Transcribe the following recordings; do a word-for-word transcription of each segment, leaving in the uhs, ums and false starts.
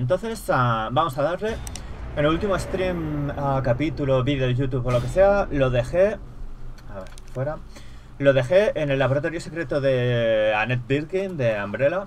entonces uh, vamos a darle. En el último stream, uh, capítulo, vídeo de YouTube o lo que sea, lo dejé... A ver, fuera... Lo dejé en el laboratorio secreto de Annette Birkin, de Umbrella.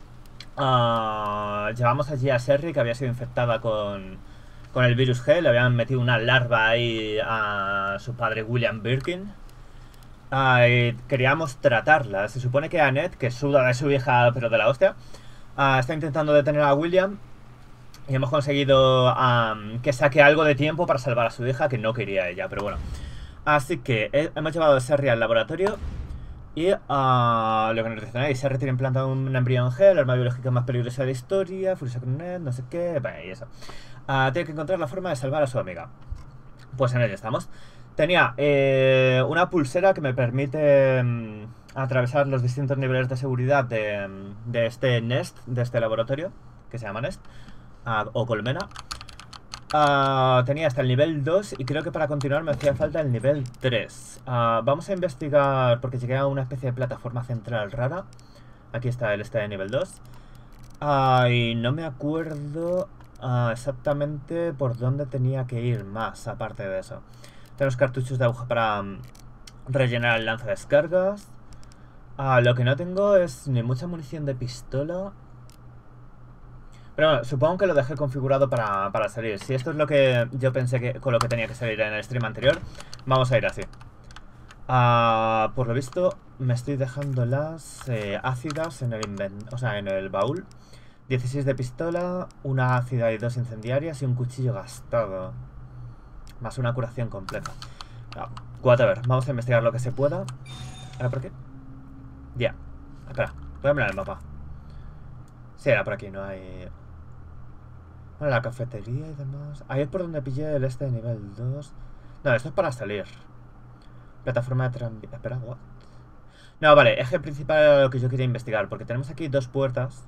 Uh, llevamos allí a Sherry, que había sido infectada con, con el virus G. Le habían metido una larva ahí a su padre William Birkin. Uh, y queríamos tratarla. Se supone que Annette, que suda de su hija, pero de la hostia, uh, está intentando detener a William. Y hemos conseguido um, que saque algo de tiempo para salvar a su hija, que no quería ella, pero bueno. Así que he, hemos llevado a Sherry al laboratorio. Y uh, lo que nos dicen ahí, Sherry tiene implantado un embrión G, el arma biológica más peligrosa de la historia, Furiosa con Ned, no sé qué, bueno, y eso. Uh, tiene que encontrar la forma de salvar a su amiga. Pues en ello estamos. Tenía eh, una pulsera que me permite um, atravesar los distintos niveles de seguridad de, de este Nest, de este laboratorio, que se llama Nest. Uh, o colmena. Uh, tenía hasta el nivel dos y creo que para continuar me hacía falta el nivel tres. Uh, vamos a investigar porque llegué a una especie de plataforma central rara. Aquí está el este de nivel dos. Uh, y no me acuerdo uh, exactamente por dónde tenía que ir más aparte de eso. Tenemos cartuchos de aguja para um, rellenar el lanza de descargas. Uh, lo que no tengo es ni mucha munición de pistola. Pero bueno, supongo que lo dejé configurado para, para salir. Si esto es lo que yo pensé que con lo que tenía que salir en el stream anterior, vamos a ir así. Uh, por lo visto, me estoy dejando las eh, ácidas en el invent, o sea, en el baúl. dieciséis de pistola, una ácida y dos incendiarias y un cuchillo gastado. Más una curación completa. Uh, cuatro, a ver, vamos a investigar lo que se pueda. ¿Ahora por qué? Ya. Yeah. Espera, voy a mirar el mapa. Sí, era por aquí, no hay... Bueno, la cafetería y demás. Ahí es por donde pillé el este de nivel dos. No, esto es para salir. Plataforma de tranvía. Espera, what? No, vale, eje principal era lo que yo quería investigar. Porque tenemos aquí dos puertas.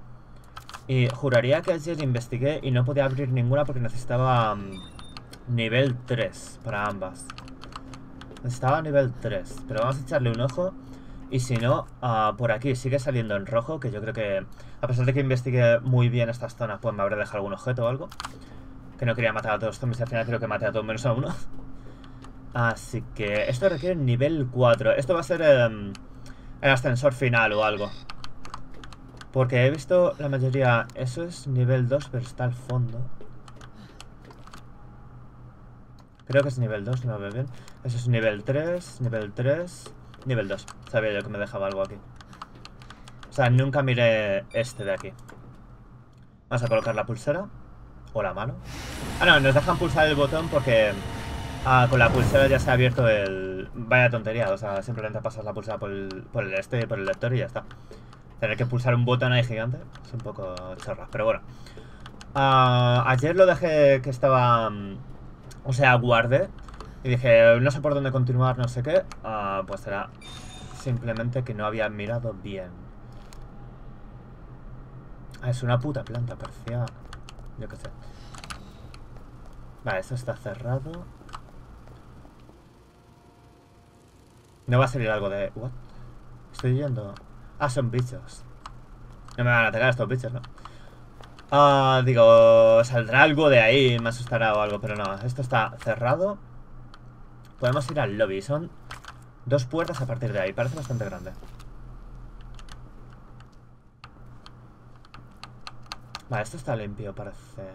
Y juraría que ayer investigué y no podía abrir ninguna porque necesitaba um, nivel tres para ambas. Necesitaba nivel tres. Pero vamos a echarle un ojo. Y si no, uh, por aquí sigue saliendo en rojo, que yo creo que, a pesar de que investigué muy bien estas zonas, pues me habré dejado algún objeto o algo. Que no quería matar a todos los zombies, al final creo que maté a todos menos a uno. Así que esto requiere nivel cuatro. Esto va a ser um, el ascensor final o algo. Porque he visto la mayoría, eso es nivel dos, pero está al fondo. Creo que es nivel dos, no lo veo bien. Eso es nivel tres, nivel tres... Nivel dos. Sabía yo que me dejaba algo aquí. O sea, nunca miré este de aquí. Vamos a colocar la pulsera. O la mano. Ah, no, nos dejan pulsar el botón porque ah, con la pulsera ya se ha abierto el... Vaya tontería, o sea, simplemente pasas la pulsera por el, por el este y por el lector y ya está. Tener que pulsar un botón ahí gigante es un poco chorra, pero bueno. Ah, ayer lo dejé que estaba... O sea, guardé. Y dije, no sé por dónde continuar, no sé qué. Uh, pues será simplemente que no había mirado bien. Ah, es una puta planta, parecía... Yo qué sé. Vale, esto está cerrado. No va a salir algo de... ¿What? Estoy yendo... Ah, son bichos. No me van a atacar estos bichos, ¿no? Ah, uh, digo... Saldrá algo de ahí, me asustará o algo, pero no. Esto está cerrado. Podemos ir al lobby. Son dos puertas a partir de ahí. Parece bastante grande. Vale, esto está limpio, parece.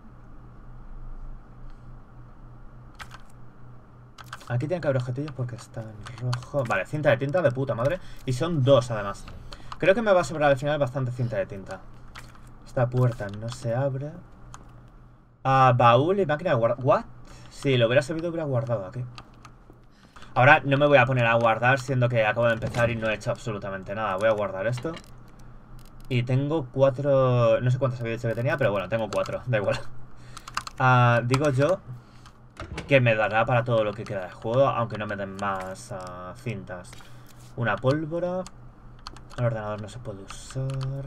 Aquí tiene que haber objetillos porque está en rojo. Vale, cinta de tinta de puta madre. Y son dos, además. Creo que me va a sobrar al final bastante cinta de tinta. Esta puerta no se abre. Ah, baúl y máquina de guardar. ¿What? Si lo hubiera sabido, hubiera guardado aquí. Ahora no me voy a poner a guardar, siendo que acabo de empezar y no he hecho absolutamente nada. Voy a guardar esto. Y tengo cuatro... No sé cuántas había dicho que tenía, pero bueno, tengo cuatro. Da igual. Uh, digo yo que me dará para todo lo que queda de juego, aunque no me den más uh, cintas. Una pólvora. El ordenador no se puede usar.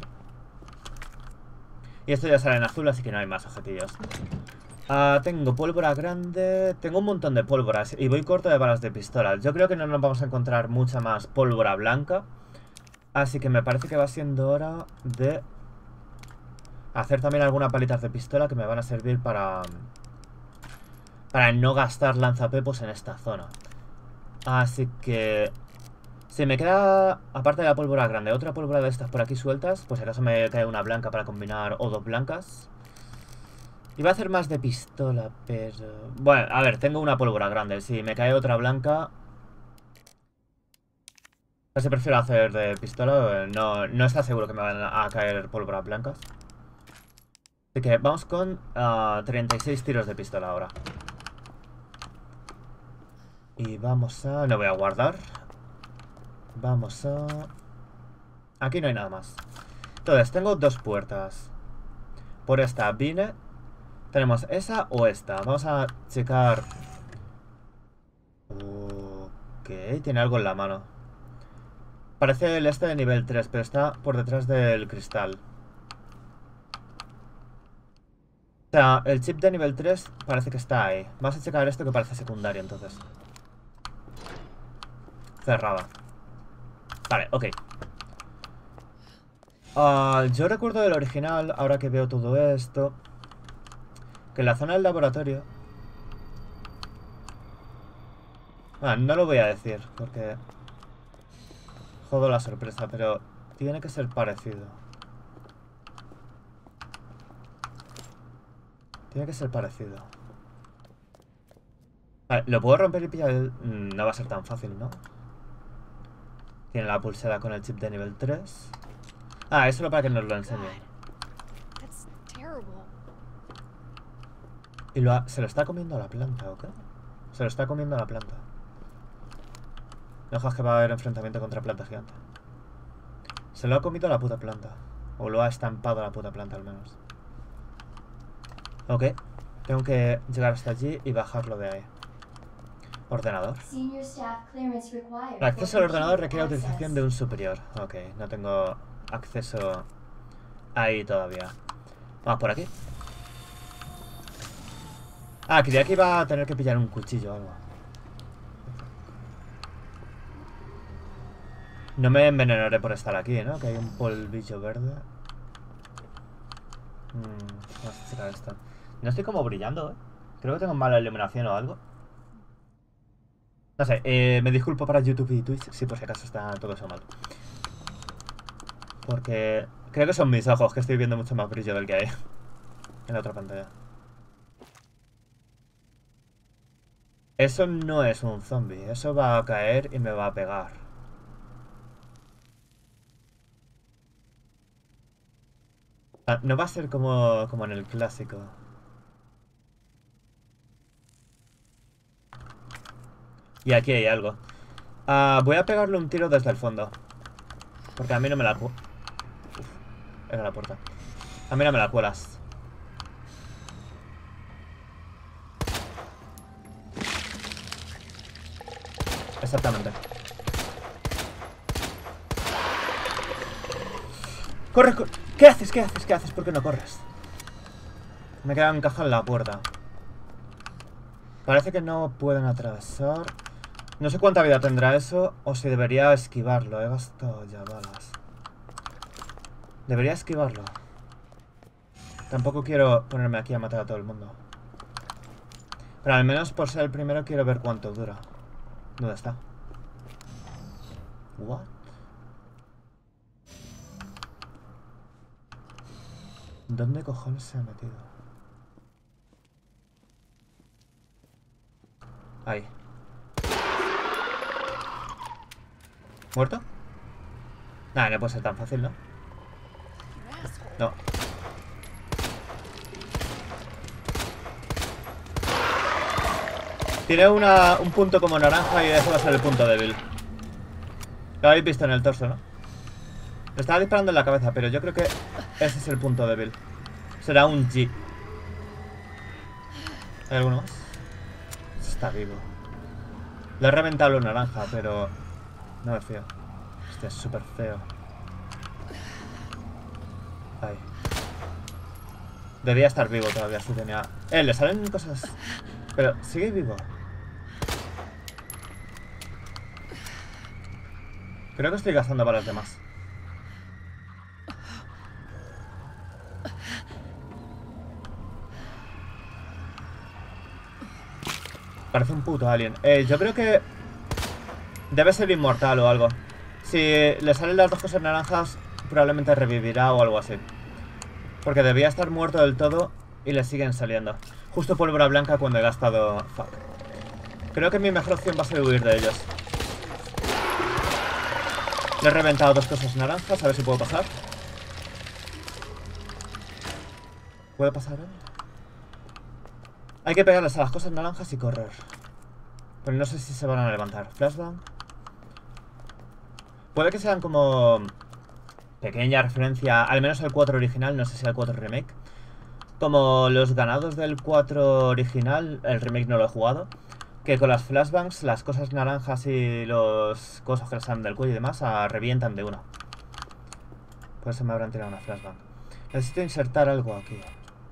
Y esto ya sale en azul, así que no hay más objetillos. Uh, tengo pólvora grande. Tengo un montón de pólvoras. Y voy corto de balas de pistola. Yo creo que no nos vamos a encontrar mucha más pólvora blanca. Así que me parece que va siendo hora de hacer también algunas palitas de pistola que me van a servir para... Para no gastar lanzapepos en esta zona. Así que... Si me queda, aparte de la pólvora grande, otra pólvora de estas por aquí sueltas, pues si acaso me cae una blanca para combinar o dos blancas. Iba a hacer más de pistola, pero... Bueno, a ver, tengo una pólvora grande. Si me cae otra blanca... Casi prefiero hacer de pistola. No, no está seguro que me van a caer pólvoras blancas. Así que vamos con uh, treinta y seis tiros de pistola ahora. Y vamos a... No voy a guardar. Vamos a... Aquí no hay nada más. Entonces, tengo dos puertas. Por esta vine. Tenemos esa o esta. Vamos a checar... Ok, tiene algo en la mano. Parece el este de nivel tres, pero está por detrás del cristal. O sea, el chip de nivel tres parece que está ahí. Vamos a checar esto que parece secundario, entonces. Cerrada. Vale, ok. Uh, yo recuerdo del original, ahora que veo todo esto, que en la zona del laboratorio... Ah, no lo voy a decir, porque... Jodo la sorpresa, pero tiene que ser parecido. Tiene que ser parecido. Vale, ¿lo puedo romper y pillar? El... No va a ser tan fácil, ¿no? Tiene la pulsera con el chip de nivel tres. Ah, es solo para que nos lo enseñe. Y lo ha... se lo está comiendo a la planta, ¿o qué? Se lo está comiendo a la planta. No jodas que va a haber enfrentamiento contra planta gigante. Se lo ha comido a la puta planta. O lo ha estampado a la puta planta, al menos. Ok. Tengo que llegar hasta allí y bajarlo de ahí. Ordenador. El acceso al ordenador requiere utilización de un superior. Ok, no tengo acceso ahí todavía. Vamos por aquí. Ah, creía que iba a tener que pillar un cuchillo o algo. No me envenenaré por estar aquí, ¿no? Que hay un polvillo verde. Mm, vamos a checar esto. No estoy como brillando, ¿eh? Creo que tengo mala iluminación o algo. No sé, eh, me disculpo para YouTube y Twitch si por si acaso está todo eso mal. Porque creo que son mis ojos, que estoy viendo mucho más brillo del que hay en la otra pantalla. Eso no es un zombie, eso va a caer y me va a pegar. Ah, no va a ser como, como en el clásico. Y aquí hay algo. Uh, voy a pegarle un tiro desde el fondo. Porque a mí no me la... Uf, era la puerta. A mí no me la cuelas. Exactamente. ¡Corre, corre! ¿Qué haces? ¿Qué haces? ¿Qué haces? ¿Por qué no corres? Me queda encajado en la puerta. Parece que no pueden atravesar. No sé cuánta vida tendrá eso o si debería esquivarlo. He gastado ya balas. Debería esquivarlo. Tampoco quiero ponerme aquí a matar a todo el mundo. Pero al menos por ser el primero quiero ver cuánto dura. ¿Dónde está? What? ¿Dónde cojones se ha metido? Ahí. ¿Muerto? Nah, no puede ser tan fácil, ¿no? No. Tiene una, un punto como naranja y eso va a ser el punto débil. Lo habéis visto en el torso, ¿no? Le estaba disparando en la cabeza, pero yo creo que ese es el punto débil. Será un G. ¿Hay alguno más? Está vivo. Le he reventado lo naranja, pero... no me fío. Hostia, es súper feo. Ahí. Debía estar vivo todavía, si tenía... Eh, le salen cosas... Pero, ¿sigue vivo? Creo que estoy gastando balas de más. Parece un puto alien. Eh, yo creo que debe ser inmortal o algo. Si le salen las dos cosas naranjas, probablemente revivirá o algo así. Porque debía estar muerto del todo y le siguen saliendo. Justo pólvora blanca cuando he gastado... Fuck. Creo que mi mejor opción va a ser huir de ellos. Le he reventado dos cosas naranjas, a ver si puedo pasar. ¿Puedo pasar él? Hay que pegarles a las cosas naranjas y correr. Pero no sé si se van a levantar. Flashbang. Puede que sean como... pequeña referencia, al menos al cuatro original, no sé si al cuatro remake. Como los ganados del cuatro original, el remake no lo he jugado. Que con las flashbangs, las cosas naranjas y los cosas que les salen del cuello y demás, a, revientan de una. Por eso me habrán tirado una flashbang. Necesito insertar algo aquí.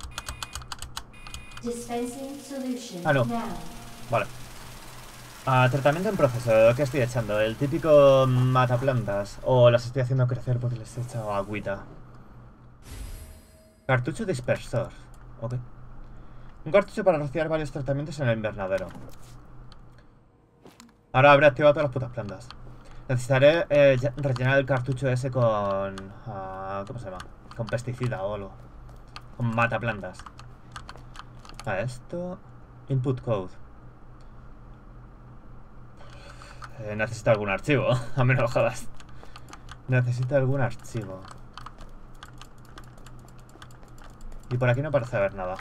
Ah, no. Vale. Ah, tratamiento en proceso. ¿Qué estoy echando? El típico mataplantas. O las estoy haciendo crecer porque les he echado agüita. Cartucho dispersor. Ok. Un cartucho para rociar varios tratamientos en el invernadero. Ahora habré activado todas las putas plantas. Necesitaré eh, rellenar el cartucho ese con... Uh, ¿cómo se llama? Con pesticida o algo. Con mataplantas. A esto... Input code. Eh, necesito algún archivo. A mí no lo jodas. Necesito algún archivo. Y por aquí no parece haber nada.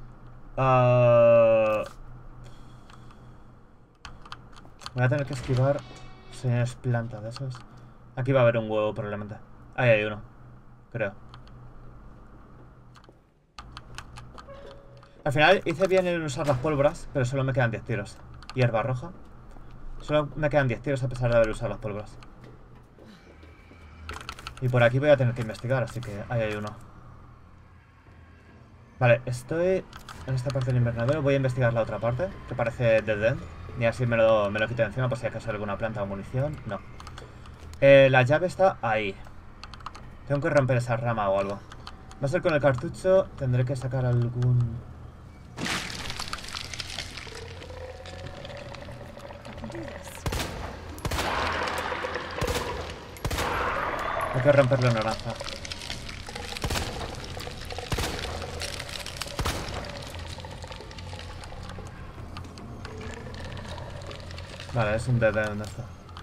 Uh... Voy a tener que esquivar señores planta de esos. Aquí va a haber un huevo probablemente. Ahí hay uno, creo. Al final hice bien en usar las pólvoras, pero solo me quedan diez tiros. Hierba roja. Solo me quedan diez tiros a pesar de haber usado las pólvoras. Y por aquí voy a tener que investigar, así que ahí hay uno. Vale, estoy en esta parte del invernadero. Voy a investigar la otra parte, que parece dead end. Y así me lo, me lo quito de encima por si acaso hay alguna planta o munición. No. Eh, la llave está ahí. Tengo que romper esa rama o algo. Va a ser con el cartucho. Tendré que sacar algún... Hay que romperlo en naranja. Vale, es un dead end esto.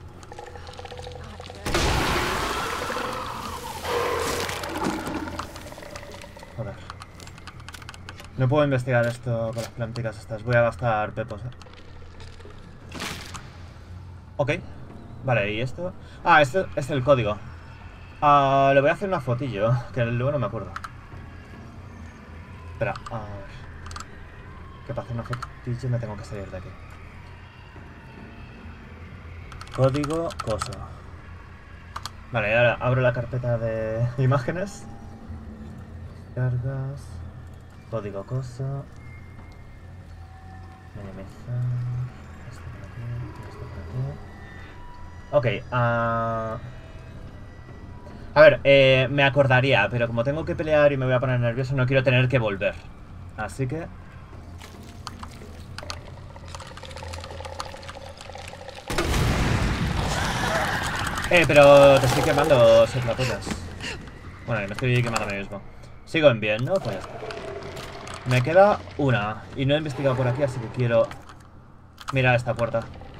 Joder. No puedo investigar esto con las plantitas estas. Voy a gastar pepos, eh. Ok. Vale, ¿y esto? Ah, esto es el código. Ah, le voy a hacer una fotillo, que luego no me acuerdo. Espera, a ver. Que para hacer una fotillo me tengo que salir de aquí. Código coso. Vale, ahora abro la carpeta de imágenes. Cargas. Código coso. Minimizar. Esto por aquí. Esto por aquí. Ok, uh... a ver, eh, me acordaría, pero como tengo que pelear y me voy a poner nervioso, no quiero tener que volver. Así que... Eh, pero te estoy quemando, soplapollas. Bueno, me estoy quemando a mí mismo. Sigo en bien, ¿no? Pues ya está. Me queda una. Y no he investigado por aquí, así que quiero mirar esta puerta.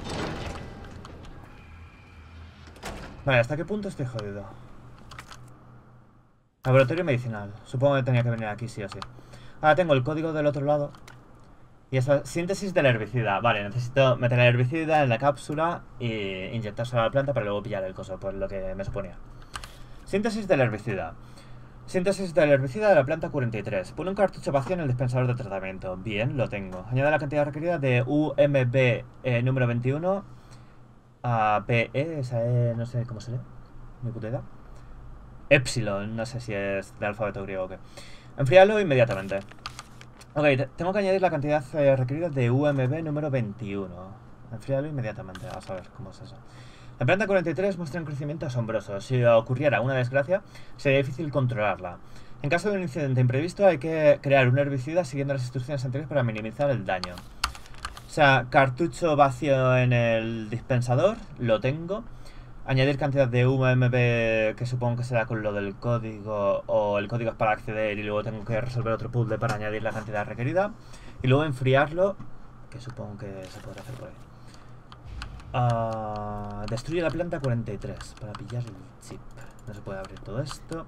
Vale, ¿hasta qué punto estoy jodido? Laboratorio medicinal. Supongo que tenía que venir aquí sí o sí. Ahora tengo el código del otro lado. Y esa síntesis del herbicida. Vale, necesito meter el herbicida en la cápsula y inyectárselo a la planta para luego pillar el coso, por lo que me suponía. Síntesis del herbicida. Síntesis del herbicida de la planta cuarenta y tres. Pone un cartucho vacío en el dispensador de tratamiento. Bien, lo tengo. Añade la cantidad requerida de U M B eh, número veintiuno a P E. Esa E, no sé cómo se lee. Ni puta idea. Epsilon, no sé si es de alfabeto griego o qué. Enfríalo inmediatamente. Ok, tengo que añadir la cantidad eh, requerida de U M B número veintiuno. Enfríalo inmediatamente, vamos a ver cómo es eso. La planta cuarenta y tres muestra un crecimiento asombroso. Si ocurriera una desgracia, sería difícil controlarla. En caso de un incidente imprevisto, hay que crear un herbicida siguiendo las instrucciones anteriores para minimizar el daño. sea, cartucho vacío en el dispensador, lo tengo. Añadir cantidad de U M B, que supongo que será con lo del código, o el código es para acceder y luego tengo que resolver otro puzzle para añadir la cantidad requerida. Y luego enfriarlo, que supongo que se podrá hacer por ahí. Uh, destruye la planta cuarenta y tres para pillar el chip. No se puede abrir todo esto.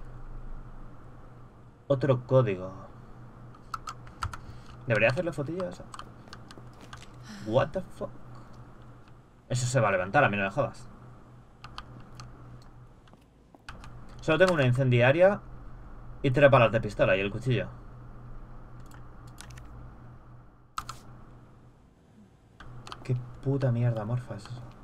Otro código. ¿Debería hacerle fotillo a eso? What the fuck? Eso se va a levantar, a mí no me jodas. Solo tengo una incendiaria y tres balas de pistola y el cuchillo. Qué puta mierda morfa es eso.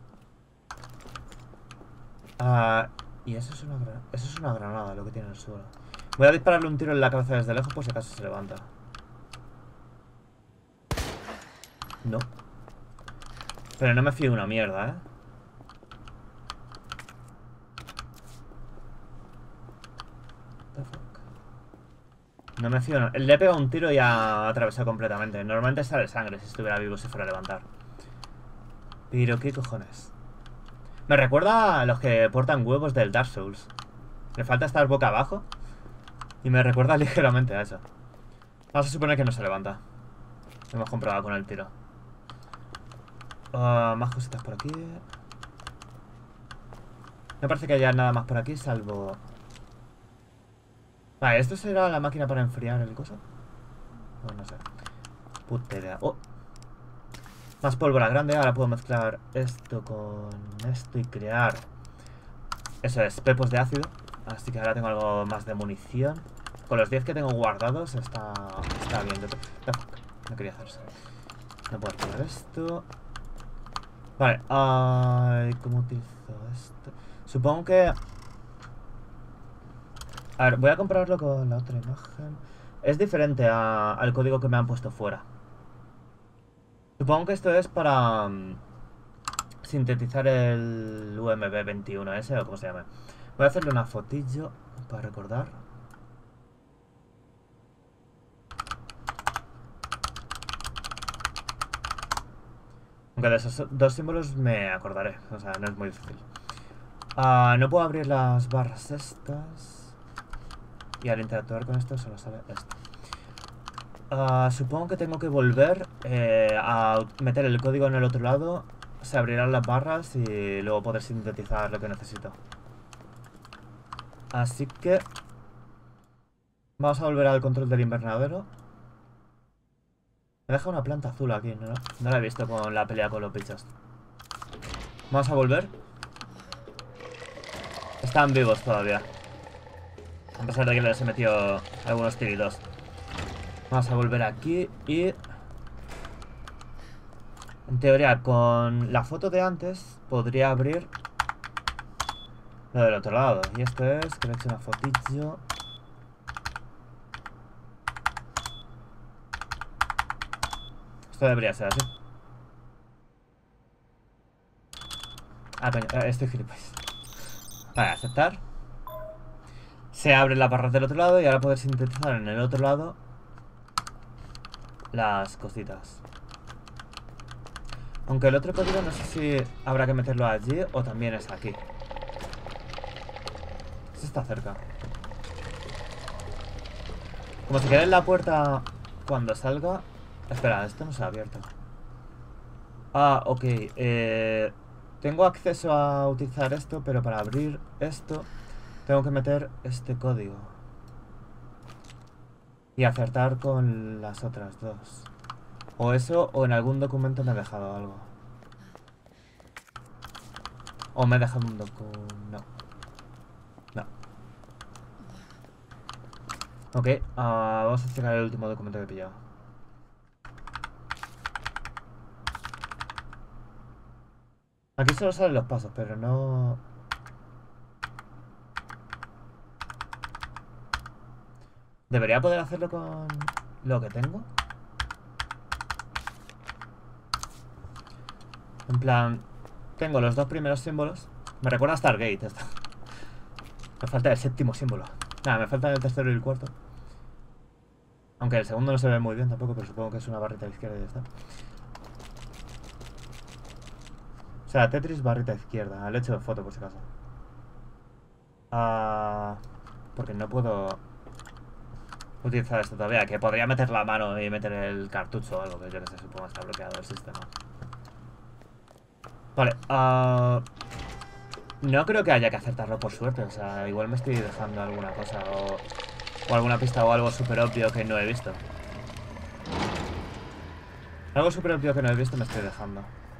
Ah, y eso es una granada. Eso es una granada lo que tiene en el suelo. Voy a dispararle un tiro en la cabeza desde lejos por si acaso se levanta. No. Pero no me fío una mierda, ¿eh? No me fío. No. Le he pegado un tiro y ha atravesado completamente. Normalmente sale sangre si estuviera vivo, si fuera a levantar. Pero qué cojones. Me recuerda a los que portan huevos del Dark Souls. Le falta estar boca abajo. Y me recuerda ligeramente a eso. Vamos a suponer que no se levanta. Hemos comprobado con el tiro. Uh, más cositas por aquí. Me parece que haya nada más por aquí, salvo... Vale, ¿esto será la máquina para enfriar el coso? No, no sé. Puta idea. Oh. Más pólvora grande. Ahora puedo mezclar esto con esto y crear... Eso es, pepos de ácido. Así que ahora tengo algo más de munición. Con los diez que tengo guardados está, está bien. No quería hacer eso. No puedo activar esto. Vale, uh, ¿cómo utilizo esto? Supongo que... A ver, voy a compararlo con la otra imagen. Es diferente a, al código que me han puesto fuera. Supongo que esto es para um, sintetizar el U M B veintiuno ese o como se llama. Voy a hacerle una fotillo para recordar. Aunque de esos dos símbolos me acordaré. O sea, no es muy difícil. Uh, no puedo abrir las barras estas. Y al interactuar con esto solo sale esto. Uh, supongo que tengo que volver eh, a meter el código en el otro lado. Se abrirán las barras y luego poder sintetizar lo que necesito. Así que... Vamos a volver al control del invernadero. Me deja una planta azul aquí, ¿no? No la he visto con la pelea con los bichos. Vamos a volver. Están vivos todavía. A pesar de que les he metido algunos tiritos. Vamos a volver aquí y... En teoría, con la foto de antes podría abrir lo del otro lado. Y esto es que le he hecho una fotillo. Esto debería ser así. Ah, coño, estoy gilipollas. Vale, aceptar. Se abren las barras del otro lado y ahora poder sintetizar en el otro lado las cositas. Aunque el otro código no sé si habrá que meterlo allí o también es aquí. Este está cerca. Como se quede en la puerta cuando salga... Espera, esto no se ha abierto. Ah, ok. Eh, tengo acceso a utilizar esto, pero para abrir esto tengo que meter este código. Y acertar con las otras dos. O eso, o en algún documento me he dejado algo. O me he dejado un documento... No. No. Ok, uh, vamos a checar el último documento que he pillado. Aquí solo salen los pasos, pero no... ¿Debería poder hacerlo con lo que tengo? En plan, tengo los dos primeros símbolos. Me recuerda a Stargate esto. Me falta el séptimo símbolo. Nada, me falta el tercero y el cuarto. Aunque el segundo no se ve muy bien tampoco, pero supongo que es una barrita a la izquierda y ya está. sea, Tetris barrita izquierda. Le he hecho foto por si acaso. Ah, porque no puedo utilizar esto todavía. Que podría meter la mano y meter el cartucho o algo. Que yo que sé, supongo que está bloqueado el sistema. Vale. Uh, no creo que haya que acertarlo por suerte. O sea, igual me estoy dejando alguna cosa o, o alguna pista o algo súper obvio que no he visto. Algo súper obvio que no he visto me estoy dejando.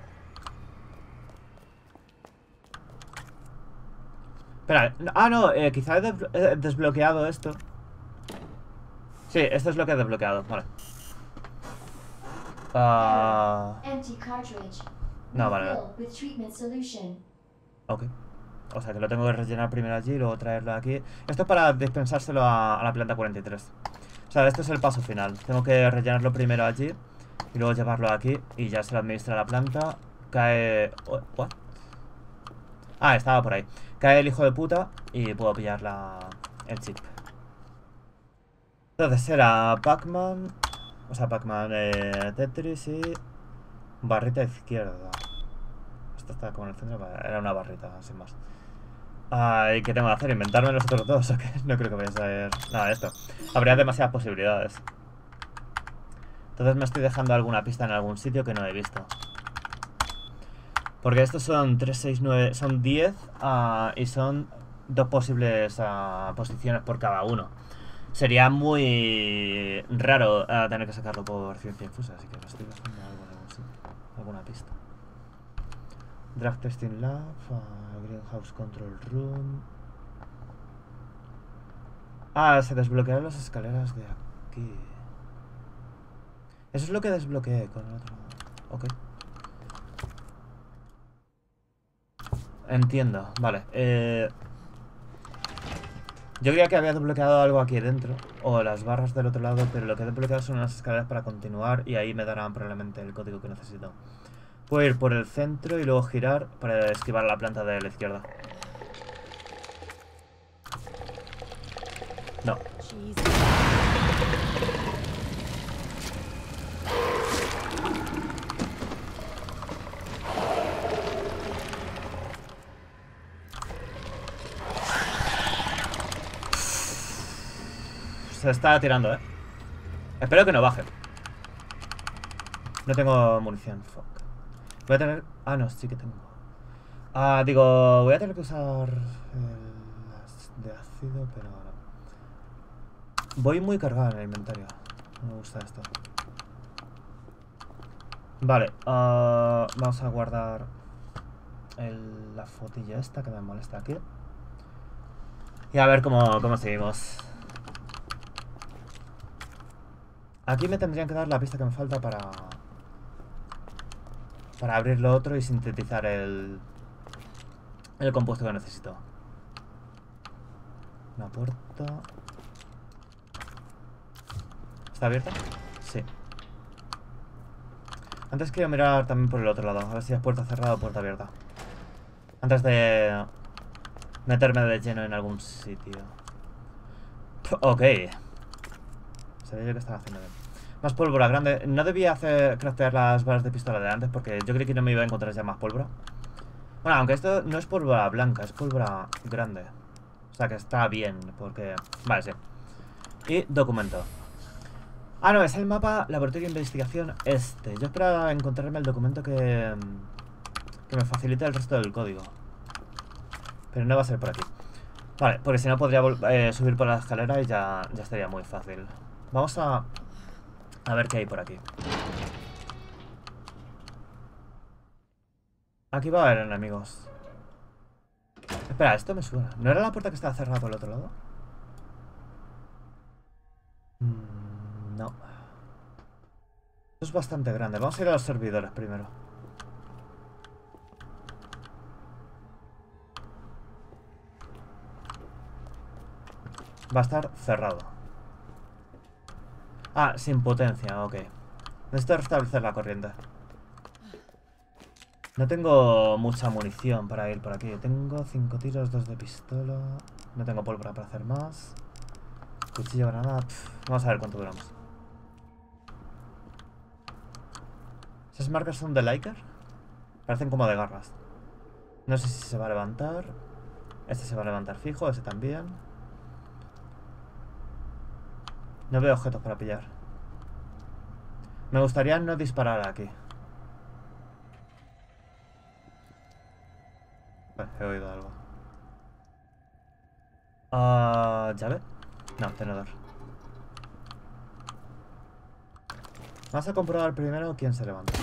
Espera, ah no, eh, quizá he, des he desbloqueado esto. Sí, esto es lo que he desbloqueado, vale. Uh... No, vale, vale. Ok. O sea que lo tengo que rellenar primero allí y luego traerlo aquí. Esto es para dispensárselo a, a la planta cuarenta y tres. O sea, esto es el paso final. Tengo que rellenarlo primero allí y luego llevarlo aquí y ya se lo administra la planta. Cae... ¿What? Ah, estaba por ahí. Cae el hijo de puta y puedo pillar la... el chip. Entonces era Pac-Man. O sea, Pac-Man, eh, Tetris y... barrita izquierda. Esto está como en el centro. Era una barrita, sin más. Ah, ¿y qué tengo que hacer? ¿Inventarme los otros dos? ¿O qué? No creo que vaya a ser nada de esto. Habría demasiadas posibilidades. Entonces me estoy dejando alguna pista en algún sitio que no he visto. Porque estos son tres, seis, nueve... Son diez uh, y son dos posibles uh, posiciones por cada uno. Sería muy raro uh, tener que sacarlo por ciencia infusa. Así que me estoy dejando algo en algún sitio. Alguna pista. Drag Testing Lab, uh, Greenhouse Control Room. Ah, se desbloquearon las escaleras de aquí. Eso es lo que desbloqueé con el otro. Ok. Entiendo, vale. Eh, yo creía que había desbloqueado algo aquí dentro. O las barras del otro lado, pero lo que he desbloqueado son unas escaleras para continuar. Y ahí me darán probablemente el código que necesito. Puedo ir por el centro y luego girar para esquivar la planta de la izquierda. No. Se está tirando, eh. Espero que no baje. No tengo munición, fuck. Voy a tener... Ah, no, sí que tengo. Ah, digo, voy a tener que usar el de ácido, pero no. Voy muy cargado en el inventario. No me gusta esto. Vale, uh, vamos a guardar el, la fotilla esta que me molesta aquí. Y a ver cómo, cómo seguimos. Aquí me tendrían que dar la pista que me falta para... Para abrir lo otro y sintetizar el... El compuesto que necesito. Una puerta... ¿Está abierta? Sí. Antes quiero mirar también por el otro lado. A ver si es puerta cerrada o puerta abierta. Antes de... meterme de lleno en algún sitio. Ok. Sabía yo que estaba haciendo bien. Más pólvora grande. No debía hacer craftear las balas de pistola de antes porque yo creí que no me iba a encontrar ya más pólvora. Bueno, aunque esto no es pólvora blanca, es pólvora grande. O sea que está bien porque... Vale, sí. Y documento. Ah, no, es el mapa laboratorio de investigación este. Yo esperaba encontrarme el documento que... Que me facilite el resto del código. Pero no va a ser por aquí. Vale, porque si no podría eh, subir por la escalera y ya, ya estaría muy fácil. Vamos a... A ver qué hay por aquí. Aquí va a haber enemigos. Espera, esto me suena. ¿No era la puerta que estaba cerrada por el otro lado? Mm, no. Esto es bastante grande. Vamos a ir a los servidores primero. Va a estar cerrado. Ah, sin potencia, ok. Necesito restablecer la corriente. No tengo mucha munición para ir por aquí. Tengo cinco tiros, dos de pistola. No tengo pólvora para hacer más. Cuchillo, granada. Pff, vamos a ver cuánto duramos. ¿Esas marcas son de Liker? Parecen como de garras. No sé si se va a levantar. Este se va a levantar fijo, ese también. No veo objetos para pillar. Me gustaría no disparar aquí. Vale, he oído algo. Ah, uh, ¿llave? No, tenedor. Vamos a comprobar primero quién se levanta.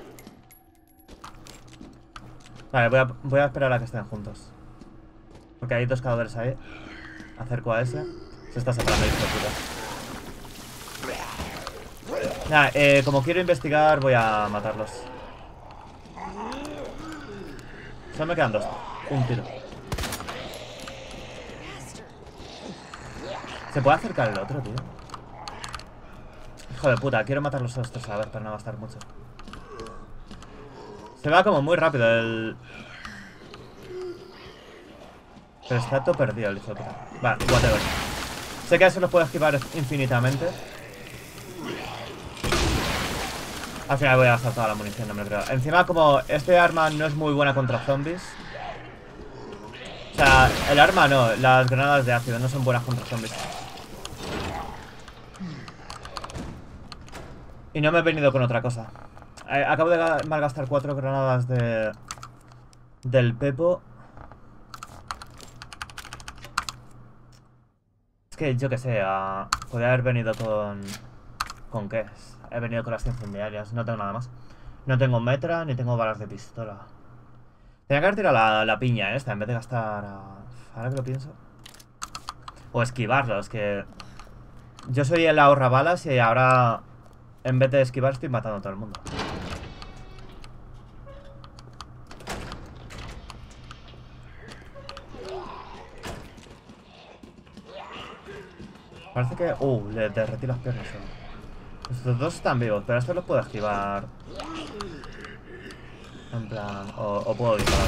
Vale, voy a, voy a esperar a que estén juntos. Porque hay dos cadáveres ahí. Acerco a ese. Se está separando, hijo de puta. Nada, eh, como quiero investigar, voy a matarlos. Solo me quedan dos. Un tiro. ¿Se puede acercar el otro, tío? Hijo de puta, quiero matarlos a estos, a ver, para no gastar mucho. Se va como muy rápido el... Pero está todo perdido el hijo de puta. Vale, whatever. Sé que eso lo puedo esquivar infinitamente. Al final voy a gastar toda la munición, no me lo creo. Encima, como este arma no es muy buena contra zombies. O sea, el arma no, las granadas de ácido no son buenas contra zombies. Y no me he venido con otra cosa. Eh, acabo de malgastar cuatro granadas de... del Pepo. Es que yo que sé, uh, podría haber venido con... ¿Con qué? He venido con las incendiarias, no tengo nada más. No tengo metra, ni tengo balas de pistola. Tenía que haber tirado la, la piña esta, en vez de gastar... Uh, ahora que lo pienso. O esquivarlo, es que... Yo soy el ahorra balas y ahora... En vez de esquivar estoy matando a todo el mundo. Parece que... Uh, le derretí las piernas solo. Estos dos están vivos, pero estos los puedo esquivar. En plan... O, o puedo disparar.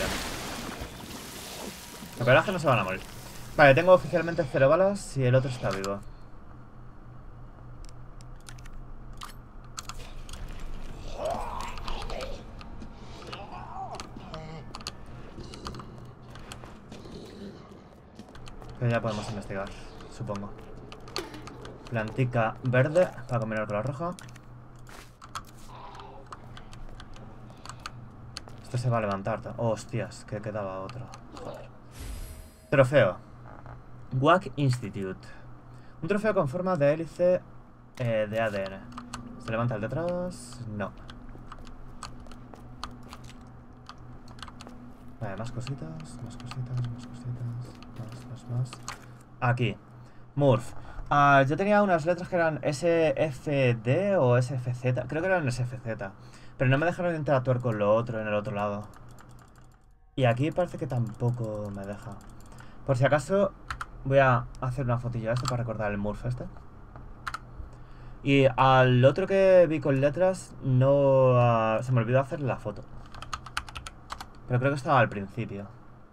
La verdad es que no se van a morir. Vale, tengo oficialmente cero balas y el otro está vivo. Pero ya podemos investigar, supongo. Plantica verde para combinar con la roja. Esto se va a levantar. Oh, hostias, que quedaba otro. Joder. Trofeo. W A C Institute. Un trofeo con forma de hélice eh, de A D N. ¿Se levanta el detrás? No. Vale, más cositas, más cositas, más cositas. Más, más, más. Aquí. Murph. Uh, yo tenía unas letras que eran S F D o S F Z. Creo que eran S F Z. Pero no me dejaron interactuar con lo otro en el otro lado. Y aquí parece que tampoco me deja. Por si acaso, voy a hacer una fotillo de esto para recordar el Murph este. Y al otro que vi con letras, no... Uh, se me olvidó hacer la foto. Pero creo que estaba al principio.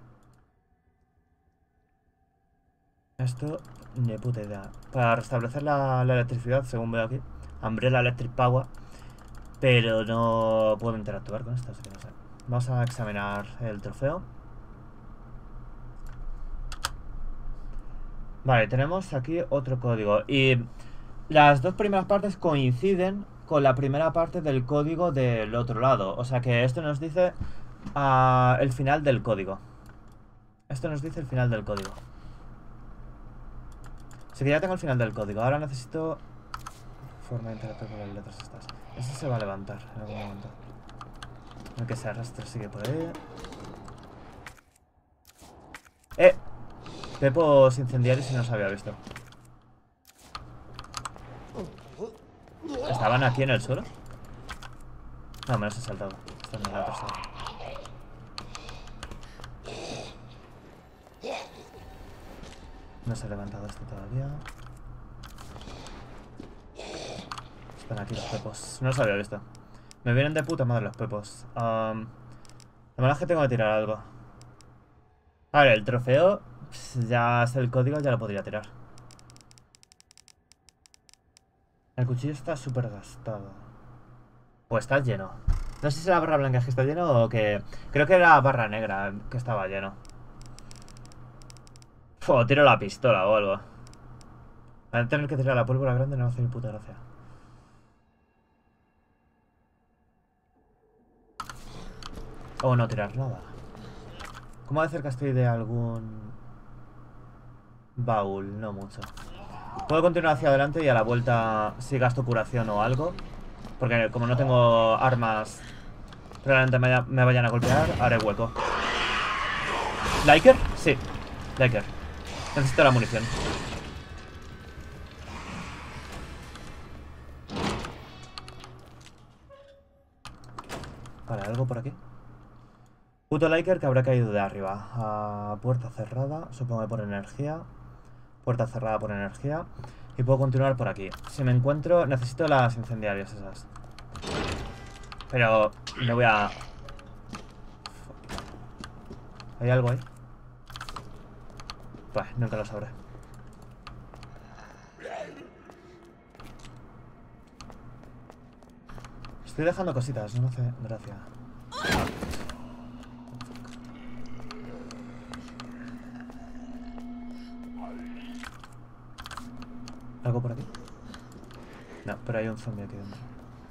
Esto, ni puta idea. Para restablecer la, la electricidad, según veo aquí. Umbrella Electric Power. Pero no puedo interactuar con esto, así que no sé. Vamos a examinar el trofeo. Vale, tenemos aquí otro código. Y las dos primeras partes coinciden con la primera parte del código del otro lado. O sea que esto nos dice uh, el final del código. Esto nos dice el final del código. Así que ya tengo el final del código. Ahora necesito forma de interactuar con las letras estas. Ese se va a levantar en algún momento. El que se arrastre sigue por ahí. ¡Eh! Pepos incendiarios y no se había visto. ¿Estaban aquí en el suelo? No, me los he saltado. Están en la tercera. No se ha levantado este todavía. Están aquí los pepos. No los había visto. Me vienen de puta madre los pepos. Um, la verdad es que tengo que tirar algo. A ver, el trofeo. Ya es el código, ya lo podría tirar. El cuchillo está súper gastado. Pues está lleno. No sé si la barra blanca es que está lleno o que... Creo que era barra negra que estaba lleno. O tiro la pistola o algo. Al tener que tirar la pólvora grande no me hace ni puta gracia. O no tirar nada. ¿Cómo de cerca estoy de algún baúl? No mucho. Puedo continuar hacia adelante y a la vuelta, si gasto curación o algo, porque como no tengo armas realmente me, me vayan a golpear, haré hueco. ¿Liker? Sí, Liker. Necesito la munición. Vale, algo por aquí. Puto Liker que habrá caído de arriba. Ah, puerta cerrada, supongo que por energía. Puerta cerrada por energía. Y puedo continuar por aquí. Si me encuentro... Necesito las incendiarias esas. Pero me voy a... ¿Hay algo ahí? Pues nunca lo sabré. Estoy dejando cositas, no me hace gracia. ¿Algo por aquí? No, pero hay un zombie aquí dentro.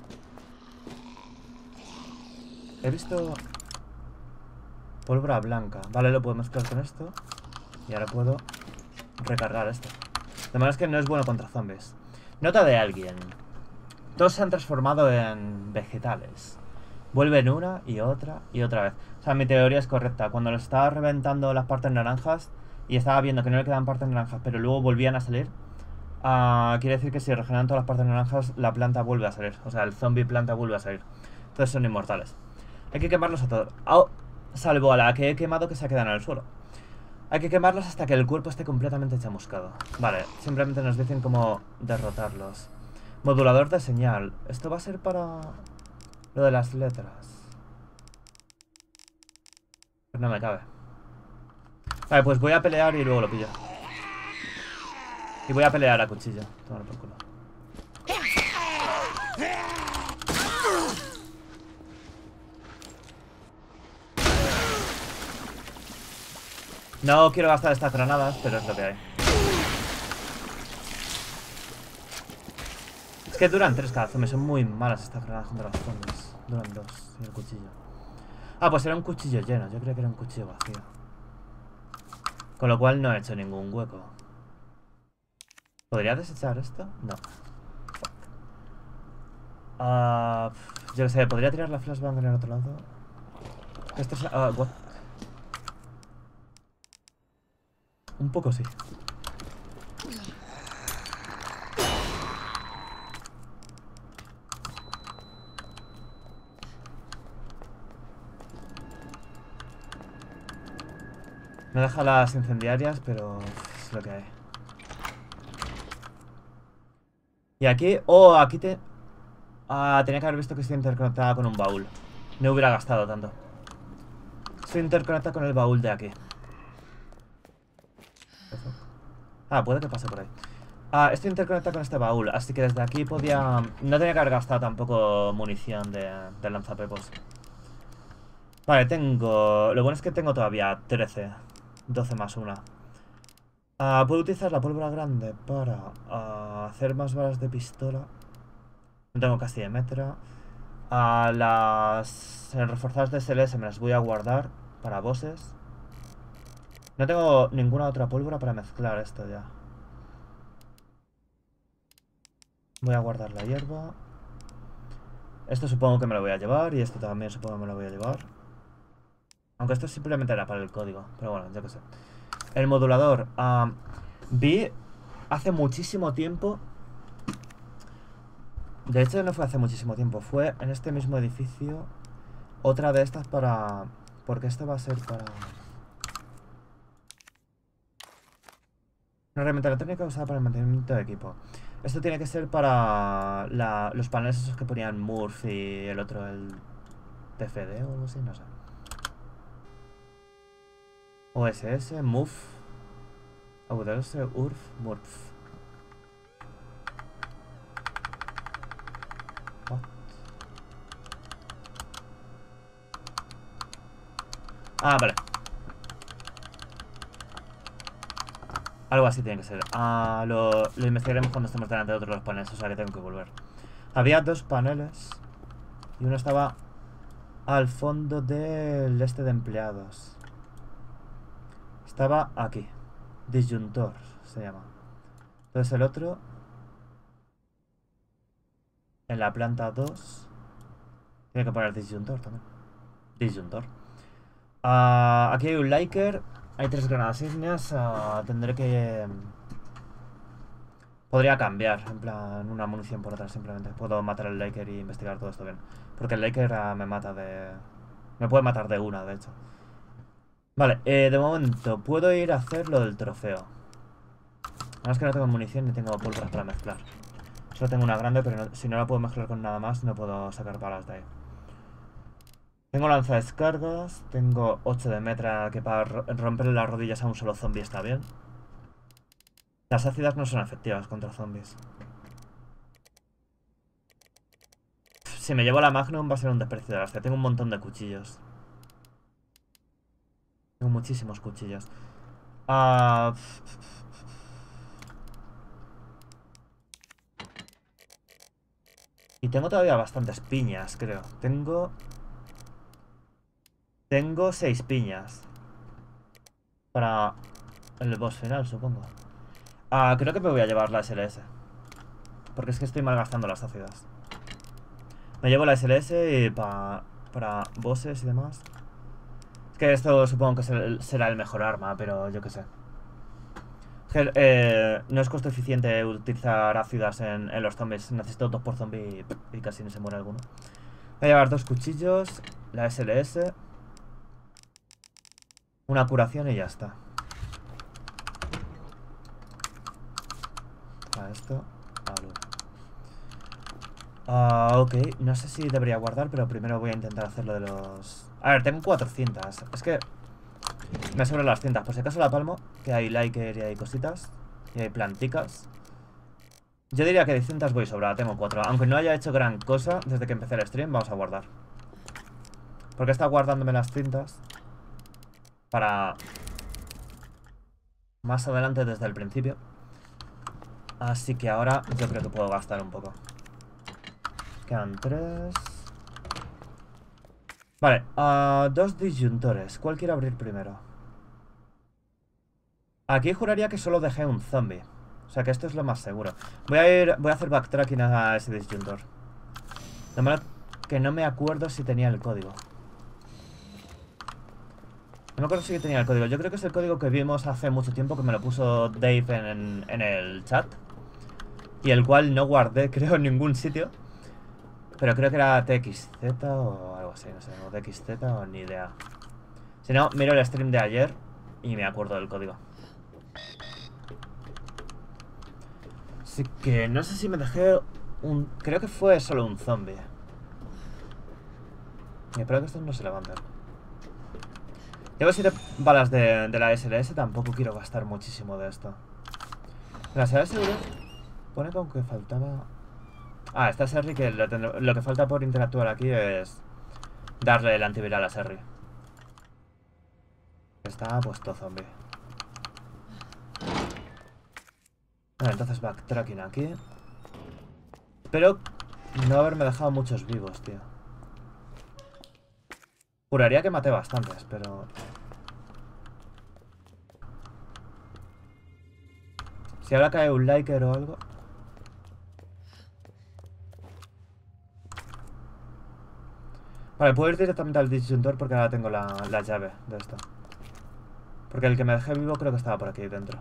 He visto... Pólvora blanca. Vale, lo puedo mezclar con esto. Y ahora puedo recargar esto. De manera que no es bueno contra zombies. Nota de alguien. Todos se han transformado en vegetales. Vuelven una y otra y otra vez. O sea, mi teoría es correcta. Cuando los estaba reventando las partes naranjas y estaba viendo que no le quedaban partes naranjas, pero luego volvían a salir, uh, quiere decir que si regeneran todas las partes naranjas, la planta vuelve a salir. O sea, el zombie planta vuelve a salir. Entonces son inmortales. Hay que quemarlos a todos. Oh, salvo a la que he quemado que se ha quedado en el suelo. Hay que quemarlos hasta que el cuerpo esté completamente chamuscado. Vale, simplemente nos dicen cómo derrotarlos. Modulador de señal. Esto va a ser para lo de las letras. Pues no me cabe. Vale, pues voy a pelear y luego lo pillo. Y voy a pelear a cuchillo. Tómalo por culo. No quiero gastar estas granadas, pero es lo que hay. Es que duran tres cada zombie. Son muy malas estas granadas contra los zombies. Duran dos. Y el cuchillo. Ah, pues era un cuchillo lleno. Yo creía que era un cuchillo vacío. Con lo cual no he hecho ningún hueco. ¿Podría desechar esto? No. Fuck. Uh, yo qué sé, ¿podría tirar la flashbang en el otro lado? Esto es... Uh, what? Un poco sí. Me deja las incendiarias, pero es lo que hay. Y aquí... Oh, aquí te... Ah, tenía que haber visto que estoy interconectada con un baúl. No hubiera gastado tanto. Estoy interconectada con el baúl de aquí. Ah, puede que pase por ahí. Ah, estoy interconectada con este baúl, así que desde aquí podía... No tenía que haber gastado tampoco munición de, de lanzapepos. Vale, tengo... Lo bueno es que tengo todavía trece. doce más una. Uh, puedo utilizar la pólvora grande para uh, hacer más balas de pistola. No tengo casi de metra. Uh, las reforzadas de S L S me las voy a guardar para bosses. No tengo ninguna otra pólvora para mezclar esto ya. Voy a guardar la hierba. Esto supongo que me lo voy a llevar. Y esto también supongo que me lo voy a llevar. Aunque esto simplemente era para el código. Pero bueno, yo qué sé. El modulador. Uh, vi hace muchísimo tiempo. De hecho no fue hace muchísimo tiempo. Fue en este mismo edificio. Otra de estas para... Porque esto va a ser para... Una herramienta electrónica usada para el mantenimiento de equipo. Esto tiene que ser para la, los paneles esos que ponían Murph y el otro, el T F D o algo así, no sé. O S S, Move, A W S, U R F, Murph. What? Ah, vale. Algo así tiene que ser. Ah, lo, lo investigaremos cuando estemos delante de otros los paneles, o sea que tengo que volver. Había dos paneles y uno estaba al fondo del este de empleados. Estaba aquí. Disyuntor se llama. Entonces el otro en la planta dos. Tiene que poner disyuntor también. Disyuntor. Uh, aquí hay un liker. Hay tres granadas ígneas. Uh, tendré que... Podría cambiar, en plan, una munición por otra simplemente. Puedo matar al liker y investigar todo esto bien. Porque el liker uh, me mata de... Me puede matar de una, de hecho. Vale, eh, de momento puedo ir a hacer lo del trofeo. Nada más que no tengo munición ni tengo pólvora para mezclar. Solo tengo una grande, pero no, si no la puedo mezclar con nada más, no puedo sacar balas de ahí. Tengo lanza descargas, tengo ocho de metra, que para romperle las rodillas a un solo zombie está bien. Las ácidas no son efectivas contra zombies. Si me llevo la Magnum va a ser un desperdicio de la hostia. Tengo un montón de cuchillos. Tengo muchísimos cuchillos. Uh... Y tengo todavía bastantes piñas, creo. Tengo... Tengo seis piñas. Para el boss final, supongo. Ah, creo que me voy a llevar la S L S. Porque es que estoy malgastando las ácidas. Me llevo la S L S y pa, para bosses y demás. Es que esto supongo que será el mejor arma, pero yo qué sé. Es que, eh, no es costo eficiente utilizar ácidas en, en los zombies. Necesito dos por zombie y, y casi no se muere alguno. Voy a llevar dos cuchillos, la S L S, una curación y ya está. A esto, a luz. Ah, ok, no sé si debería guardar, pero primero voy a intentar hacerlo de los... A ver, tengo cuatrocientas. Es que me sobran las cintas. Por si acaso la palmo, que hay liker y hay cositas. Y hay planticas. Yo diría que de cintas voy sobrada, tengo cuatro. Aunque no haya hecho gran cosa desde que empecé el stream, vamos a guardar. Porque he estado guardándome las cintas para más adelante desde el principio. Así que ahora yo creo que puedo gastar un poco. Quedan tres. Vale, uh, dos disyuntores. ¿Cuál quiero abrir primero? Aquí juraría que solo dejé un zombie. O sea que esto es lo más seguro. Voy a ir, voy a hacer backtracking a ese disyuntor. De manera que no me acuerdo si tenía el código. No me acuerdo si tenía el código. Yo creo que es el código que vimos hace mucho tiempo, que me lo puso Dave en, en, en el chat. Y el cual no guardé, creo, en ningún sitio. Pero creo que era T X Z o algo así, no sé, o D X Z o ni idea. Si no, miro el stream de ayer y me acuerdo del código. Así que no sé si me dejé un... Creo que fue solo un zombie. Y espero que estos no se levanten. Llevo siete balas de, de la S L S, tampoco quiero gastar muchísimo de esto. La S L S pone como que faltaba... Ah, esta Serri que lo, lo que falta por interactuar aquí es darle el antiviral a Serri. Está puesto zombie. Vale, entonces backtracking aquí. Pero no haberme dejado muchos vivos, tío. Juraría que maté bastantes, pero... Si ahora cae un liker o algo... Vale, puedo ir directamente al disyuntor porque ahora tengo la, la llave de esto. Porque el que me dejé vivo creo que estaba por aquí dentro.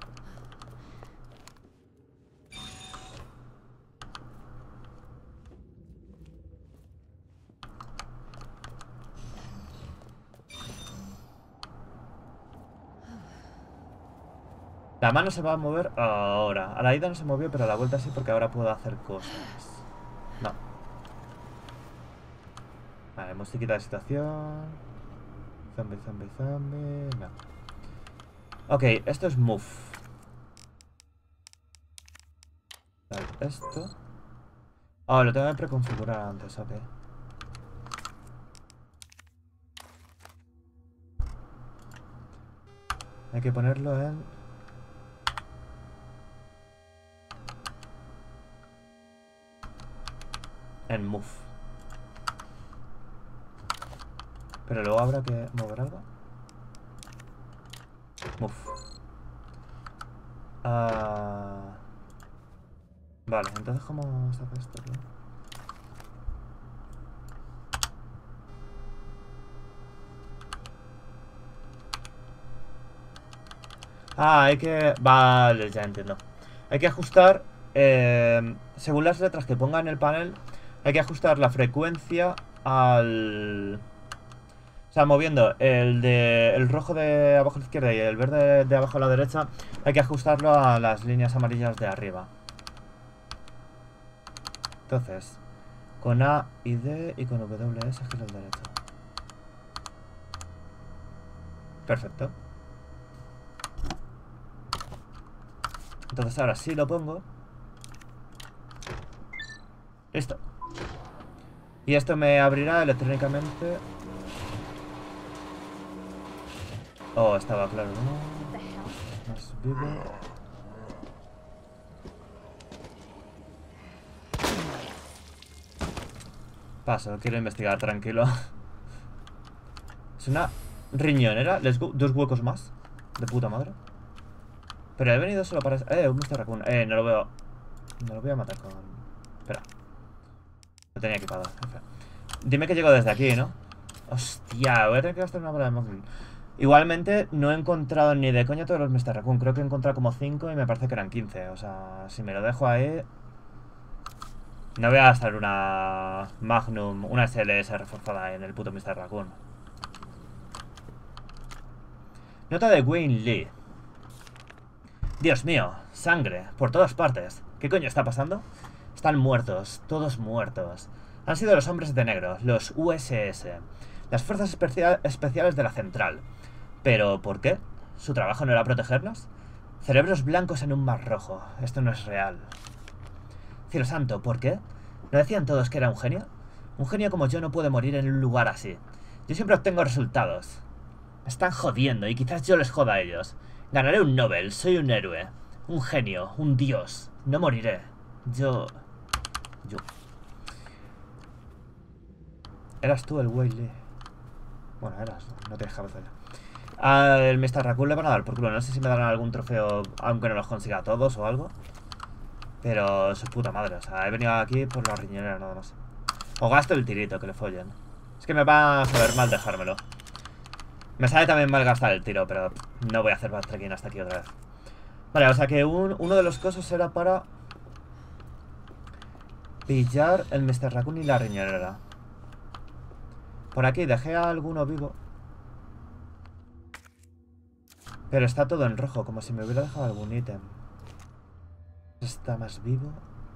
La mano se va a mover ahora. A la ida no se movió, pero a la vuelta sí, porque ahora puedo hacer cosas. No. Vale, musiquita de situación. Zombie, zombie, zombie. No. Ok, esto es move. Vale, esto. Oh, lo tengo que preconfigurar antes, ok. Hay que ponerlo en... En move. Pero luego habrá que mover algo. Move. Uh... Vale, entonces ¿cómo se hace esto, tío? Ah, hay que... Vale, ya entiendo. Hay que ajustar... Eh, según las letras que ponga en el panel, hay que ajustar la frecuencia al... O sea, moviendo el de el rojo de abajo a la izquierda y el verde de abajo a la derecha, hay que ajustarlo a las líneas amarillas de arriba. Entonces, con A y D y con W S giro al derecho. Perfecto. Entonces ahora sí lo pongo. Listo. Y esto me abrirá electrónicamente. Oh, estaba claro, ¿no? Más vivo. Paso, quiero investigar, tranquilo. Es una riñonera. Let's go. Dos huecos más. De puta madre. Pero he venido solo para... Eh, un mister Raccoon. Eh, no lo veo. No lo voy a matar con... Espera. Lo tenía equipado. Dime que llego desde aquí, ¿no? Hostia, voy a tener que gastar una bola de móvil. Igualmente, no he encontrado ni de coña todos los mister Raccoon. Creo que he encontrado como cinco y me parece que eran quince. O sea, si me lo dejo ahí... No voy a gastar una Magnum, una S L S reforzada en el puto mister Raccoon. Nota de Wayne Lee. Dios mío, sangre, por todas partes. ¿Qué coño está pasando? Están muertos, todos muertos. Han sido los hombres de negro, los U S S. Las fuerzas especia- especiales de la central. ¿Pero por qué? ¿Su trabajo no era protegernos? Cerebros blancos en un mar rojo. Esto no es real. Cielo santo, ¿por qué? ¿No decían todos que era un genio? Un genio como yo no puede morir en un lugar así. Yo siempre obtengo resultados. Me están jodiendo y quizás yo les joda a ellos. Ganaré un Nobel, soy un héroe. Un genio, un dios. No moriré. Yo... Yo... Eras tú el Whaley. Bueno, eras, no tienes cabeza ya. Al mister Raccoon le van a dar por culo. No sé si me darán algún trofeo, aunque no los consiga todos o algo. Pero su puta madre, o sea, he venido aquí por la riñonera nada más. O gasto el tirito, que le follen. Es que me va a saber mal dejármelo. Me sale también mal gastar el tiro, pero no voy a hacer backtracking hasta aquí otra vez. Vale, o sea que un, uno de los cosas era para pillar el mister Raccoon y la riñonera. Por aquí dejé a alguno vivo. Pero está todo en rojo, como si me hubiera dejado algún ítem. Está más vivo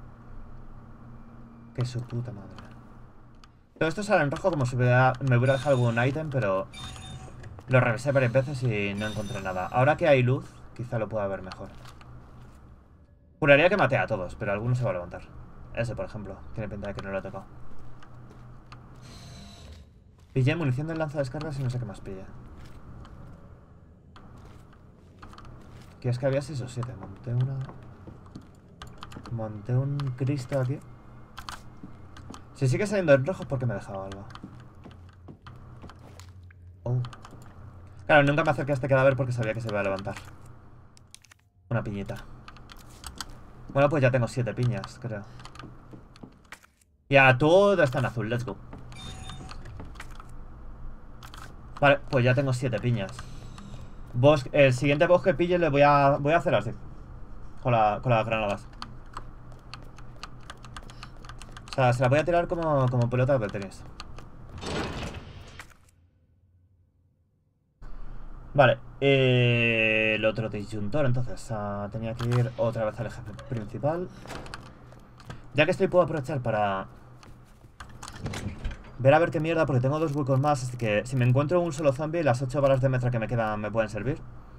que su puta madre. Todo esto sale en rojo como si hubiera, me hubiera dejado algún ítem, pero lo revisé varias veces y no encontré nada. Ahora que hay luz, quizá lo pueda ver mejor. Juraría que maté a todos, pero alguno se va a levantar. Ese, por ejemplo, tiene pinta de que no lo he tocado. Pillé munición de lanza descargas y no sé qué más pillé. Que es que había seis o siete. Monté una... Monté un Cristo aquí. Si sigue saliendo en rojo es porque me he dejado algo. Oh. Claro, nunca me acerqué a este cadáver porque sabía que se iba a levantar. Una piñita. Bueno, pues ya tengo siete piñas, creo. Ya, todo está en azul, let's go. Vale, pues ya tengo siete piñas. Bos el siguiente boss que pille le voy a, voy a hacer así. Con, la, con las granadas. O sea, se la voy a tirar como, como pelota de tenis. Vale, eh, el otro disyuntor, entonces uh, tenía que ir otra vez al jefe principal. Ya que estoy, puedo aprovechar para ver a ver qué mierda, porque tengo dos huecos más. Así que si me encuentro un solo zombie, las ocho balas de metra que me quedan me pueden servir.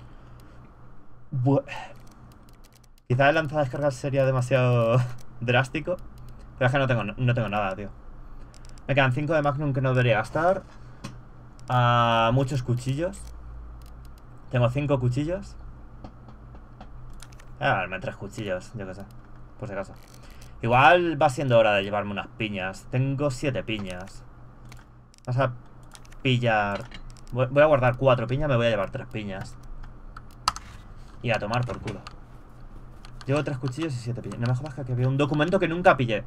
Bu Quizá el lanzadescargas sería demasiado drástico, pero es que no tengo, no tengo nada, tío. Me quedan cinco de Magnum que no debería gastar. Uh, muchos cuchillos. Tengo cinco cuchillos. Ah, darme tres cuchillos, yo qué sé. Por si acaso. Igual va siendo hora de llevarme unas piñas. Tengo siete piñas. Vas a pillar... Voy a guardar cuatro piñas, me voy a llevar tres piñas. Y a tomar por culo. Llevo tres cuchillos y siete piñas. No me jodas que aquí había un documento que nunca pillé.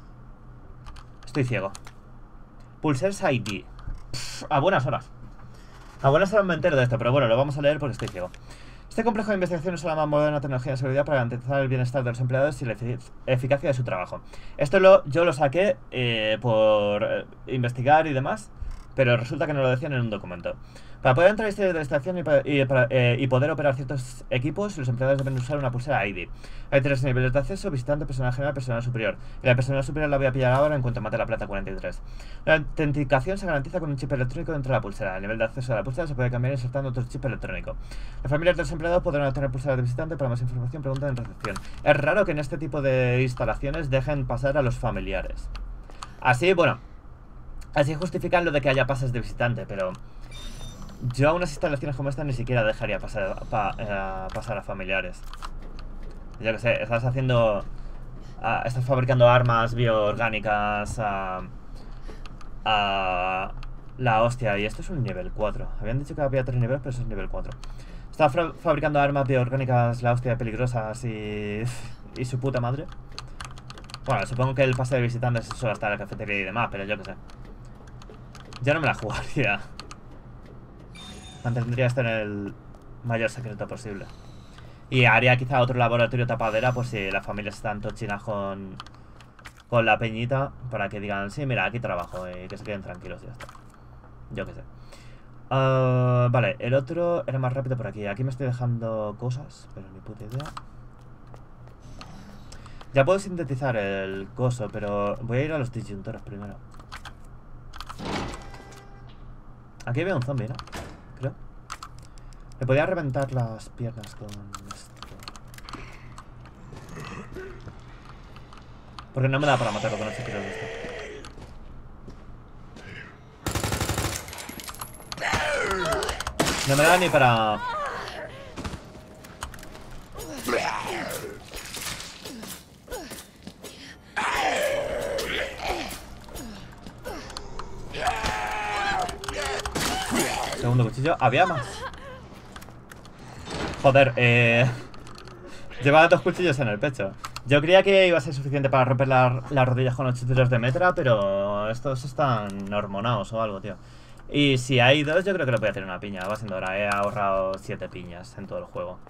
Estoy ciego. Pulsers I D. Pff, a buenas horas. A buenas horas me entero de esto, pero bueno, lo vamos a leer porque estoy ciego. Este complejo de investigación usa la más moderna tecnología de seguridad para garantizar el bienestar de los empleados y la efic eficacia de su trabajo. Esto lo, yo lo saqué eh, por eh, investigar y demás, pero resulta que no lo decían en un documento. Para poder entrar a historias de la estación y, y, para, eh, y poder operar ciertos equipos, los empleados deben usar una pulsera I D. Hay tres niveles de acceso: visitante, personal general, personal superior. Y la personal superior la voy a pillar ahora en cuanto mate la plata cuarenta y tres. La autenticación se garantiza con un chip electrónico dentro de la pulsera. El nivel de acceso a la pulsera se puede cambiar insertando otro chip electrónico. Las familias de los empleados podrán obtener pulseras de visitante. Para más información, pregunta en recepción. Es raro que en este tipo de instalaciones dejen pasar a los familiares. Así, bueno, así justifican lo de que haya pases de visitante, pero... yo a unas instalaciones como esta ni siquiera dejaría pasar, pa, eh, pasar a familiares. Yo que sé, estás haciendo... Uh, estás fabricando armas bioorgánicas a... Uh, uh, la hostia, y esto es un nivel cuatro. Habían dicho que había tres niveles, pero eso es nivel cuatro. Estás fabricando armas bioorgánicas, la hostia, peligrosas y... y su puta madre. Bueno, supongo que el pase de visitantes es solo hasta la cafetería y demás, pero yo que sé. Yo no me la jugaría. Mantendría esto en el mayor secreto posible. Y haría quizá otro laboratorio tapadera por si las familias están tochinas con, con la peñita, para que digan, sí, mira, aquí trabajo y que se queden tranquilos y ya está. Yo qué sé. Uh, vale, el otro era más rápido por aquí. Aquí me estoy dejando cosas, pero ni puta idea. Ya puedo sintetizar el coso, pero voy a ir a los disyuntores primero. Aquí veo un zombie, ¿no? Creo. Le podía reventar las piernas con esto. Porque no me da para matarlo con este tiro de esto. No me da ni para... Segundo cuchillo. Había más. Joder, eh... llevaba dos cuchillos en el pecho. Yo creía que iba a ser suficiente para romper la, las rodillas con ocho tiros de metra, pero estos están hormonados o algo, tío. Y si hay dos, yo creo que le voy a tirar una piña. Va siendo hora, he ahorrado siete piñas en todo el juego.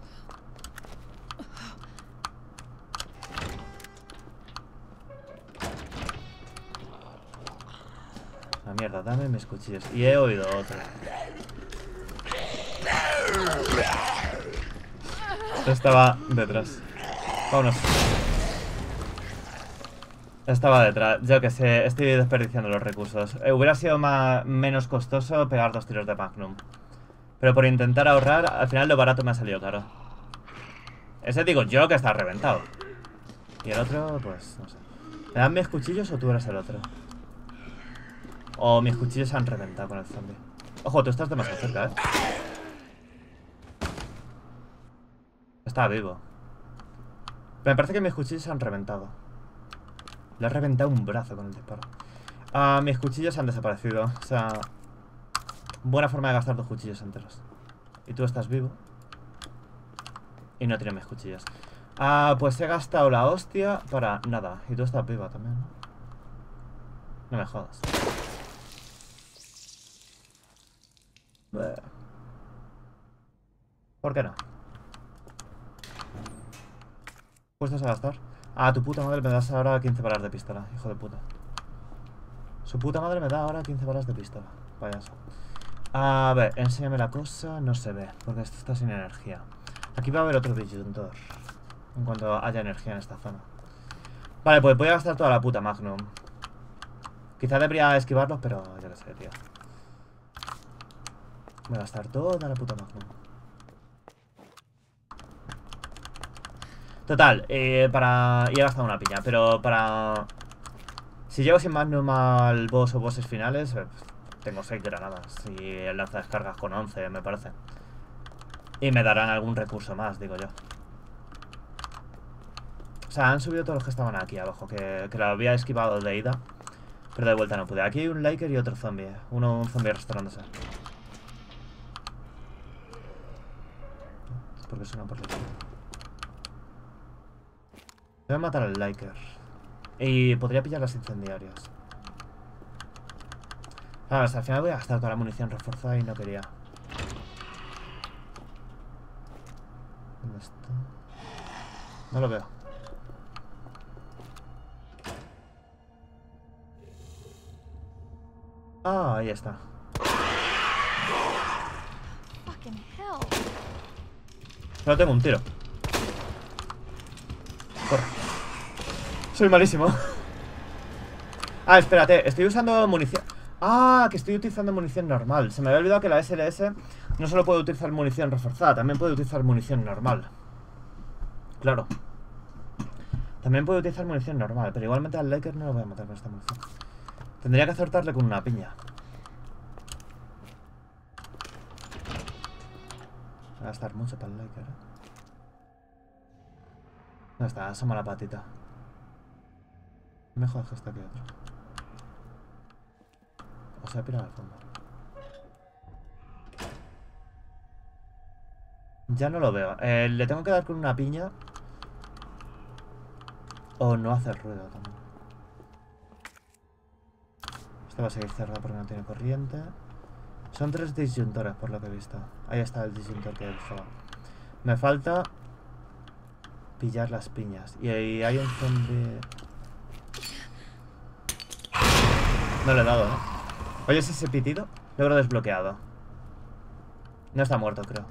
La mierda, dame mis cuchillos. Y he oído otro. Estaba detrás. Vámonos. Estaba detrás. Yo que sé, estoy desperdiciando los recursos. Eh, hubiera sido más, menos costoso pegar dos tiros de Magnum. Pero por intentar ahorrar, al final lo barato me ha salido caro. Ese digo yo que está reventado. Y el otro, pues, no sé. ¿Me dan mis cuchillos o tú eres el otro? O mis cuchillos se han reventado con el zombie. Ojo, tú estás demasiado cerca, ¿eh? Está vivo. Me parece que mis cuchillos se han reventado. Le he reventado un brazo con el disparo. Ah, mis cuchillos han desaparecido. O sea, buena forma de gastar dos cuchillos enteros. Y tú estás vivo. Y no tienes mis cuchillos. Ah, pues he gastado la hostia para nada. Y tú estás viva también, ¿no? No me jodas. ¿Por qué no? ¿Puestos a gastar? Ah, tu puta madre me das ahora quince balas de pistola, hijo de puta. Su puta madre me da ahora quince balas de pistola. Payaso. A ver, enséñame la cosa. No se ve, porque esto está sin energía. Aquí va a haber otro disyuntor en cuanto haya energía en esta zona. Vale, pues voy a gastar toda la puta Magnum. Quizá debería esquivarlos, pero yo qué sé, tío. Voy a gastar toda la puta Magnum. Total, eh, para... y he gastado una piña, pero para... si llego sin Magnum al boss o bosses finales, eh, tengo seis granadas. Y el lanza descargas con once, me parece. Y me darán algún recurso más, digo yo. O sea, han subido todos los que estaban aquí abajo, que, que lo había esquivado de ida. Pero de vuelta no pude. Aquí hay un Liker y otro zombie. Uno, un zombie arrastrándose. Porque suena por la izquierda. Voy a matar al Liker. Y podría pillar las incendiarias. Claro, hasta al final voy a gastar toda la munición reforzada y no quería. ¿Dónde está? No lo veo. Ah, ahí está. No tengo un tiro. Corre. Soy malísimo. Ah, espérate, estoy usando munición. Ah, que estoy utilizando munición normal. Se me había olvidado que la S L S no solo puede utilizar munición reforzada, también puede utilizar munición normal. Claro. También puede utilizar munición normal, pero igualmente al Liker no lo voy a matar con esta munición. Tendría que acertarle con una piña. Va a gastar mucho para el Liker, ¿eh? ¿Dónde está? Asoma la patita. Mejor que está aquí otro. O sea, pira al fondo. Ya no lo veo. Eh, le tengo que dar con una piña. O no hacer ruido también. Este va a seguir cerrado porque no tiene corriente. Son tres disyuntores por lo que he visto. Ahí está el disyuntor que he usado. Me falta pillar las piñas. Y ahí hay un zombie. No le he dado, ¿eh? ¿Oyes ese pitido? Logro desbloqueado. No está muerto, creo.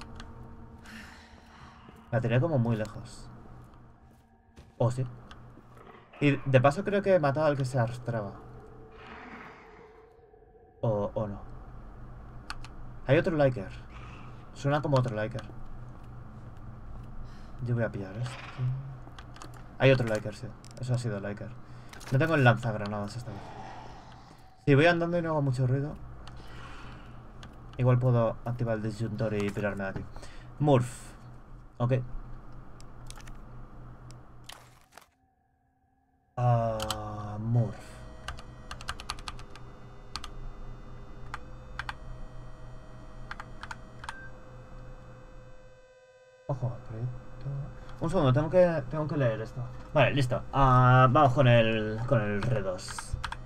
La tenía como muy lejos. Oh, sí. Y de paso creo que he matado al que se arrastraba. O, o no. Hay otro Liker. Suena como otro Liker. Yo voy a pillar esto. Hay otro Liker, sí. Eso ha sido Liker. No tengo el lanzagranadas esta vez. Si voy andando y no hago mucho ruido, igual puedo activar el disyuntor y pirarme de aquí. Murph. Ok. Ah, uh, Murph. Ojo, aprieto. Un segundo, tengo que, tengo que leer esto. Vale, listo. Uh, vamos con el, con el R dos.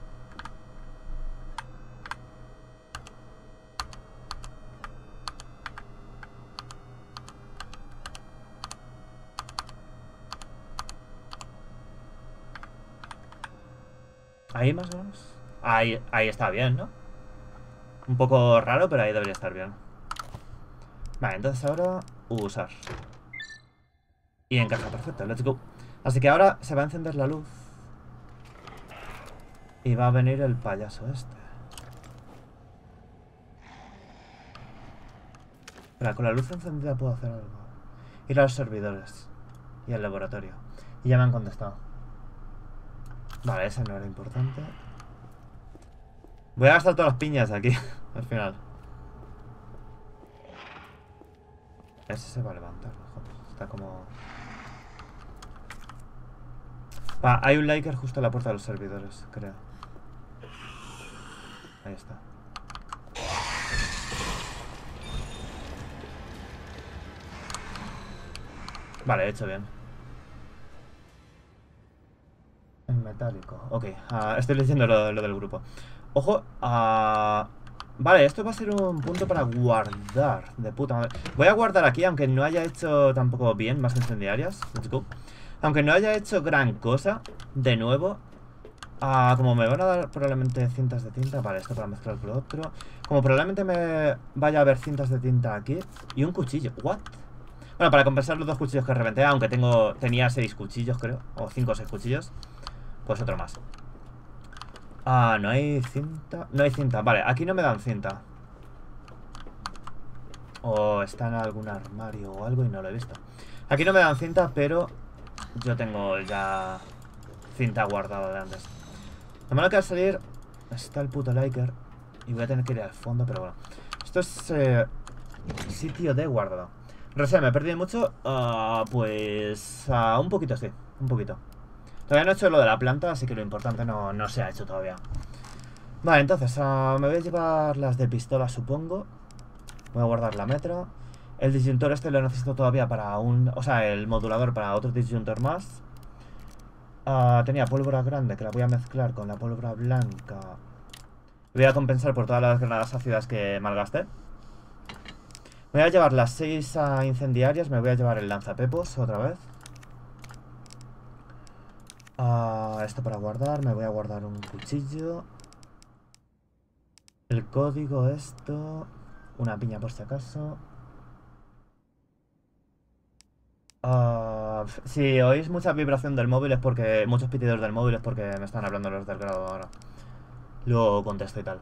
Ahí más o menos. Ahí, ahí está bien, ¿no? Un poco raro, pero ahí debería estar bien. Vale, entonces ahora usar. Y encaja, perfecto, let's go. Así que ahora se va a encender la luz. Y va a venir el payaso este. Espera, con la luz encendida puedo hacer algo. Ir a los servidores. Y al laboratorio. Y ya me han contestado. Vale, ese no era importante. Voy a gastar todas las piñas aquí, al final. Ese se va a levantar, joder. Está como... Ah, hay un Liker justo a la puerta de los servidores, creo. Ahí está. Vale, he hecho bien. En metálico. Ok, uh, estoy leyendo lo, lo del grupo. Ojo, uh, vale, esto va a ser un punto para guardar. De puta madre. Voy a guardar aquí, aunque no haya hecho tampoco bien más incendiarias. Let's go. Aunque no haya hecho gran cosa. De nuevo, uh, como me van a dar probablemente cintas de tinta. Vale, esto para mezclar con lo otro. Como probablemente me vaya a haber cintas de tinta aquí. Y un cuchillo, what? Bueno, para compensar los dos cuchillos que reventé. Aunque tengo tenía seis cuchillos, creo. O cinco o seis cuchillos. Pues otro más. Ah, no hay cinta. No hay cinta, vale, aquí no me dan cinta. O está en algún armario o algo y no lo he visto. Aquí no me dan cinta, pero yo tengo ya cinta guardada de antes. Lo malo que al salir está el puto Liker. Y voy a tener que ir al fondo, pero bueno. Esto es eh, sitio de guardado. Rosé, ¿me he perdido mucho? Uh, pues... Uh, un poquito, sí. Un poquito. Todavía no he hecho lo de la planta, así que lo importante no, no se ha hecho todavía. Vale, entonces, uh, me voy a llevar las de pistola, supongo. Voy a guardar la metra. El disyuntor este lo necesito todavía para un... O sea, el modulador para otro disyuntor más. Uh, tenía pólvora grande, que la voy a mezclar con la pólvora blanca. Voy a compensar por todas las granadas ácidas que malgasté. Voy a llevar las seis uh, incendiarias. Me voy a llevar el lanzapepos otra vez. Uh, esto para guardar. Me voy a guardar un cuchillo. El código, esto. Una piña por si acaso. Uh, si oís mucha vibración del móvil es porque... Muchos pitidos del móvil es porque me están hablando los del grado ahora. Luego contesto y tal.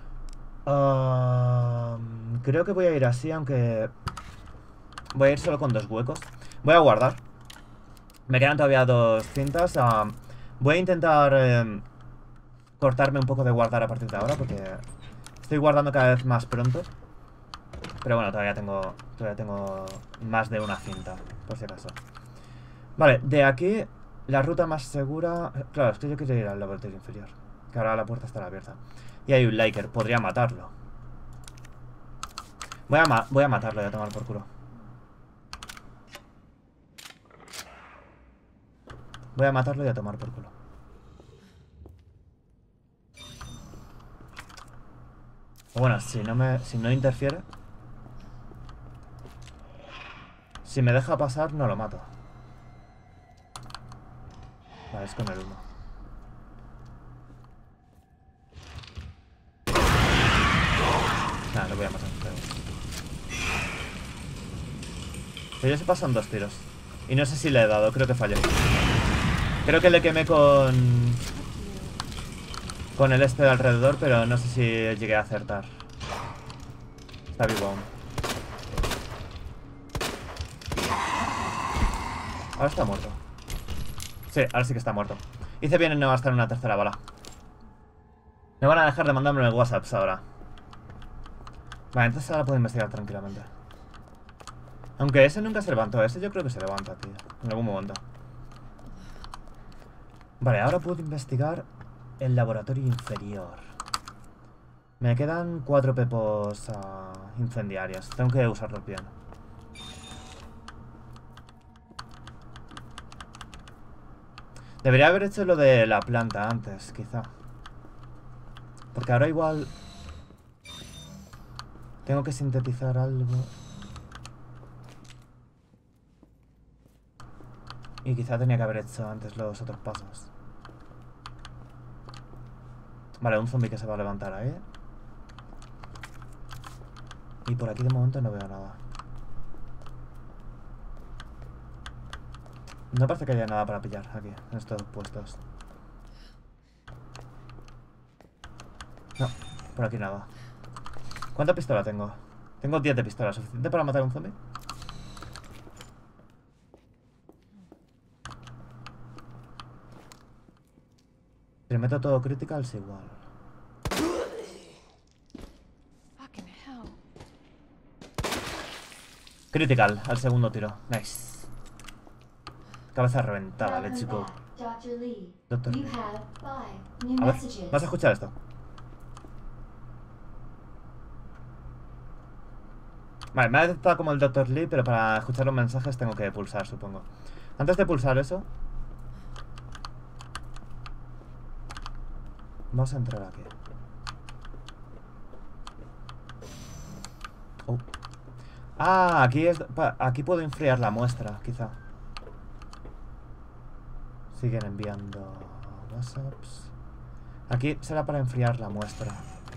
Uh, creo que voy a ir así, aunque... Voy a ir solo con dos huecos. Voy a guardar. Me quedan todavía dos cintas. Uh, voy a intentar eh, cortarme un poco de guardar a partir de ahora, porque estoy guardando cada vez más pronto. Pero bueno, todavía tengo, todavía tengo más de una cinta, por si acaso. Vale, de aquí, la ruta más segura... Claro, es que yo quiero ir al laboratorio inferior, que ahora la puerta estará abierta. Y hay un Liker, podría matarlo. Voy a, ma voy a matarlo y a tomar por culo. Voy a matarlo y a tomar por culo. O bueno, si no me, si no interfiere... Si me deja pasar, no lo mato. Vale, es con el humo. Nada, lo voy a matar. Pero... pero ya se pasan dos tiros. Y no sé si le he dado, creo que fallé. Creo que le quemé con... Con el este de alrededor, pero no sé si llegué a acertar. Está vivo aún. Ahora está muerto. Sí, ahora sí que está muerto. Hice bien en no gastar una tercera bala. Me van a dejar de mandarme el WhatsApp ahora. Vale, entonces ahora puedo investigar tranquilamente. Aunque ese nunca se levantó. Ese yo creo que se levanta, tío. En algún momento. Vale, ahora puedo investigar el laboratorio inferior. Me quedan cuatro pepos uh, incendiarios. Tengo que usarlos bien. Debería haber hecho lo de la planta antes, quizá. Porque ahora igual... Tengo que sintetizar algo. Y quizá tenía que haber hecho antes los otros pasos. Vale, un zombie que se va a levantar ahí. Y por aquí de momento no veo nada. No parece que haya nada para pillar aquí, en estos puestos. No, por aquí nada. ¿Cuánta pistola tengo? Tengo diez de pistola, ¿suficiente para matar a un zombie? Si le meto todo critical es igual. Critical, al segundo tiro. Nice. Cabeza reventada, let's go. Doctor Lee. A ver, vas a escuchar esto. Vale, me ha detectado como el Doctor Lee, pero para escuchar los mensajes tengo que pulsar, supongo. Antes de pulsar eso, vamos a entrar aquí. Oh. Ah, aquí es... Aquí puedo enfriar la muestra, quizá. Siguen enviando WhatsApps. Aquí será para enfriar la muestra.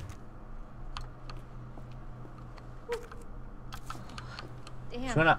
Suena...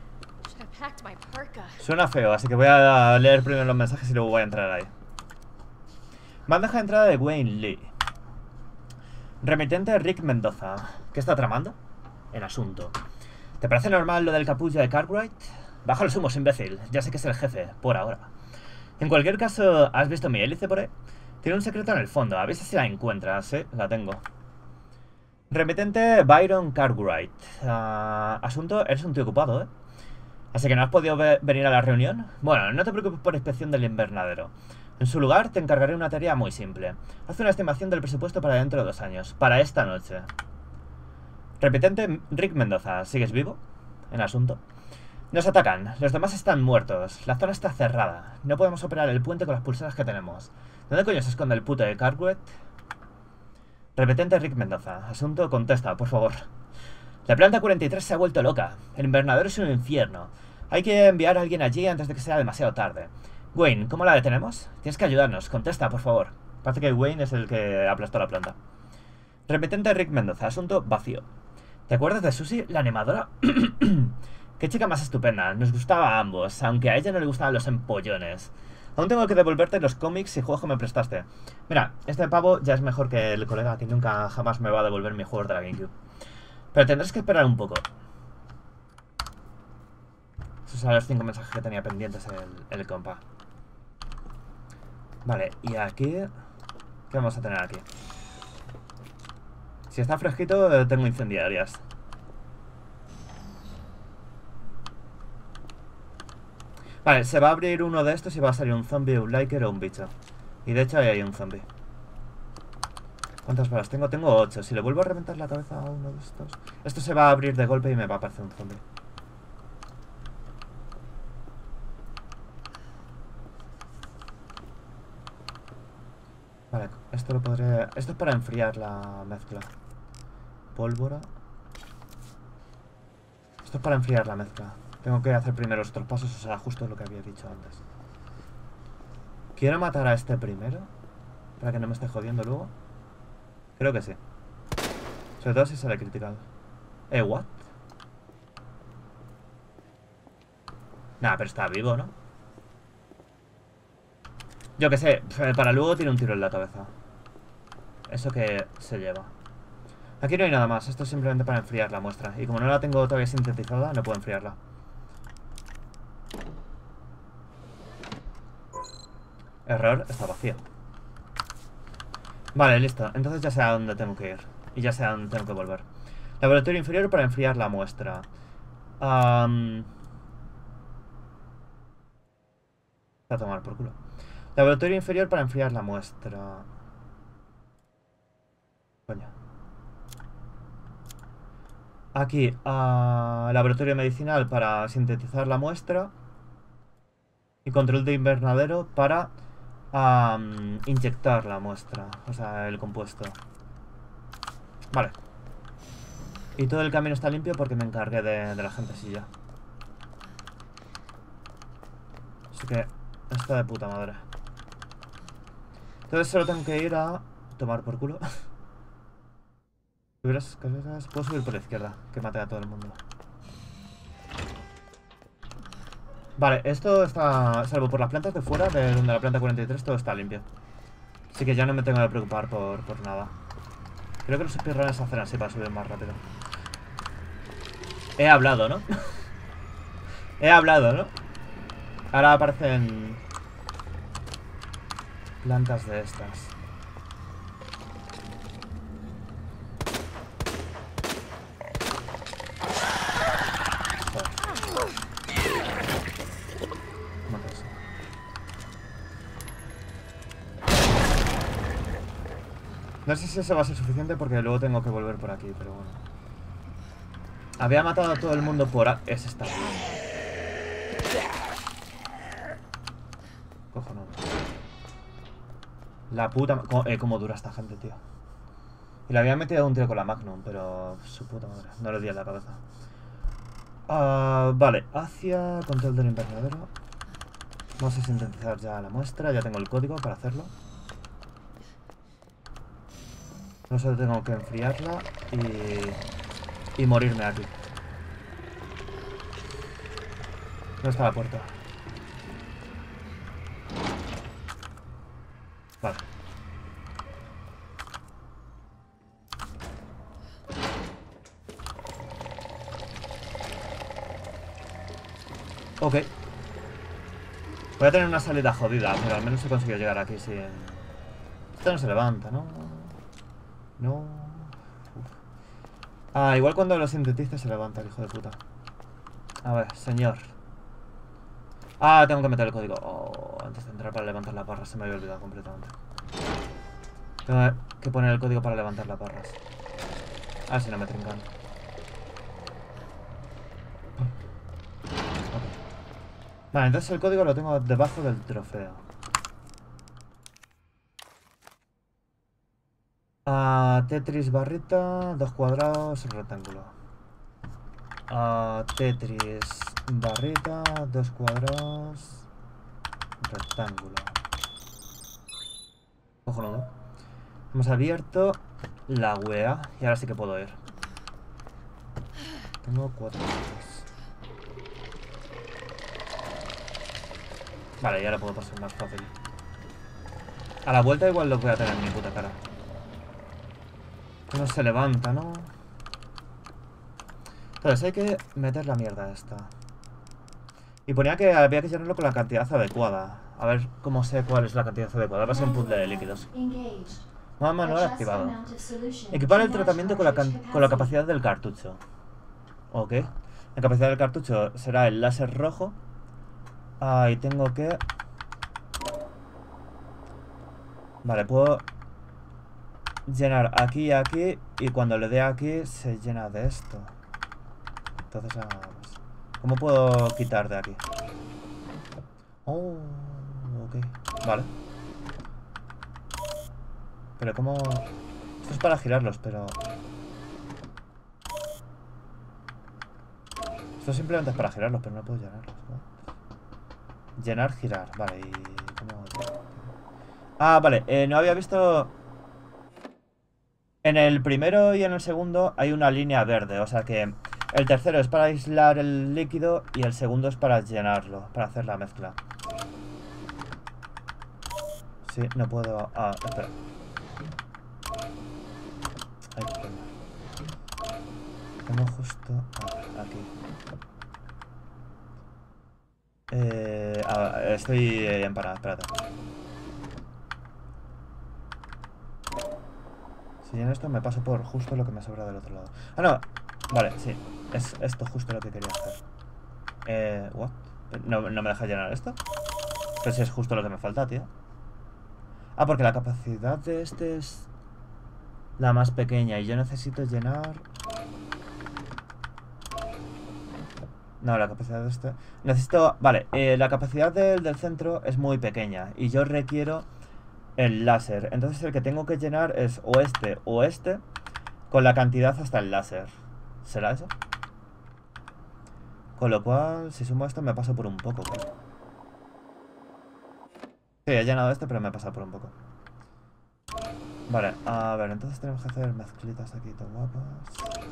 Suena feo, así que voy a leer primero los mensajes y luego voy a entrar ahí. Bandeja de entrada de Wayne Lee. Remitente Rick Mendoza. ¿Qué está tramando? El asunto. ¿Te parece normal lo del capullo de Cartwright? Baja los humos, imbécil. Ya sé que es el jefe, por ahora. En cualquier caso, ¿has visto mi hélice por ahí? Tiene un secreto en el fondo, a ver si la encuentras, ¿eh? La tengo. Remitente Byron Cartwright. Uh, asunto, eres un tío ocupado, ¿eh? Así que no has podido venir a la reunión. Bueno, no te preocupes por inspección del invernadero. En su lugar, te encargaré una tarea muy simple. Haz una estimación del presupuesto para dentro de dos años. Para esta noche. Repetente Rick Mendoza. ¿Sigues vivo? En asunto. Nos atacan. Los demás están muertos. La zona está cerrada. No podemos operar el puente con las pulseras que tenemos. ¿Dónde coño se esconde el puto de Cartwright? Repetente Rick Mendoza. Asunto, contesta, por favor. La planta cuarenta y tres se ha vuelto loca. El invernadero es un infierno. Hay que enviar a alguien allí antes de que sea demasiado tarde. Wayne, ¿cómo la detenemos? Tienes que ayudarnos. Contesta, por favor. Parece que Wayne es el que aplastó la planta. Repetente Rick Mendoza. Asunto, vacío. ¿Te acuerdas de Susie, la animadora? Qué chica más estupenda. Nos gustaba a ambos, aunque a ella no le gustaban los empollones. Aún tengo que devolverte los cómics y juegos que me prestaste. Mira, este pavo ya es mejor que el colega que nunca jamás me va a devolver mis juegos de la GameCube. Pero tendrás que esperar un poco. Esos son los cinco mensajes que tenía pendientes el, el compa. Vale, y aquí... ¿Qué vamos a tener aquí? Si está fresquito, tengo incendiarias. Vale, se va a abrir uno de estos y va a salir un zombie, un liker o un bicho. Y de hecho ahí hay un zombie. ¿Cuántas balas tengo? Tengo ocho. Si le vuelvo a reventar la cabeza a uno de estos... Esto se va a abrir de golpe y me va a aparecer un zombie. Vale, esto lo podré... Esto es para enfriar la mezcla. Pólvora. Esto es para enfriar la mezcla. Tengo que hacer primero estos pasos, o sea, justo lo que había dicho antes. ¿Quiero matar a este primero? Para que no me esté jodiendo luego. Creo que sí. Sobre todo si sale critical. Eh, ¿what? Nah, pero está vivo, ¿no? Yo que sé, para luego tiene un tiro en la cabeza. Eso que se lleva. Aquí no hay nada más, esto es simplemente para enfriar la muestra. Y como no la tengo todavía sintetizada, no puedo enfriarla. Error, está vacío. Vale, listo. Entonces ya sé a dónde tengo que ir. Y ya sé a dónde tengo que volver. Laboratorio inferior para enfriar la muestra. Um... A tomar por culo. Laboratorio inferior para enfriar la muestra. Coño. Aquí, uh, laboratorio medicinal para sintetizar la muestra. Y control de invernadero para um, inyectar la muestra. O sea, el compuesto. Vale. Y todo el camino está limpio porque me encargué de, de la gentecilla. Así que está de puta madre. Entonces solo tengo que ir a tomar por culo. Subir las escaleras. Puedo subir por la izquierda, que mate a todo el mundo. Vale, esto está, salvo por las plantas de fuera, de donde la planta cuarenta y tres, todo está limpio. Así que ya no me tengo que preocupar por, por nada. Creo que los speedrunners hacen así para subir más rápido. He hablado, ¿no? He hablado, ¿no? Ahora aparecen plantas de estas. No sé si eso va a ser suficiente porque luego tengo que volver por aquí, pero bueno. Había matado a todo el mundo por... A... Ese está bien. Cojonudo. La puta... ¿Cómo, eh, cómo dura esta gente, tío? Y le había metido un tiro con la Magnum, pero... Su puta madre. No le di en la cabeza. Uh, vale. Hacia control del invernadero. Vamos a sintetizar ya la muestra. Ya tengo el código para hacerlo. No solo tengo que enfriarla y... Y morirme aquí. ¿Dónde está la puerta? Vale. Ok. Voy a tener una salida jodida, pero al menos he conseguido llegar aquí sin... Esto no se levanta, ¿no? No... Uf. Ah, igual cuando lo sintetiza se levanta el hijo de puta. A ver, señor. Ah, tengo que meter el código. Oh, antes de entrar para levantar las barras. Se me había olvidado completamente. Tengo que poner el código para levantar las barras. Ah, si no me trincan. Okay. Vale, entonces el código lo tengo debajo del trofeo. Ah, Tetris barrita, dos cuadrados, rectángulo. Ah, Tetris barrita, dos cuadrados, rectángulo. Cojonudo. Hemos abierto la wea y ahora sí que puedo ir. Tengo cuatro minutos. Vale, ya lo puedo pasar más fácil. A la vuelta igual lo voy a tener en mi puta cara. No se levanta, ¿no? Entonces hay que meter la mierda esta. Y ponía que había que llenarlo con la cantidad adecuada. A ver cómo sé cuál es la cantidad adecuada. Va a ser un puzzle de líquidos. Modo manual activado. Equipar el tratamiento con la, con la capacidad del cartucho. Ok. La capacidad del cartucho será el láser rojo. Ah, y tengo que... Vale, puedo llenar aquí y aquí. Y cuando le dé aquí se llena de esto. Entonces, vamos. ¿Cómo puedo quitar de aquí? Oh, ok. Vale. Pero cómo... Esto es para girarlos, pero... Esto simplemente es para girarlos, pero no puedo llenarlos, ¿no? Llenar, girar. Vale, y... ¿Cómo...? Ah, vale. Eh, no había visto... En el primero y en el segundo hay una línea verde. O sea que el tercero es para aislar el líquido y el segundo es para llenarlo, para hacer la mezcla. Sí, no puedo... Ah, espera. Ay, tengo justo... Ah, aquí. Eh, ah, estoy en parada, espérate. Si lleno esto me paso por justo lo que me sobra del otro lado. Ah, no. Vale, sí. Es esto justo lo que quería hacer. Eh, what? ¿No, no me deja llenar esto? Pero si es justo lo que me falta, tío. Ah, porque la capacidad de este es la más pequeña y yo necesito llenar... No, la capacidad de este... Necesito... Vale, eh, la capacidad del, del centro es muy pequeña y yo requiero el láser. Entonces el que tengo que llenar es o este o este con la cantidad hasta el láser. ¿Será eso? Con lo cual, si sumo esto me paso por un poco, creo. Sí, he llenado este, pero me he pasado por un poco. Vale, a ver, entonces tenemos que hacer mezclitas aquí, todo guapas.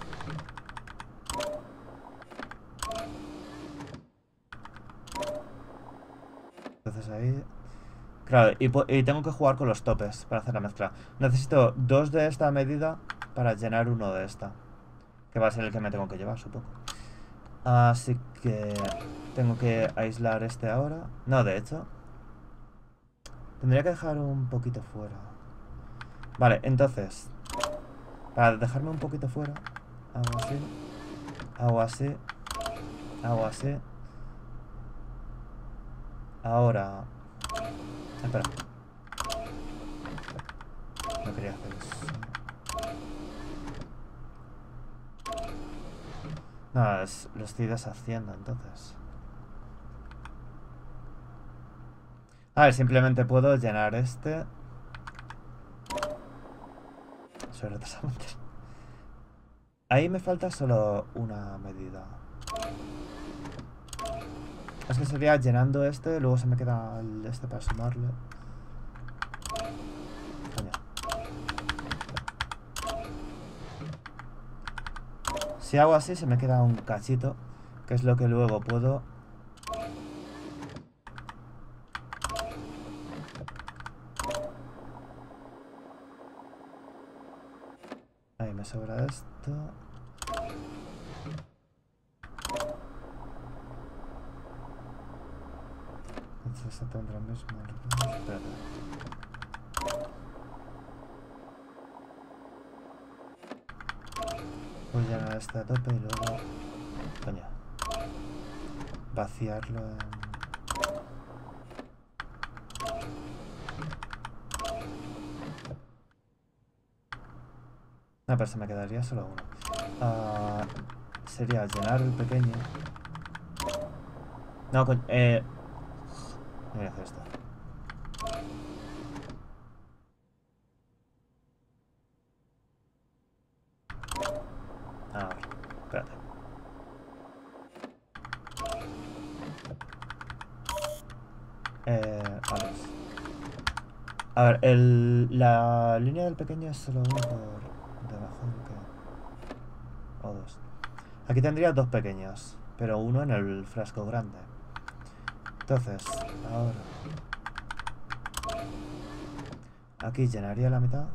Entonces ahí... Claro, y, y tengo que jugar con los topes para hacer la mezcla. Necesito dos de esta medida para llenar uno de esta. Que va a ser el que me tengo que llevar, supongo. Así que... Tengo que aislar este ahora. No, de hecho... Tendría que dejar un poquito fuera. Vale, entonces... Para dejarme un poquito fuera... Hago así... Hago así... Hago así... Ahora... Espera. No quería hacer eso. No, es, lo estoy deshaciendo entonces. A ver, simplemente puedo llenar este. Soy retrasado. Ahí me falta solo una medida. Es que sería llenando este, luego se me queda el este para sumarle. Coño. Si hago así se me queda un cachito, que es lo que luego puedo... Ahí me sobra esto. Entonces esto tendrá el mismo... Espérate. rellenar este a tope y luego... Coño. Vaciarlo en... No, pero se me quedaría solo uno. Uh, sería llenar el pequeño. No, coño, eh... voy a hacer esto. Ahora, espérate. Eh, vamos. A ver, el, la línea del pequeño es solo uno por debajo del que... o dos. Aquí tendría dos pequeños, pero uno en el frasco grande. Entonces, ahora... aquí llenaría la mitad.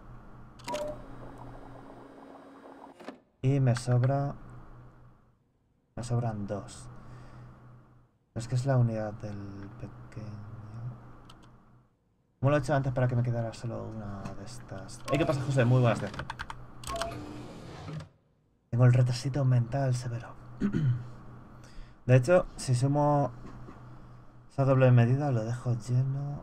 Y me sobra... me sobran dos. Es que es la unidad del pequeño. ¿Cómo lo he hecho antes para que me quedara solo una de estas? Hey, ¿qué pasa, José? Muy buenas tardes. Tengo el retrasito mental severo. De hecho, si sumo esa doble medida, lo dejo lleno.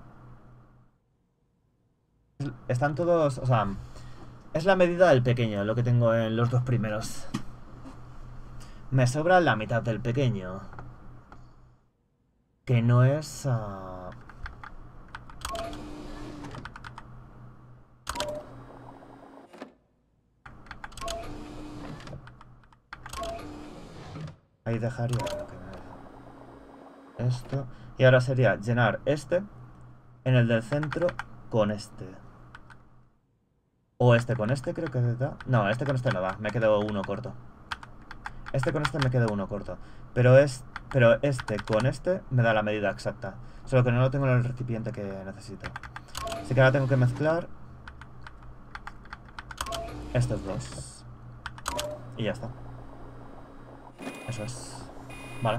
Están todos... o sea... es la medida del pequeño, lo que tengo en los dos primeros. Me sobra la mitad del pequeño. Que no es... Uh... ahí dejaría lo que me... esto. Y ahora sería llenar este en el del centro con este. O este con este creo que da... no, este con este no da. Me quedo uno corto. Este con este me quedo uno corto. Pero es... pero este con este me da la medida exacta. Solo que no lo tengo en el recipiente que necesito. Así que ahora tengo que mezclar estos dos. Y ya está. Eso es. Vale.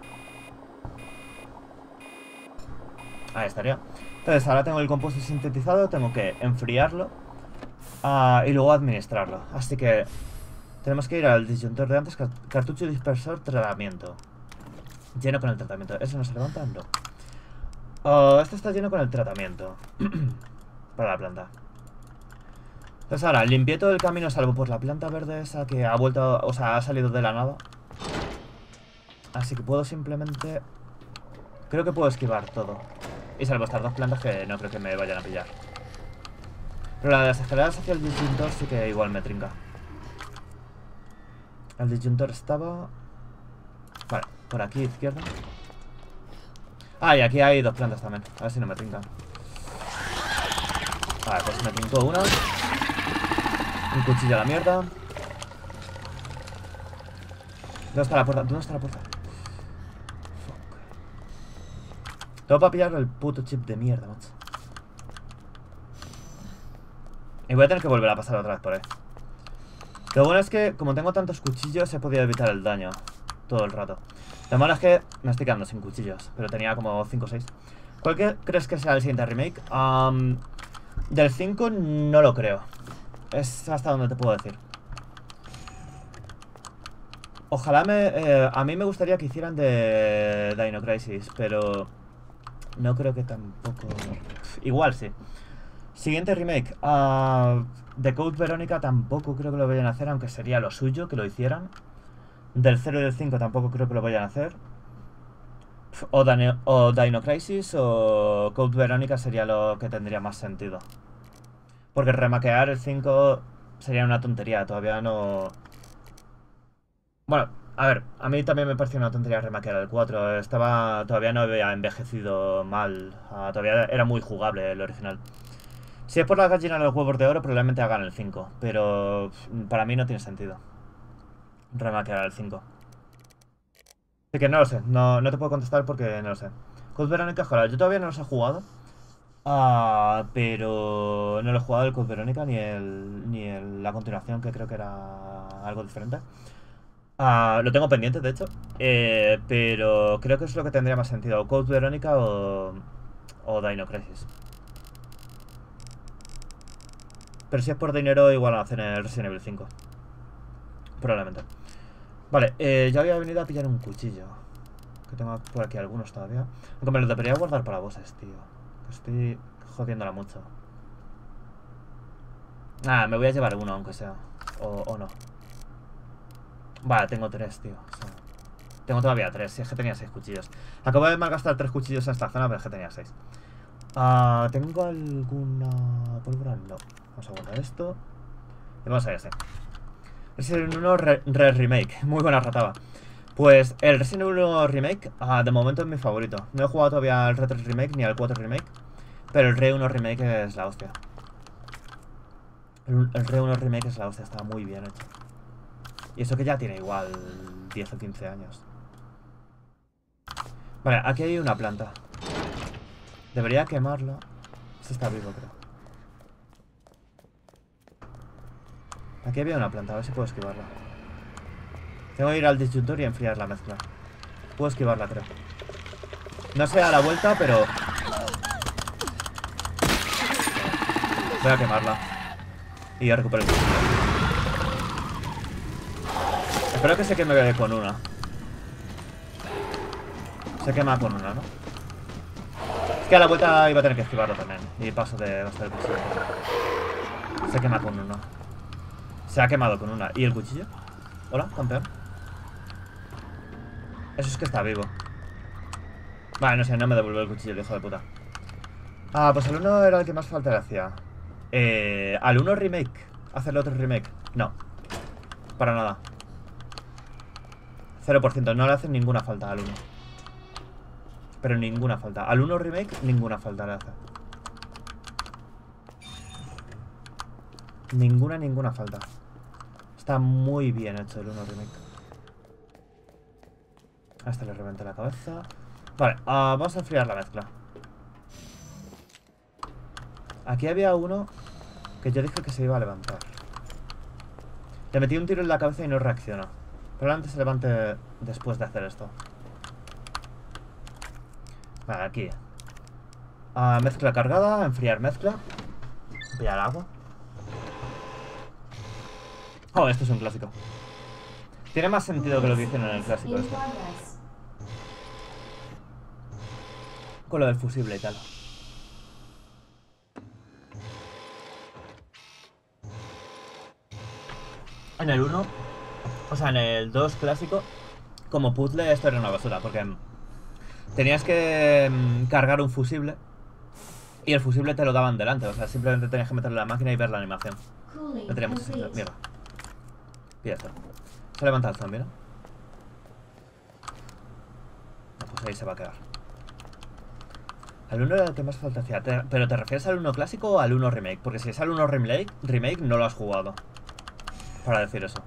Ahí estaría. Entonces ahora tengo el compuesto sintetizado. Tengo que enfriarlo uh, y luego administrarlo. Así que tenemos que ir al disyuntor de antes. Cartucho dispersor, tratamiento. Lleno con el tratamiento. ¿Eso no se levanta? No. Uh, esto está lleno con el tratamiento. Para la planta. Entonces ahora limpié todo el camino salvo por la planta verde esa que ha vuelto, o sea, ha salido de la nada. Así que puedo simplemente... creo que puedo esquivar todo. Y salvo estas dos plantas que no creo que me vayan a pillar. Pero la de las escaleras hacia el disyuntor sí que igual me trinca. El disyuntor estaba... vale, por aquí izquierda. Ah, y aquí hay dos plantas también. A ver si no me trincan. Vale, pues me trincó una. Un cuchillo a la mierda. ¿Dónde está la puerta? ¿Dónde está la puerta? Fuck. Tengo para pillar el puto chip de mierda, macho. Y voy a tener que volver a pasar otra vez por ahí. Lo bueno es que, como tengo tantos cuchillos, he podido evitar el daño todo el rato. Lo malo es que me estoy quedando sin cuchillos, pero tenía como cinco o seis. ¿Cuál que crees que sea el siguiente remake? Um, del cinco no lo creo. Es hasta donde te puedo decir. Ojalá me... Eh, a mí me gustaría que hicieran de Dino Crisis, pero no creo que tampoco... igual sí. Siguiente remake. Uh, de Code Verónica tampoco creo que lo vayan a hacer, aunque sería lo suyo que lo hicieran. Del cero y del cinco tampoco creo que lo vayan a hacer. O, Dino, o Dino Crisis o Code Verónica sería lo que tendría más sentido. Porque remaquear el cinco sería una tontería, todavía no... bueno, a ver, a mí también me pareció una tontería remaquear el cuatro. Estaba... todavía no había envejecido mal. Uh, todavía era muy jugable el original. Si es por la gallina de los huevos de oro, probablemente hagan el cinco. Pero para mí no tiene sentido remaquear el cinco. Así que no lo sé, no, no te puedo contestar porque no lo sé. Code Verónica, joder, yo todavía no los he jugado. Ah, pero no lo he jugado el Code Verónica ni el ni el, la continuación, que creo que era algo diferente. Ah, lo tengo pendiente, de hecho. Eh, pero creo que es lo que tendría más sentido, o Code Verónica o, o Dino Crisis. Pero si es por dinero, igual lo hacen en el Resident Evil cinco. Probablemente. Vale, eh, yo había venido a pillar un cuchillo. Que tengo por aquí algunos todavía. Aunque me los debería guardar para bosses, tío. Que estoy jodiéndola mucho. Ah, me voy a llevar uno, aunque sea. O, o no. Vale, tengo tres, tío. O sea, tengo todavía tres. Si es que tenía seis cuchillos. Acabo de malgastar tres cuchillos en esta zona, pero es que tenía seis. Uh, ¿Tengo alguna pólvora? No. Vamos a guardar esto. Y vamos a ver este. Resident Evil uno Re, Re Remake. Muy buena ratada. Pues el Resident Evil uno Remake, uh, de momento es mi favorito. No he jugado todavía al Red tres Remake ni al cuatro Remake. Pero el Re uno Remake es la hostia. El, el Re uno Remake es la hostia, está muy bien hecho. Y eso que ya tiene igual diez o quince años. Vale, aquí hay una planta. Debería quemarla. Este está vivo, creo. Aquí había una planta, a ver si puedo esquivarla. Tengo que ir al disyuntor y enfriar la mezcla. Puedo esquivarla, creo. No sé a la vuelta, pero... voy a quemarla. Y ya recupero el cuchillo. Espero que se queme con una. Se quema con una, ¿no? Es que a la vuelta iba a tener que esquivarlo también. Y paso de gastar el cuchillo. Se quema con una. Se ha quemado con una. ¿Y el cuchillo? Hola, campeón. Eso es que está vivo. Vale, no sé, no me devuelve el cuchillo, el hijo de puta. Ah, pues el uno era el que más falta le hacía. Eh, al uno remake. ¿Hacerle otro remake? No. Para nada. cero por ciento. No le hace ninguna falta al uno. Pero ninguna falta. Al uno remake, ninguna falta le hace. Ninguna, ninguna falta. Está muy bien hecho el uno remake. A este le reventé la cabeza. Vale, uh, vamos a enfriar la mezcla. Aquí había uno que yo dije que se iba a levantar. Le metí un tiro en la cabeza y no reacciona. Probablemente se levante después de hacer esto. Vale, aquí. Uh, mezcla cargada, enfriar mezcla. Pillar agua. Oh, esto es un clásico. Tiene más sentido que lo que dicen en el clásico esto. Con lo del fusible y tal. En el uno, o sea, en el dos clásico, como puzzle esto era una basura, porque tenías que mmm, cargar un fusible y el fusible te lo daban delante, o sea, simplemente tenías que meterlo en la máquina y ver la animación. No tenía mucho sentido. Mierda. Pilla esto. Se levanta el zombie, ¿no? No, pues ahí se va a quedar. Al uno era el que más falta hacía. ¿Pero te refieres al uno clásico o al uno remake? Porque si es al uno remake, remake no lo has jugado. Para decir eso.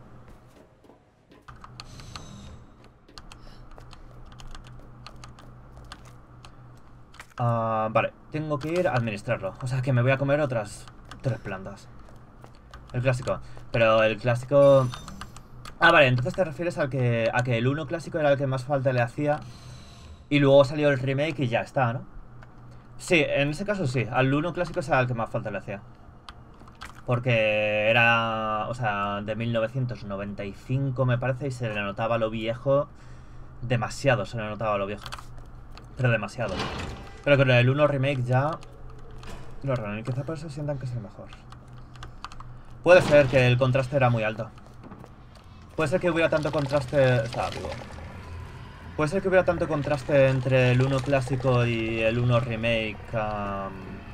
Uh, vale, tengo que ir a administrarlo. O sea que me voy a comer otras tres plantas. El clásico. Pero el clásico... Ah, vale, entonces te refieres al que, a que el uno clásico era el que más falta le hacía. Y luego salió el remake y ya está, ¿no? Sí, en ese caso sí. Al uno clásico era el que más falta le hacía. Porque era, o sea, de mil novecientos noventa y cinco me parece. Y se le notaba lo viejo. Demasiado se le notaba lo viejo. Pero demasiado. Pero con el uno remake ya... Los running quizá por eso sientan que es el mejor. Puede ser que el contraste era muy alto. Puede ser que hubiera tanto contraste... Estaba vivo. Puede ser que hubiera tanto contraste entre el uno clásico y el uno remake, um,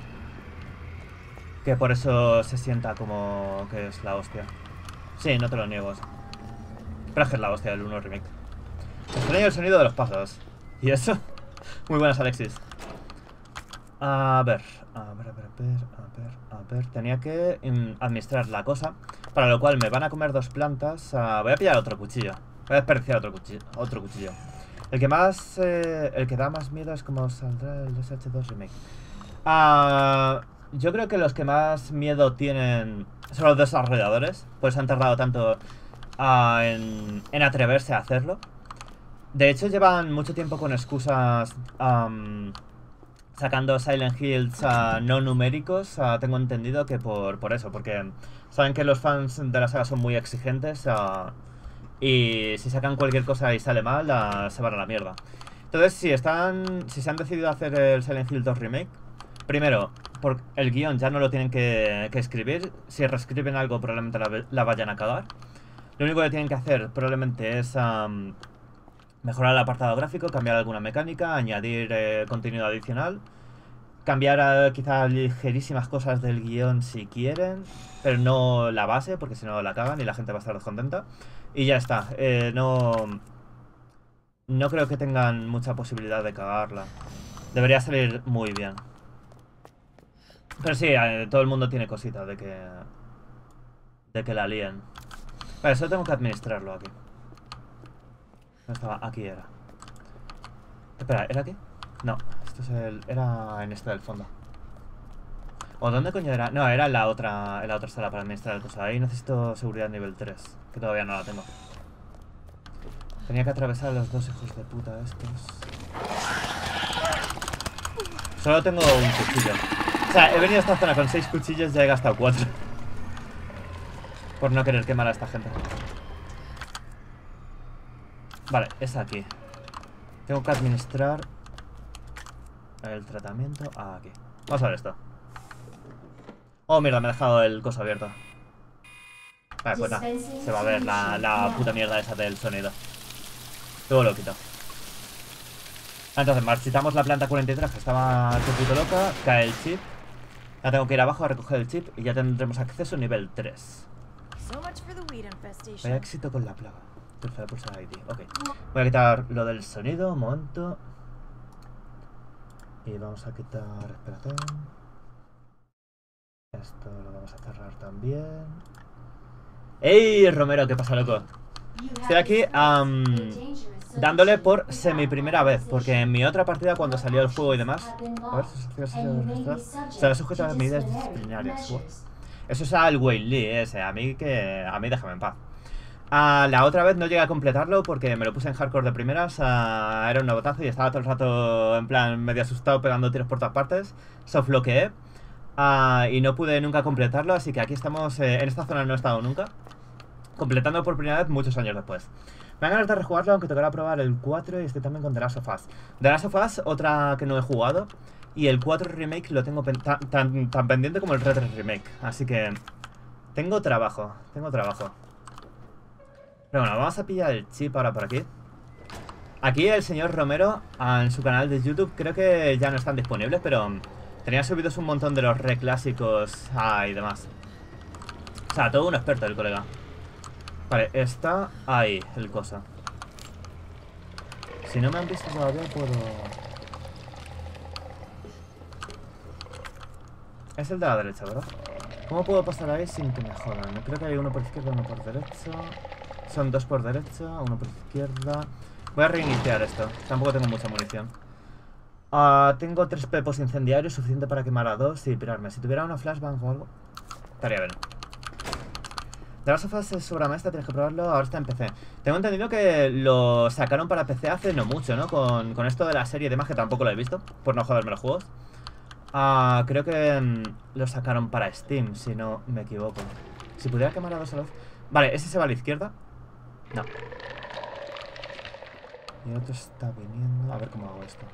que por eso se sienta como que es la hostia. Sí, no te lo niego. Pero es que es la hostia del uno remake. Extraño el sonido de los pasos. ¿Y eso? Muy buenas, Alexis. A ver, a ver, a ver, a ver, a ver, a ver. Tenía que um, administrar la cosa, para lo cual me van a comer dos plantas. Uh, voy a pillar otro cuchillo. Voy a desperdiciar otro cuchillo. Otro cuchillo. El que más... Eh, el que da más miedo es como saldrá el S H dos Remake. Uh, yo creo que los que más miedo tienen son los desarrolladores. Pues han tardado tanto uh, en, en atreverse a hacerlo. De hecho llevan mucho tiempo con excusas um, sacando Silent Hills uh, no numéricos, uh, tengo entendido que por, por eso, porque saben que los fans de la saga son muy exigentes uh, y si sacan cualquier cosa y sale mal, uh, se van a la mierda. Entonces, si están, si se han decidido hacer el Silent Hill dos Remake, primero, por el guión ya no lo tienen que, que escribir. Si reescriben algo, probablemente la, la vayan a cagar. Lo único que tienen que hacer probablemente es um, mejorar el apartado gráfico, cambiar alguna mecánica, añadir eh, contenido adicional, cambiar uh, quizás ligerísimas cosas del guión si quieren, pero no la base, porque si no la cagan y la gente va a estar descontenta. Y ya está. Eh, no, no creo que tengan mucha posibilidad de cagarla. Debería salir muy bien. Pero sí, eh, todo el mundo tiene cositas de que... De que la líen. Vale, eso tengo que administrarlo aquí. ¿Dónde estaba? Aquí era. Espera, ¿era aquí? No, esto es el... Era en este del fondo. ¿O dónde coño era? No, era en la otra, en la otra sala para administrar el coso. Ahí necesito seguridad nivel tres, que todavía no la tengo. Tenía que atravesar a los dos hijos de puta estos. Solo tengo un cuchillo. O sea, he venido a esta zona con seis cuchillos y he gastado cuatro. Por no querer quemar a esta gente. Vale, es aquí. Tengo que administrar el tratamiento aquí. Vamos a ver esto. Oh, mierda, me he dejado el coso abierto. Vale, pues nada. Se va a ver la, la puta mierda esa del sonido. Luego lo quito. Entonces, marchitamos la planta cuarenta y tres, que estaba tu puto loca. Cae el chip. Ya tengo que ir abajo a recoger el chip y ya tendremos acceso a nivel tres. Vaya éxito con la plaga. Tercera pulsada I D. Ok. Voy a quitar lo del sonido, un momento. Y vamos a quitar... Espérate. Esto lo vamos a cerrar también. ¡Ey, Romero! ¿Qué pasa, loco? Estoy aquí um, dándole por semi primera vez, porque en mi otra partida, cuando salió el juego y demás, a ver, se ve sujeto a medidas disciplinarias. What? Eso es al Wayne Lee ese, a mí que a mí déjame en paz. Uh, la otra vez no llegué a completarlo porque me lo puse en hardcore de primeras. Uh, era un novotazo y estaba todo el rato en plan medio asustado pegando tiros por todas partes. Softloqueé uh, y no pude nunca completarlo, así que aquí estamos, eh, en esta zona no he estado nunca, completando por primera vez muchos años después. Me han ganas de rejugarlo, aunque tocará probar el cuatro y estoy también con The Last of Us. The Last of Us, otra que no he jugado. Y el cuatro Remake lo tengo tan, tan, tan pendiente como el Red Dead Remake. Así que tengo trabajo, tengo trabajo. Pero bueno, vamos a pillar el chip ahora por aquí. Aquí el señor Romero, en su canal de YouTube, creo que ya no están disponibles, pero tenía subidos un montón de los re clásicos ah, y demás. O sea, todo un experto el colega. Vale, está ahí el cosa. Si no me han visto todavía, puedo... Es el de la derecha, ¿verdad? ¿Cómo puedo pasar ahí sin que me jodan? Creo que hay uno por izquierda, uno por derecha. Son dos por derecha, uno por izquierda. Voy a reiniciar esto. Tampoco tengo mucha munición. Uh, tengo tres pepos incendiarios, suficiente para quemar a dos y pirarme. Si tuviera una flashbang o algo, estaría bien. The Last of Us es obra maestra, tienes que probarlo, ahora está en P C. Tengo entendido que lo sacaron para P C hace no mucho, ¿no? Con, con esto de la serie y demás, que tampoco lo he visto, por no joderme los juegos. Uh, creo que um, lo sacaron para Steam, si no me equivoco. Si pudiera quemar a dos a la vez. Vale, ese se va a la izquierda. No. Y el otro está viniendo. A ver cómo hago esto.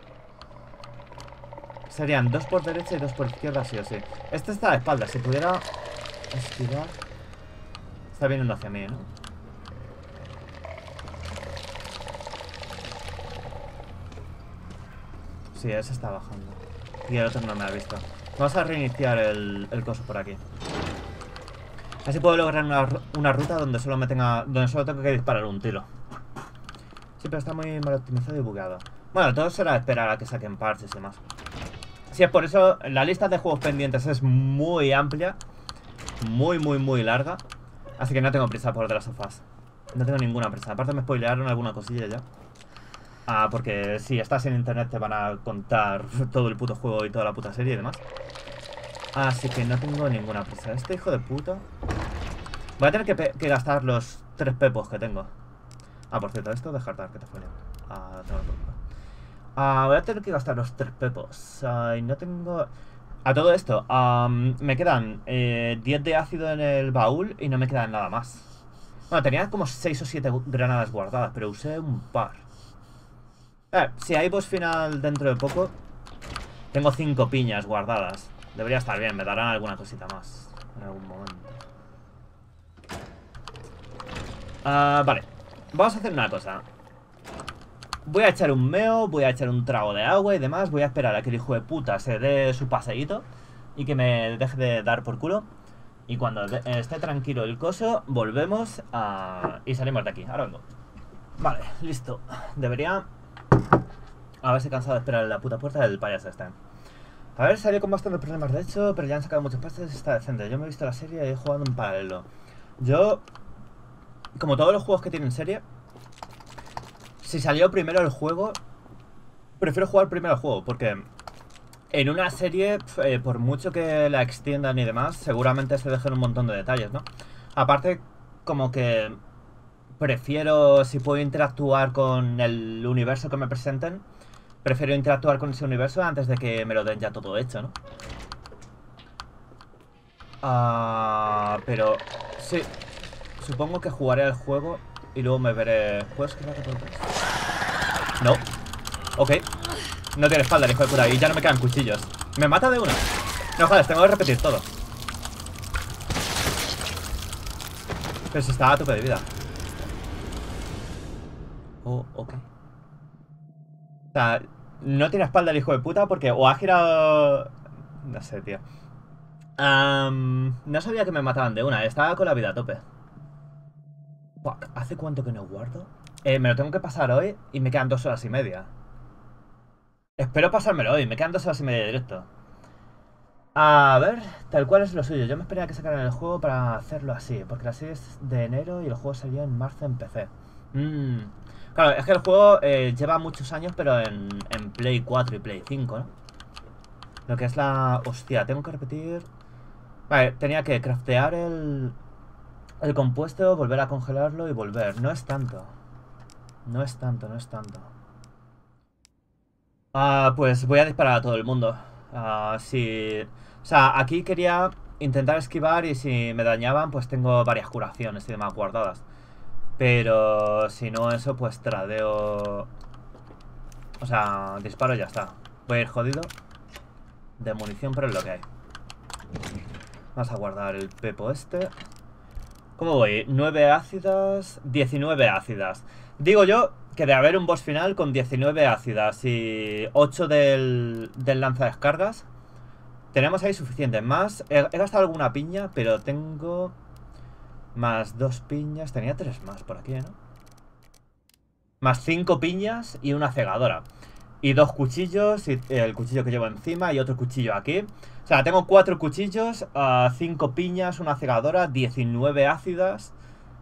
Serían dos por derecha y dos por izquierda, sí o sí. Este está a espaldas, si pudiera esquivar. Está viniendo hacia mí, ¿no? Sí, ese está bajando. Y el otro no me ha visto. Vamos a reiniciar el, el coso por aquí. Así puedo lograr una, una ruta donde solo me tenga. Donde solo tengo que disparar un tiro. Sí, pero está muy mal optimizado y bugueado. Bueno, todo será esperar a que saquen parches y demás. Sí, es por eso la lista de juegos pendientes es muy amplia. Muy, muy, muy larga. Así que no tengo prisa por The Last of Us. No tengo ninguna prisa. Aparte me spoilearon alguna cosilla ya. Ah, porque si estás en internet te van a contar todo el puto juego y toda la puta serie y demás. Así que no tengo ninguna prisa. Este hijo de puta. Voy a tener que, que gastar los tres pepos que tengo. Ah, por cierto, esto de Hardar, que te fue. Ah, tengo que preocupar. Uh, voy a tener que gastar los tres pepos. Uh, y no tengo... A todo esto, um, me quedan eh, diez de ácido en el baúl y no me quedan nada más. Bueno, tenía como seis o siete granadas guardadas, pero usé un par. Eh, si hay boss final dentro de poco, tengo cinco piñas guardadas. Debería estar bien, me darán alguna cosita más en algún momento. Uh, vale, vamos a hacer una cosa. Voy a echar un meo, voy a echar un trago de agua y demás. Voy a esperar a que el hijo de puta se dé su paseíto y que me deje de dar por culo. Y cuando esté tranquilo el coso, volvemos a... y salimos de aquí. Ahora vengo. Vale, listo. Debería haberse cansado de esperar en la puta puerta del payaso este. A ver, salió con bastantes problemas de hecho, pero ya han sacado muchos pastes y está decente. Yo me he visto la serie y he jugado en paralelo. Yo, como todos los juegos que tienen serie, si salió primero el juego, prefiero jugar primero el juego, porque en una serie, eh, por mucho que la extiendan y demás, seguramente se dejen un montón de detalles, ¿no? Aparte, como que prefiero, si puedo interactuar con el universo que me presenten, prefiero interactuar con ese universo antes de que me lo den ya todo hecho, ¿no? Ah, pero sí, supongo que jugaré al juego y luego me veré... ¿Puedes quitar todo esto? No. Ok. No tiene espalda, hijo de puta. Y ya no me quedan cuchillos. Me mata de una. No, joder, tengo que repetir todo. Pero si estaba a tope de vida. Oh, ok. O sea, no tiene espalda el hijo de puta porque o ha girado... No sé, tío. Um, no sabía que me mataban de una. Estaba con la vida a tope. Fuck, ¿hace cuánto que no guardo? Eh, me lo tengo que pasar hoy y me quedan dos horas y media. Espero pasármelo hoy, me quedan dos horas y media de directo. A ver, tal cual es lo suyo. Yo me esperaba que sacaran el juego para hacerlo así, porque la serie es de enero y el juego salió en marzo en P C. Mm. Claro, es que el juego eh, lleva muchos años, pero en, en Play cuatro y Play cinco, ¿no? Lo que es la... Hostia, tengo que repetir... Vale, tenía que craftear el... El compuesto, volver a congelarlo y volver. No es tanto. No es tanto, no es tanto. Ah, pues voy a disparar a todo el mundo. Ah, sí. O sea, aquí quería intentar esquivar y si me dañaban, pues tengo varias curaciones y demás guardadas. Pero si no eso, pues tradeo... O sea, disparo y ya está. Voy a ir jodido de munición, pero es lo que hay. Vamos a guardar el pepo este. ¿Cómo voy? nueve ácidas, diecinueve ácidas. Digo yo que de haber un boss final con diecinueve ácidas y ocho del, del lanzadescargas, tenemos ahí suficiente. Más, he, he gastado alguna piña, pero tengo más dos piñas. Tenía tres más por aquí, ¿no? Más cinco piñas y una cegadora. Y dos cuchillos, y el cuchillo que llevo encima y otro cuchillo aquí. O sea, tengo cuatro cuchillos, uh, cinco piñas, una cegadora, diecinueve ácidas,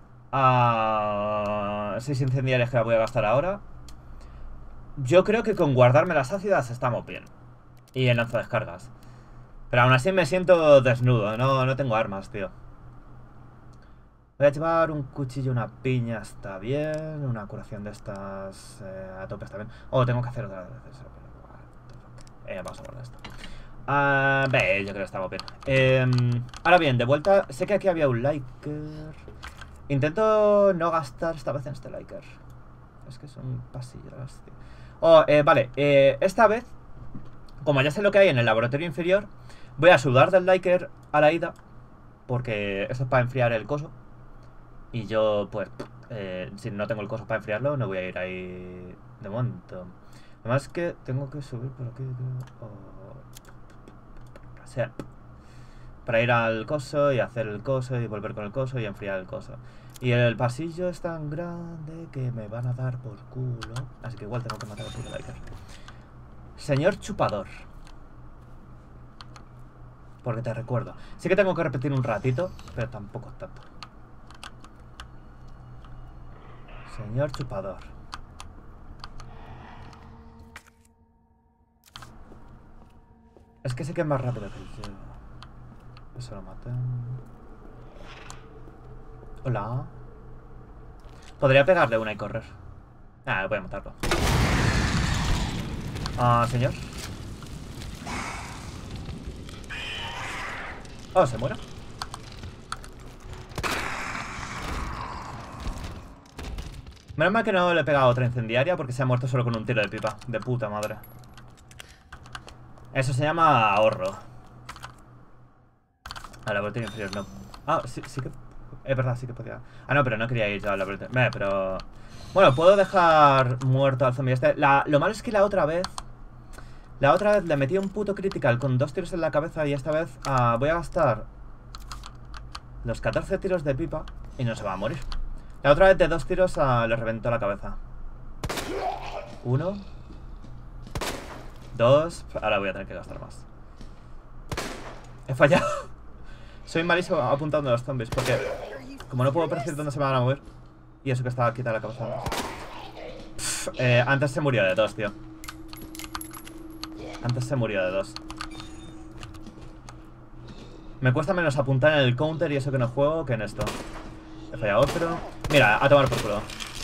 uh, seis incendiarias que la voy a gastar ahora. Yo creo que con guardarme las ácidas estamos bien. Y el lanzadescargas. Pero aún así me siento desnudo, no, no tengo armas, tío. Voy a llevar un cuchillo, una piña, está bien. Una curación de estas eh, a tope está bien. Oh, tengo que hacer otra vez eso. Eh, vamos a guardar esto. Ah, uh, ve, yo creo que estamos bien. Eh, ahora bien, de vuelta. Sé que aquí había un liker. Intento no gastar esta vez en este liker. Es que son pasillos, tío. Oh, eh, vale. Eh, esta vez, como ya sé lo que hay en el laboratorio inferior, voy a sudar del liker a la ida. Porque eso es para enfriar el coso. Y yo, pues, eh, si no tengo el coso para enfriarlo, no voy a ir ahí de momento. Además que tengo que subir por aquí. Oh. O sea, para ir al coso y hacer el coso y volver con el coso y enfriar el coso. Y el pasillo es tan grande que me van a dar por culo. Así que igual tengo que matar al puto liker. Señor chupador. Porque te recuerdo. Sí que tengo que repetir un ratito, pero tampoco tanto. Señor chupador. Es que sé que es más rápido que yo. Eso lo matan. Hola. Podría pegarle una y correr. Ah, voy a matarlo. Ah, señor. Oh, ¿se muere? Menos mal que no le he pegado otra incendiaria porque se ha muerto solo con un tiro de pipa. De puta madre. Eso se llama ahorro. A la laboratorio inferior no. Ah, sí, sí que... Es verdad, sí que podía. Ah, no, pero no quería ir yo al laboratorio. Eh, pero... Bueno, puedo dejar muerto al zombie este. La... Lo malo es que la otra vez... La otra vez le metí un puto critical con dos tiros en la cabeza y esta vez uh, voy a gastar los catorce tiros de pipa y no se va a morir. La otra vez de dos tiros uh, le reventó la cabeza. Uno. Dos. Ahora voy a tener que gastar más. He fallado. Soy malísimo apuntando a los zombies porque como no puedo predecir dónde se me van a mover. Y eso que estaba quita la cabeza. Pff, eh, antes se murió de dos, tío. Antes se murió de dos. Me cuesta menos apuntar en el counter y eso que no juego que en esto. He fallado otro. Mira, a tomar por culo.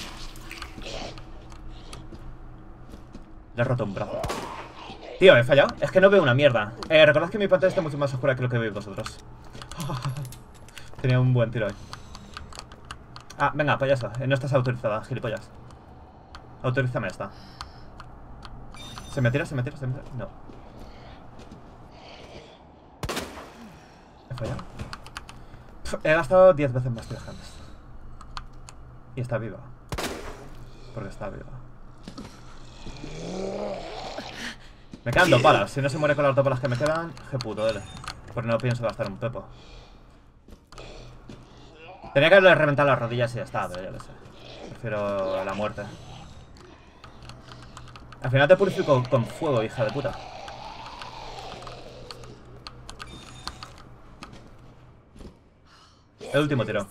Le he roto un brazo. Tío, he fallado. Es que no veo una mierda. Eh, recordad que mi pantalla está mucho más oscura que lo que veis vosotros. Tenía un buen tiro ahí. Ah, venga, payaso. No estás autorizada, gilipollas. Autorízame esta. ¿Se me tira? ¿Se me tira? ¿Se me tira? No. He fallado. Pff, he gastado diez veces más tiros que antes. Y está viva. Porque está viva. Me quedan dos balas. Si no se muere con las dos balas que me quedan, je puto, L. Porque no pienso gastar un pepo. Tenía que haberle reventado las rodillas y ya está, pero ya lo sé. Prefiero la muerte. Al final te purifico con fuego, hija de puta. El último tiro.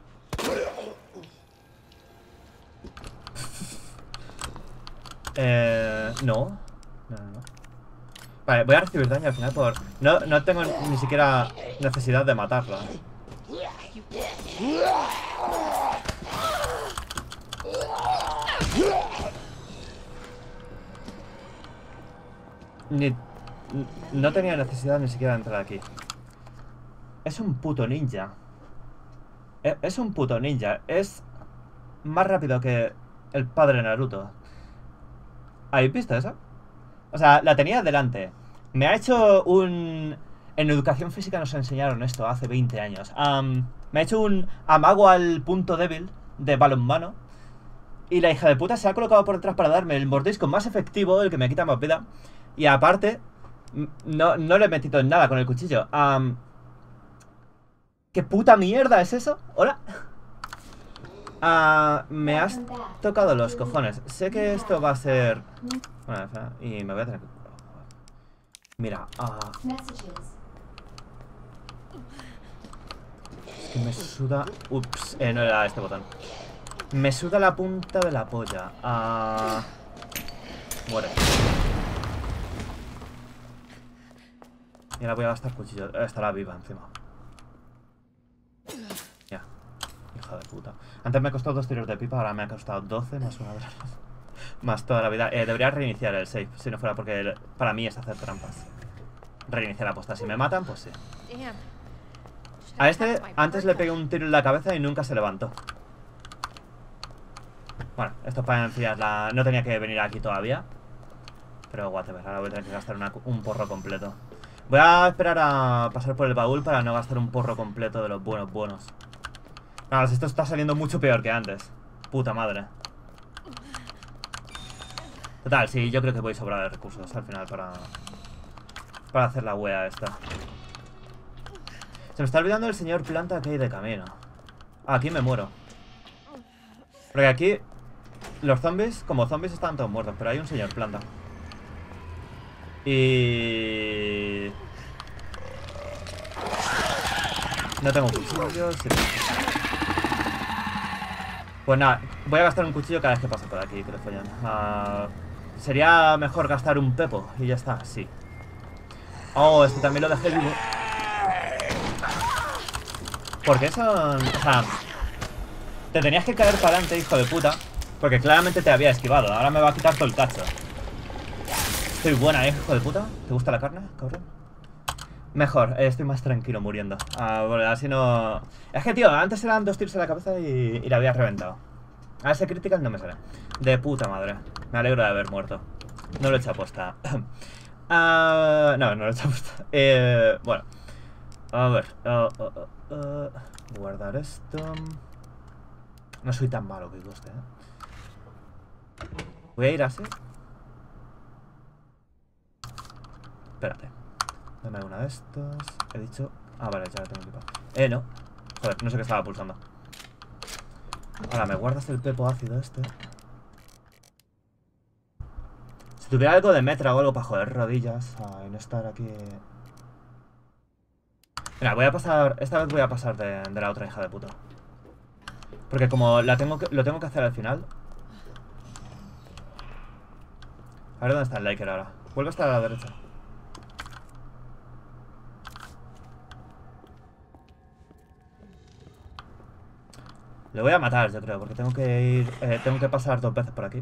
eh... No. No, no, no. Vale, voy a recibir daño al final por... No, no tengo ni siquiera necesidad de matarla. Ni... No tenía necesidad ni siquiera de entrar aquí. Es un puto ninja. Es, es un puto ninja. Es más rápido que el padre Naruto. ¿Habéis visto eso? O sea, la tenía delante. Me ha hecho un... En educación física nos enseñaron esto hace veinte años. Um, me ha hecho un amago al punto débil de balonmano. Y la hija de puta se ha colocado por detrás para darme el mordisco más efectivo, el que me quita más vida. Y aparte, no, no le he metido en nada con el cuchillo. Um, ¿Qué puta mierda es eso? ¿Hola? Uh, me has tocado los cojones. Sé que esto va a ser... Bueno, y me voy a tener que... Mira, uh... es que me suda... Ups, eh, no era este botón. Me suda la punta de la polla. Uh... Muere. Y ahora voy a gastar cuchillo. Estará viva encima. Ya. Hija de puta. Antes me costó dos tiros de pipa, ahora me ha costado doce más una granada. Más toda la vida. Eh, debería reiniciar el save, si no fuera porque el, para mí es hacer trampas. Reiniciar la posta. Si me matan, pues sí. A este antes le pegué un tiro en la cabeza y nunca se levantó. Bueno, esto es para enfriarla. No tenía que venir aquí todavía. Pero whatever, ahora voy a tener que gastar una, un porro completo. Voy a esperar a pasar por el baúl para no gastar un porro completo de los buenos buenos. Nada, esto está saliendo mucho peor que antes. Puta madre. Total, sí, yo creo que voy sobrado de recursos al final para... Para hacer la wea esta. Se me está olvidando el señor planta que hay de camino. Ah, aquí me muero. Porque aquí... Los zombies, como zombies están todos muertos, pero hay un señor planta. Y... No tengo cuchillos. Sí. Pues nada, voy a gastar un cuchillo cada vez que pase por aquí, que le follan. Uh, Sería mejor gastar un pepo y ya está, sí. Oh, este también lo dejé vivo. Porque eso... O sea... Te tenías que caer para adelante, hijo de puta. Porque claramente te había esquivado. Ahora me va a quitar todo el cacho. Estoy buena, ¿eh, hijo de puta? ¿Te gusta la carne, cabrón? Mejor, eh, estoy más tranquilo muriendo. Ah, bueno, así no... Es que, tío, antes eran dos tiros en la cabeza y, y la había reventado. A ese critical no me sale. De puta madre. Me alegro de haber muerto. No lo he hecho aposta. uh, no, no lo he hecho aposta. Eh, bueno. A ver. Uh, uh, uh, uh, guardar esto. No soy tan malo que guste, ¿eh? Voy a ir así. Espérate. Dame una de estas. He dicho... Ah, vale, ya la tengo equipada. Eh, no. Joder, no sé qué estaba pulsando. Ahora, ¿me guardas el pepo ácido este? Si tuviera algo de metra o algo para joder rodillas ah, y no estar aquí... Mira, voy a pasar... Esta vez voy a pasar de, de la otra hija de puta. Porque como la tengo que, lo tengo que hacer al final... A ver dónde está el Liker ahora. Vuelve a estar a la derecha. Le voy a matar, yo creo, porque tengo que ir... Eh, tengo que pasar dos veces por aquí.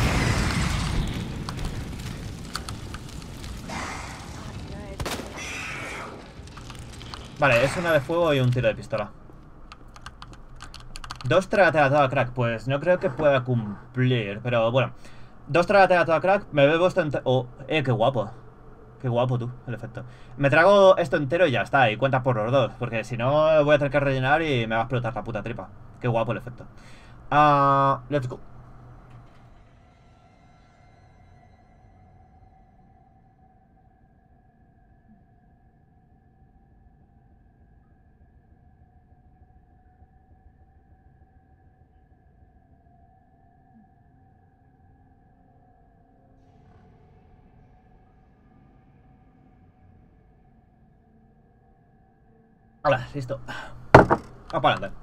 Vale, es una de fuego y un tiro de pistola. Dos tragateas a toda crack, pues no creo que pueda cumplir, pero bueno. Dos tragateas a toda crack, me bebo esto entero... Oh, eh, qué guapo. Qué guapo tú, el efecto. Me trago esto entero y ya está, y cuenta por los dos, porque si no voy a tener que rellenar y me va a explotar la puta tripa. Qué guapo el efecto. Ah, uh, let's go. Hola, listo. Vamos para adelante.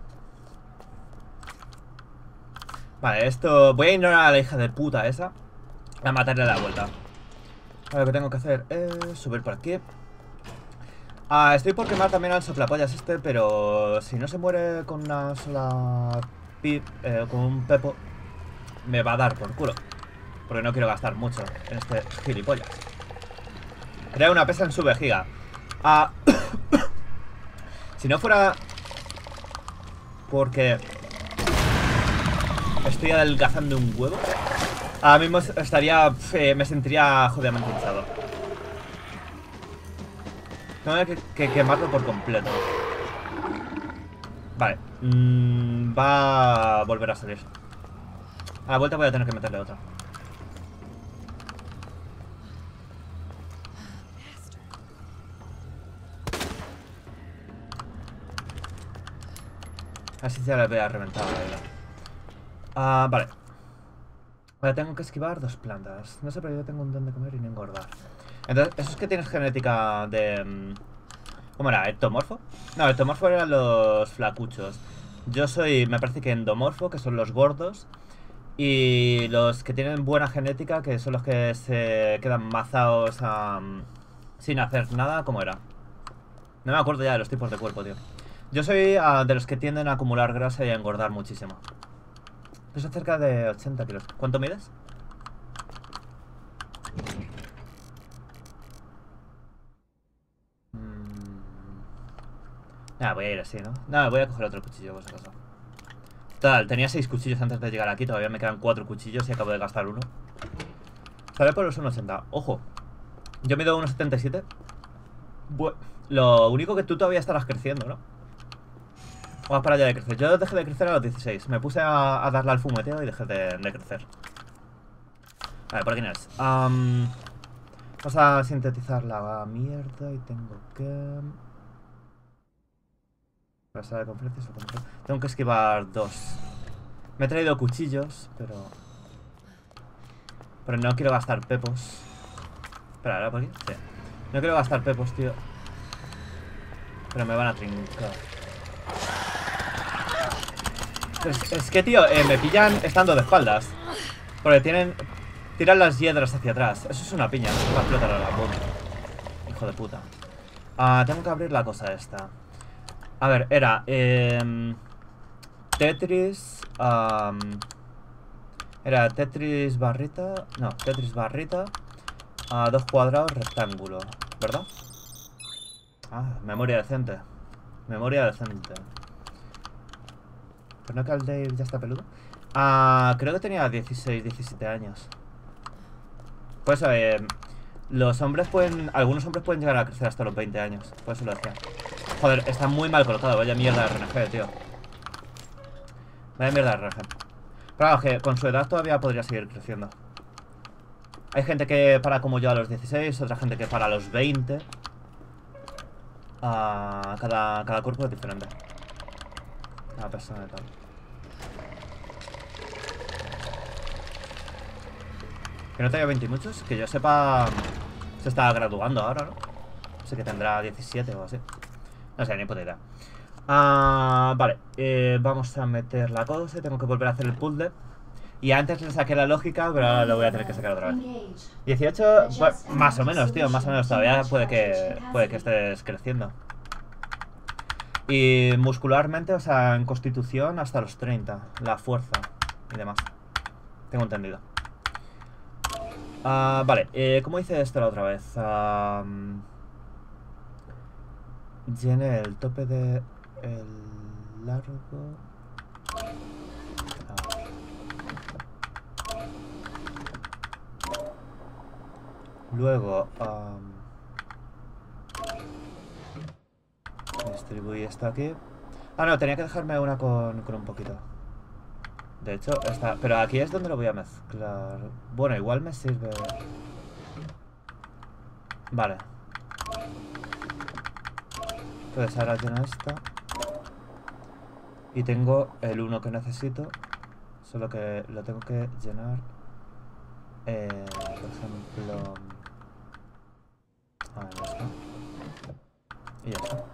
Vale, esto... Voy a ignorar a la hija de puta esa. A matarle a la vuelta. Ahora lo que tengo que hacer es subir por aquí. Ah, estoy por quemar también al soplapollas este, pero si no se muere con una sola pi eh, con un pepo, me va a dar por culo. Porque no quiero gastar mucho en este gilipollas. Crea una pesa en su vejiga. Ah, si no fuera porque estoy adelgazando un huevo, ahora mismo estaría... Eh, me sentiría jodidamente hinchado. Tengo que, que quemarlo por completo. Vale. Mm, va a volver a salir. A la vuelta voy a tener que meterle otra. Así se le vea reventado la vida. Ah, vale. Ahora tengo que esquivar dos plantas. No sé, pero yo tengo un don de comer y no engordar. Entonces, ¿eso es que tienes genética de... ¿Cómo era? ¿Ectomorfo? No, ectomorfo eran los flacuchos. Yo soy, me parece que endomorfo, que son los gordos. Y los que tienen buena genética, que son los que se quedan mazados um, sin hacer nada. ¿Cómo era? No me acuerdo ya de los tipos de cuerpo, tío. Yo soy uh, de los que tienden a acumular grasa y a engordar muchísimo. Peso cerca de ochenta kilos. ¿Cuánto mides? Nada, voy a ir así, ¿no? Nada, voy a coger otro cuchillo, por si acaso. Total, tenía seis cuchillos antes de llegar aquí. Todavía me quedan cuatro cuchillos y acabo de gastar uno. Sale por los uno ochenta. Ojo, yo mido uno setenta y siete. Bueno, lo único que tú todavía estarás creciendo, ¿no? Vamos para allá de crecer. Yo dejé de crecer a los dieciséis. Me puse a, a darle al fumeteo y dejé de, de crecer. Vale, por aquí no es. Um, vamos a sintetizar la mierda y tengo que... Sala de conferencias. Tengo que esquivar dos. Me he traído cuchillos, pero... Pero no quiero gastar pepos. Espera, ¿era por aquí? Sí. No quiero gastar pepos, tío. Pero me van a trincar. Es, es que, tío, eh, me pillan estando de espaldas. Porque tienen... Tiran las hiedras hacia atrás. Eso es una piña, no se va a explotar a la bomba. Hijo de puta. Ah, tengo que abrir la cosa esta. A ver, era... Eh, Tetris... Um, era Tetris barrita... No, Tetris barrita... A dos cuadrados, rectángulo, ¿verdad? Ah, memoria decente. Memoria decente. ¿Pero no que el Dave ya está peludo? Ah, creo que tenía dieciséis, diecisiete años. Pues eh, los hombres pueden... Algunos hombres pueden llegar a crecer hasta los veinte años. Por eso lo decía. Joder, está muy mal colocado. Vaya mierda de R N G, tío. Vaya mierda de R N G. Pero vamos, que con su edad todavía podría seguir creciendo. Hay gente que para como yo a los dieciséis, otra gente que para a los veinte. Ah, cada, cada cuerpo es diferente. Cada persona y tal. Que no tenga veinte y muchos. Que yo sepa, se está graduando ahora, ¿no? Sé que tendrá diecisiete o así. No sé, ni puta idea. Ah, vale, eh, vamos a meter la cosa. Tengo que volver a hacer el puzzle. Y antes le saqué la lógica, pero ahora lo voy a tener que sacar otra vez. dieciocho, pues, más o menos, tío, más o menos. Todavía puede que, puede que estés creciendo. Y muscularmente, o sea, en constitución hasta los treinta. La fuerza y demás. Tengo entendido. Uh, vale, eh, ¿cómo hice esto la otra vez? Uh, llené el tope de... el largo... Luego, um, distribuí esto aquí. Ah, no, tenía que dejarme una con, con un poquito. De hecho, esta... Pero aquí es donde lo voy a mezclar. Bueno, igual me sirve... Vale. Entonces ahora lleno esta. Y tengo el uno que necesito. Solo que lo tengo que llenar... Eh, por ejemplo... Ah, ya está. Y ya está.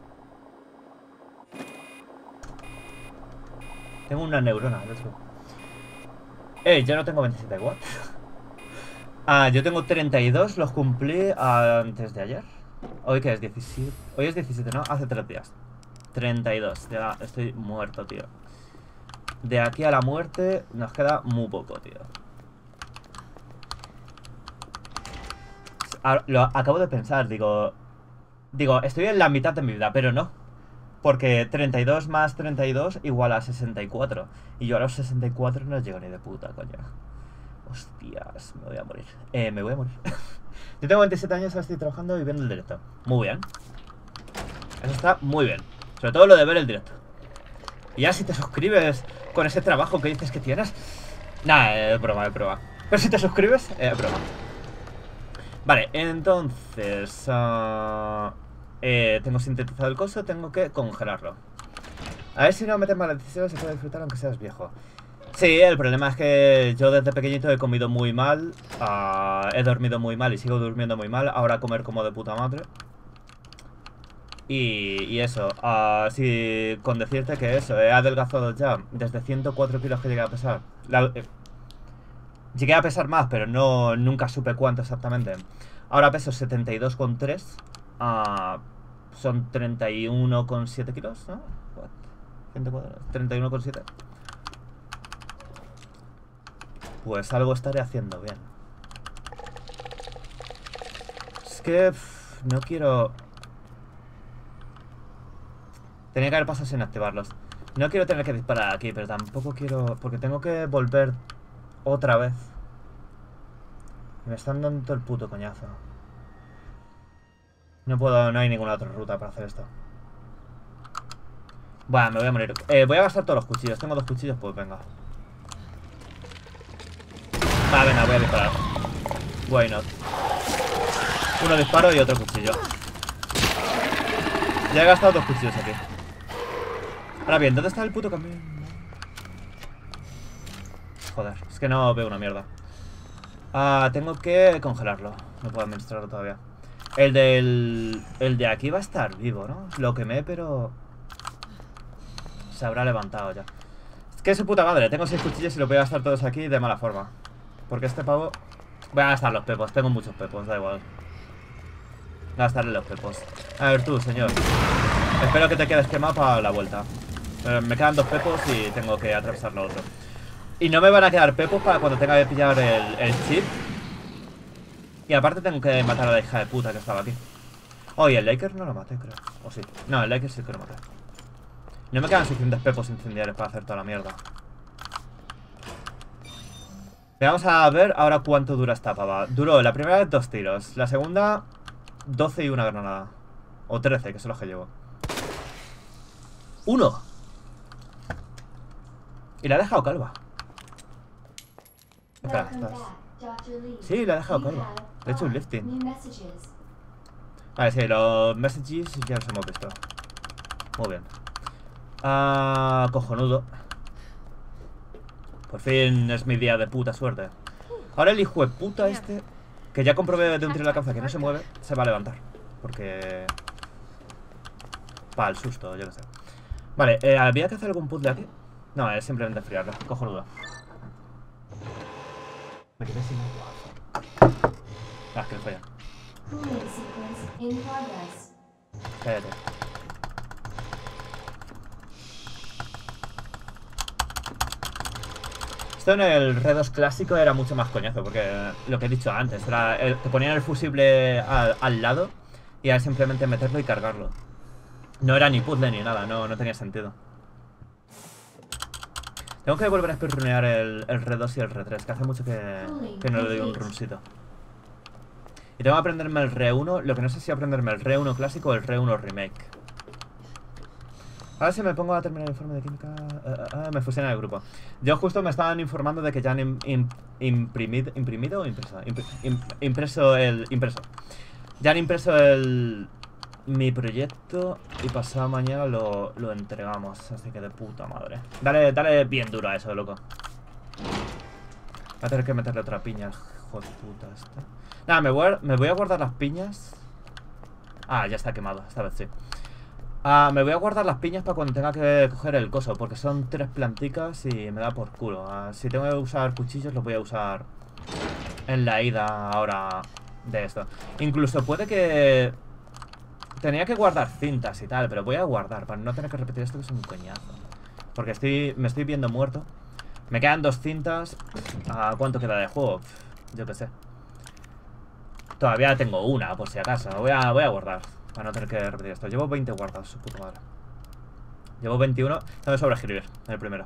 Tengo una neurona, let's go. Eh, yo no tengo veintisiete watts. Ah, yo tengo treinta y dos, los cumplí antes de ayer. Hoy que es diecisiete. Hoy es diecisiete, ¿no? Hace tres días. treinta y dos, ya estoy muerto, tío. De aquí a la muerte nos queda muy poco, tío. Lo acabo de pensar, digo... Digo, estoy en la mitad de mi vida, pero no. Porque treinta y dos más treinta y dos igual a sesenta y cuatro. Y yo a los sesenta y cuatro no llego ni de puta, coño. Hostias, me voy a morir. Eh, me voy a morir. Yo tengo veintisiete años, ahora estoy trabajando y viendo el directo. Muy bien. Eso está muy bien. Sobre todo lo de ver el directo. Y ya si te suscribes con ese trabajo que dices que tienes... Nah, es broma, es broma. Pero si te suscribes, es eh, broma. Vale, entonces... Uh, eh, tengo sintetizado el coso, tengo que congelarlo. A ver si no metes malas decisiones, se puede disfrutar aunque seas viejo. Sí, el problema es que yo desde pequeñito he comido muy mal, uh, he dormido muy mal y sigo durmiendo muy mal. Ahora comer como de puta madre. Y, y eso, uh, sí, con decirte que eso, he adelgazado ya desde ciento cuatro kilos que llegué a pesar. La, eh, llegué a pesar más, pero no nunca supe cuánto exactamente. Ahora peso setenta y dos coma tres. Uh, son treinta y uno coma siete kilos, ¿no? treinta y uno coma siete. Pues algo estaré haciendo bien. Es que pff, no quiero... Tenía que haber pasado sin activarlos. No quiero tener que disparar aquí, pero tampoco quiero... Porque tengo que volver otra vez. Me están dando todo el puto coñazo. No puedo, no hay ninguna otra ruta para hacer esto. Bueno, me voy a morir. Eh, voy a gastar todos los cuchillos. Tengo dos cuchillos, pues venga. Va, venga, voy a disparar. Why not? Uno disparo y otro cuchillo. Ya he gastado dos cuchillos aquí. Ahora bien, ¿dónde está el puto camión? Joder, es que no veo una mierda. Ah, tengo que congelarlo. No puedo administrarlo todavía. El del... El de aquí va a estar vivo, ¿no? Lo quemé, pero... Se habrá levantado ya. Es que es su puta madre. Tengo seis cuchillos y los voy a gastar todos aquí de mala forma. Porque este pavo... Voy a gastar los pepos. Tengo muchos pepos, da igual. Gastarle los pepos. A ver tú, señor. Espero que te quedes quemado para la vuelta. Eh, me quedan dos pepos y tengo que atravesar lo otro. Y no me van a quedar pepos para cuando tenga que pillar el, el chip. Y aparte tengo que matar a la hija de puta que estaba aquí. Oye, el Laker no lo maté, creo. O sí. No, el Laker sí que lo maté. No me quedan suficientes pepos incendiarios para hacer toda la mierda. Vamos a ver ahora cuánto dura esta pava. Duró la primera vez dos tiros. La segunda, doce y una granada. O trece, que son los que llevo. ¡Uno! Y la ha dejado calva. Espera, estás. Sí, la ha dejado calva. Le he hecho un lifting. Vale, sí, los messages ya los hemos visto. Muy bien. Ah, cojonudo. Por fin es mi día de puta suerte. Ahora el hijo de puta este, que ya comprobé de un tiro en la cabeza que no se mueve, se va a levantar. Porque... para el susto, yo qué sé. Vale, eh, ¿había que hacer algún puzzle aquí? No, es simplemente enfriarlo. Cojonudo. Me quedé sin agua. Ah, que le falla. Cállate. Esto en el R dos clásico era mucho más coñazo, porque lo que he dicho antes, era el, te ponían el fusible al, al lado y era simplemente meterlo y cargarlo. No era ni puzzle ni nada, no, no tenía sentido. Tengo que volver a speedrunear el, el R dos y el R tres, que hace mucho que, que no le doy un runcito. Y tengo que aprenderme el R uno, lo que no sé si aprenderme el R uno clásico o el R uno remake. Ahora si me pongo a terminar el informe de química... Uh, uh, uh, me fusiona el grupo. Yo justo me estaban informando de que ya han im, im, imprimido... ¿Imprimido o impreso? Impre, im, impreso el... Impreso. Ya han impreso el... mi proyecto y pasado mañana lo, lo entregamos. Así que de puta madre. Dale, dale bien duro a eso, loco. Voy a tener que meterle otra piña. Joder, puta esta. Nada, me voy, a, me voy a guardar las piñas. Ah, ya está quemado, esta vez sí. Ah, me voy a guardar las piñas para cuando tenga que coger el coso, porque son tres planticas y me da por culo. Ah, si tengo que usar cuchillos, los voy a usar en la ida ahora de esto. Incluso puede que... tenía que guardar cintas y tal, pero voy a guardar para no tener que repetir esto, que es un coñazo. Porque estoy, me estoy viendo muerto. Me quedan dos cintas. ¿A cuánto queda de juego? Yo qué sé. Todavía tengo una, por si acaso. Voy a, voy a guardar para no tener que repetir esto. Llevo veinte guardados, su puta madre. Llevo veintiuno. Tengo que sobreescribir el primero.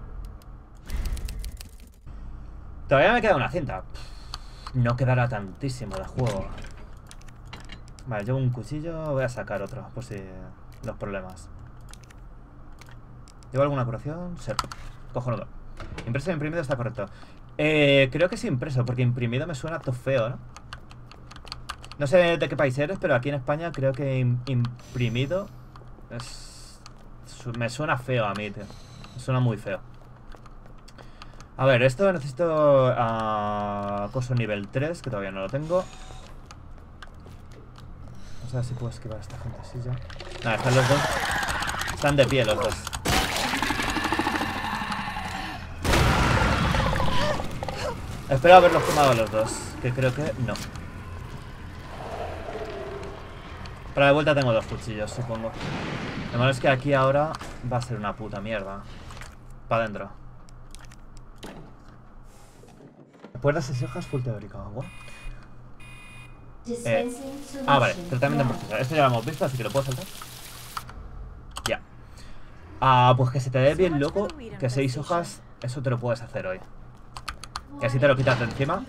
Todavía me queda una cinta. No quedará tantísimo de juego. Vale, llevo un cuchillo. Voy a sacar otro, por si los problemas. ¿Llevo alguna curación? Sí. Cojonudo. Impreso e imprimido está correcto. Eh, creo que es impreso, porque imprimido me suena todo feo, ¿no? No sé de qué país eres, pero aquí en España creo que im imprimido es... me suena feo a mí, tío. Me suena muy feo. A ver, esto necesito uh, coso nivel tres, que todavía no lo tengo. Vamos a ver si puedo esquivar a esta gente así ya. Nada, están los dos. Están de pie los dos. Espero haberlos quemado los dos, que creo que no. Para de vuelta tengo dos cuchillos, supongo. Lo malo es que aquí ahora va a ser una puta mierda. Para adentro. Recuerdas esas hojas full teórico, ¿what? Eh, ah, vale, tratamiento en profundidad. Esto ya lo hemos visto, así que lo puedo saltar. Ya. Ah, pues que se te dé bien loco, que seis hojas, eso te lo puedes hacer hoy. Y así te lo quitas de encima.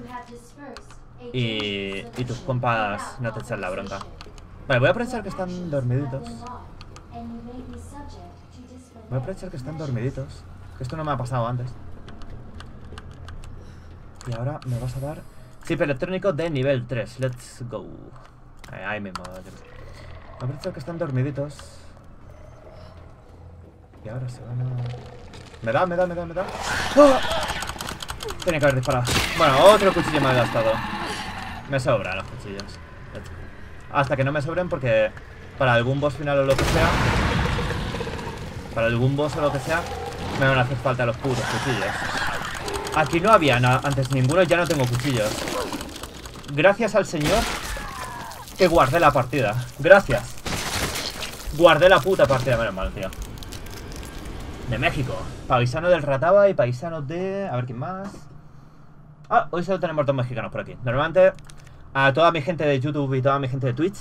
Y, y tus compas no te echan la bronca. Vale, voy a aprovechar que están dormiditos. Voy a aprovechar que están dormiditos. Que esto no me ha pasado antes. Y ahora me vas a dar chip electrónico de nivel tres. Let's go. Ahí, ahí mismo. Voy a aprovechar que están dormiditos. Y ahora se van a... Me da, me da, me da, me da. ¡Oh! Tenía que haber disparado. Bueno, otro cuchillo me ha gastado. Me sobran los cuchillos. Hasta que no me sobren, porque para algún boss final o lo que sea, para algún boss o lo que sea, me van a hacer falta los putos cuchillos. Aquí no había nada, antes ninguno, ya no tengo cuchillos. Gracias al señor que guardé la partida. Gracias. Guardé la puta partida, menos mal, tío. De México. Paisano del Rataba y paisano de... A ver, ¿quién más? Ah, hoy solo tenemos dos mexicanos por aquí. Normalmente A toda mi gente de YouTube y toda mi gente de Twitch,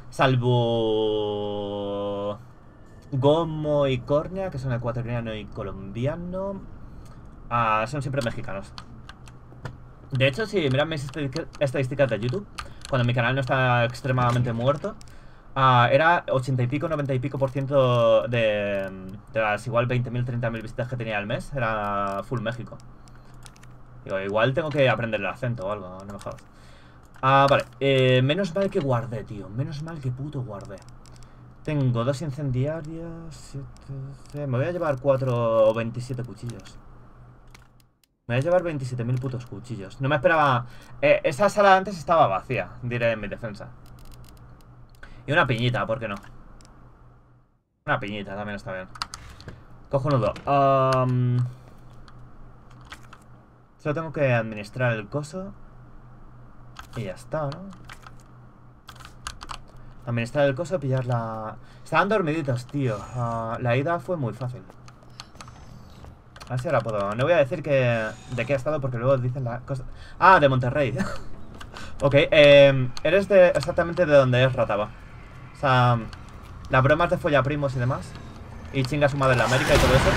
salvo Gomo y Córnea, que son ecuatoriano y colombiano, ah, son siempre mexicanos. De hecho, si miran mis estadísticas de YouTube, cuando mi canal no está extremadamente muerto, uh, era ochenta y pico, noventa y pico por ciento de, de las igual veinte mil, treinta mil visitas que tenía al mes, era full México. Digo, igual tengo que aprender el acento o algo, no me jodas. Ah, vale, eh, menos mal que guardé, tío, menos mal que puto guardé. Tengo dos incendiarias, siete, me voy a llevar cuatro o veintisiete cuchillos. Me voy a llevar veintisiete mil putos cuchillos. No me esperaba... Eh, esa sala antes estaba vacía, diré en mi defensa. Y una piñita, ¿por qué no? Una piñita también está bien. Cojonudo. Um... Solo tengo que administrar el coso. Y ya está, ¿no? Administrar el coso, pillar la... Estaban dormiditos, tío. Uh, la ida fue muy fácil. A ver si ahora puedo. No voy a decir que de qué ha estado porque luego dicen la cosa. Ah, de Monterrey. Ok, eh, eres de exactamente de donde es Rataba. O sea, las bromas de follaprimos y demás. Y chinga su madre en la América y todo eso.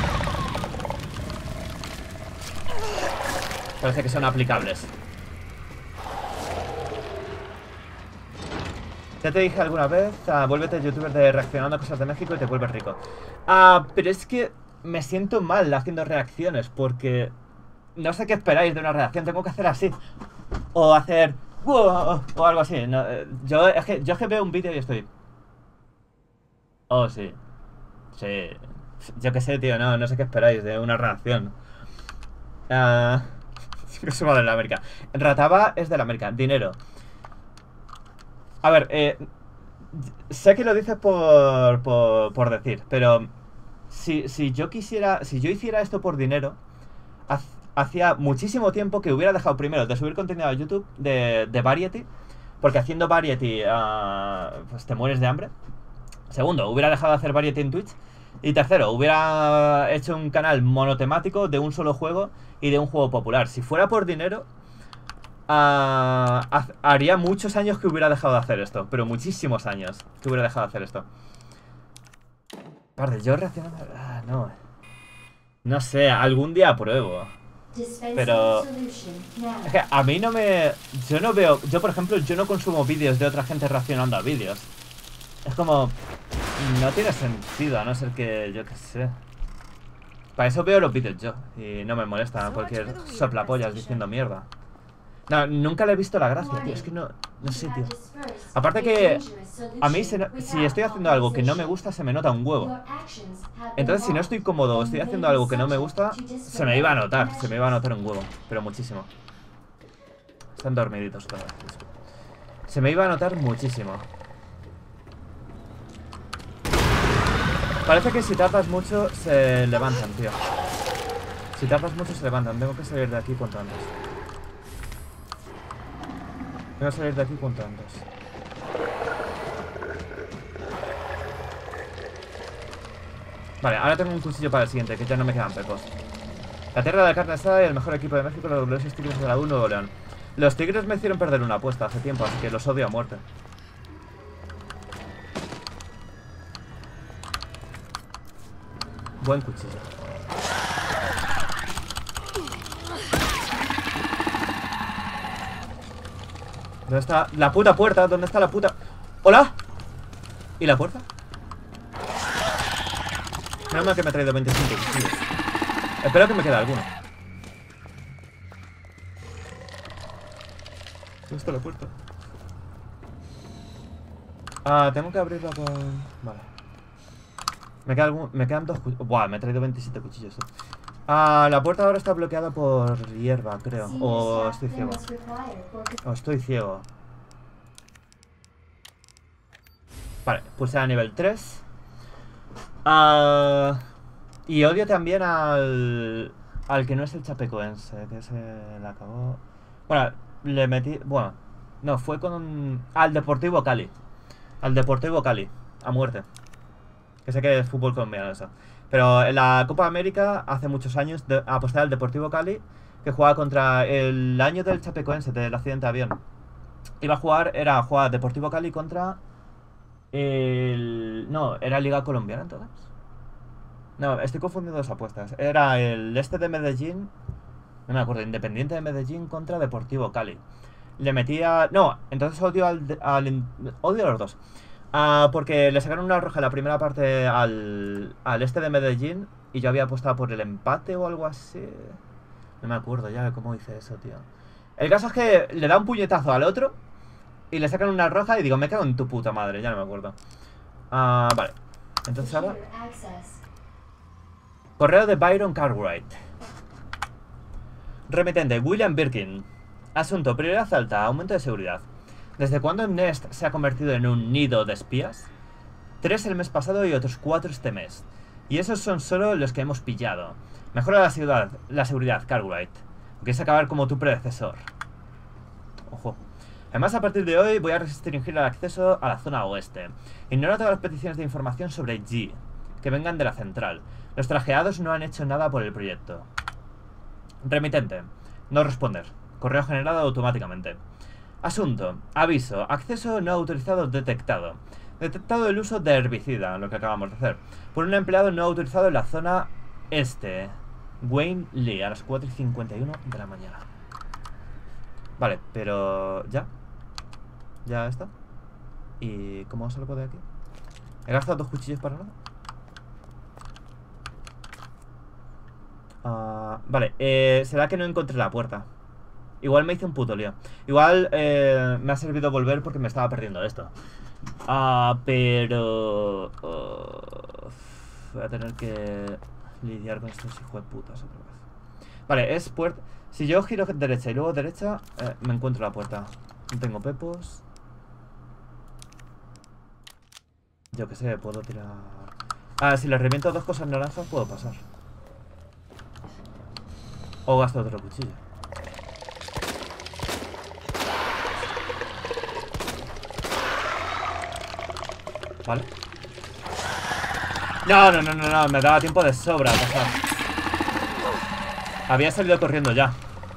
Parece que son aplicables. Ya te dije alguna vez, uh, vuélvete youtuber de reaccionando a cosas de México y te vuelves rico. Ah, uh, pero es que me siento mal haciendo reacciones porque no sé qué esperáis de una reacción. Tengo que hacer así o hacer o algo así. No, yo es que yo es que veo un vídeo y estoy. Oh, sí. Sí. Yo qué sé, tío. No, no sé qué esperáis de una reacción. Ah, uh, se va de la América. Rataba es de la América. Dinero. A ver, eh, sé que lo dices por, por, por decir, pero si, si yo quisiera, si yo hiciera esto por dinero, hacía muchísimo tiempo que hubiera dejado primero de subir contenido a YouTube de, de Variety, porque haciendo Variety uh, pues te mueres de hambre. Segundo, hubiera dejado de hacer Variety en Twitch. Y tercero, hubiera hecho un canal monotemático de un solo juego y de un juego popular. Si fuera por dinero... Uh, haría muchos años que hubiera dejado de hacer esto. Pero muchísimos años que hubiera dejado de hacer esto. Aparte, yo reaccionando... Ah, no. No sé, algún día pruebo. Pero... Es que a mí no me... Yo no veo... Yo, por ejemplo, yo no consumo vídeos de otra gente reaccionando a vídeos. Es como... No tiene sentido, a no ser que... Yo qué sé. Para eso veo los vídeos yo. Y no me molesta cualquier soplapollas diciendo mierda. No, nunca le he visto la gracia, tío. Es que no, no sé, tío. Aparte que a mí, se, si estoy haciendo algo que no me gusta, se me nota un huevo. Entonces, si no estoy cómodo o estoy haciendo algo que no me gusta, se me iba a notar. Se me iba a notar un huevo, pero muchísimo. Están dormiditos todos. Se me iba a notar muchísimo. Parece que si tardas mucho, se levantan, tío. Si tardas mucho, se levantan. Tengo que salir de aquí cuanto antes. Voy a salir de aquí cuanto antes. Vale, ahora tengo un cuchillo para el siguiente, que ya no me quedan pecos. La tierra de carne asada y el mejor equipo de México, los gloriosos Tigres de la U Nuevo León. Los Tigres me hicieron perder una apuesta hace tiempo, así que los odio a muerte. Buen cuchillo. ¿Dónde está la puta puerta? ¿Dónde está la puta...? ¡Hola! ¿Y la puerta? Menos mal que me he traído veinticinco cuchillos. Espero que me quede alguno. ¿Dónde está la puerta? Ah, tengo que abrirla con... Vale. Me, queda algún... me quedan dos cuchillos. Buah, me he traído veintisiete cuchillos. Ah, la puerta ahora está bloqueada por hierba, creo. O estoy ciego. O estoy ciego. Vale, pulsar a nivel tres. Ah, y odio también al... Al que no es el chapecoense, que se le acabó... Bueno, le metí... Bueno, no, fue con... Al Deportivo Cali. Al Deportivo Cali, a muerte. Que sé que es fútbol colombiano eso. Pero en la Copa América, hace muchos años, de, aposté al Deportivo Cali, que jugaba contra el año del Chapecoense, del accidente de avión. Iba a jugar, era jugar Deportivo Cali contra el... No, era Liga Colombiana entonces. No, estoy confundiendo dos apuestas. Era el este de Medellín, no me acuerdo, Independiente de Medellín contra Deportivo Cali. Le metía... No, entonces odio al... al odio a los dos. Ah, porque le sacaron una roja en la primera parte al, al este de Medellín y yo había apostado por el empate o algo así. No me acuerdo ya de cómo hice eso, tío. El caso es que le da un puñetazo al otro y le sacan una roja y digo, me cago en tu puta madre, ya no me acuerdo. Ah, vale. Entonces ahora... Correo de Byron Cartwright. Remitente, William Birkin. Asunto, prioridad alta, aumento de seguridad. ¿Desde cuándo Nest se ha convertido en un nido de espías? Tres el mes pasado y otros cuatro este mes. Y esos son solo los que hemos pillado. Mejora la seguridad, la seguridad, Cartwright. Quieres acabar como tu predecesor. Ojo. Además, a partir de hoy voy a restringir el acceso a la zona oeste. Ignora todas las peticiones de información sobre G que vengan de la central. Los trajeados no han hecho nada por el proyecto. Remitente. No responder. Correo generado automáticamente. Asunto. Aviso. Acceso no autorizado detectado. Detectado el uso de herbicida, lo que acabamos de hacer, por un empleado no autorizado en la zona este. Wayne Lee, a las cuatro y cincuenta y uno de la mañana. Vale, pero... ¿Ya? ¿Ya está? ¿Y cómo se lo puede aquí? ¿He gastado dos cuchillos para nada? Uh, vale, eh, será que no encontré la puerta. Igual me hice un puto lío. Igual eh, me ha servido volver porque me estaba perdiendo esto. Ah, uh, pero... Uh, voy a tener que lidiar con estos hijos de putas otra vez. Vale, es puerta... Si yo giro derecha y luego derecha, eh, me encuentro la puerta. No tengo pepos. Yo que sé, puedo tirar... Ah, si le reviento dos cosas naranjas puedo pasar. O gasto otro cuchillo. Vale. No, no, no, no, no, me daba tiempo de sobra a pasar. Había salido corriendo ya.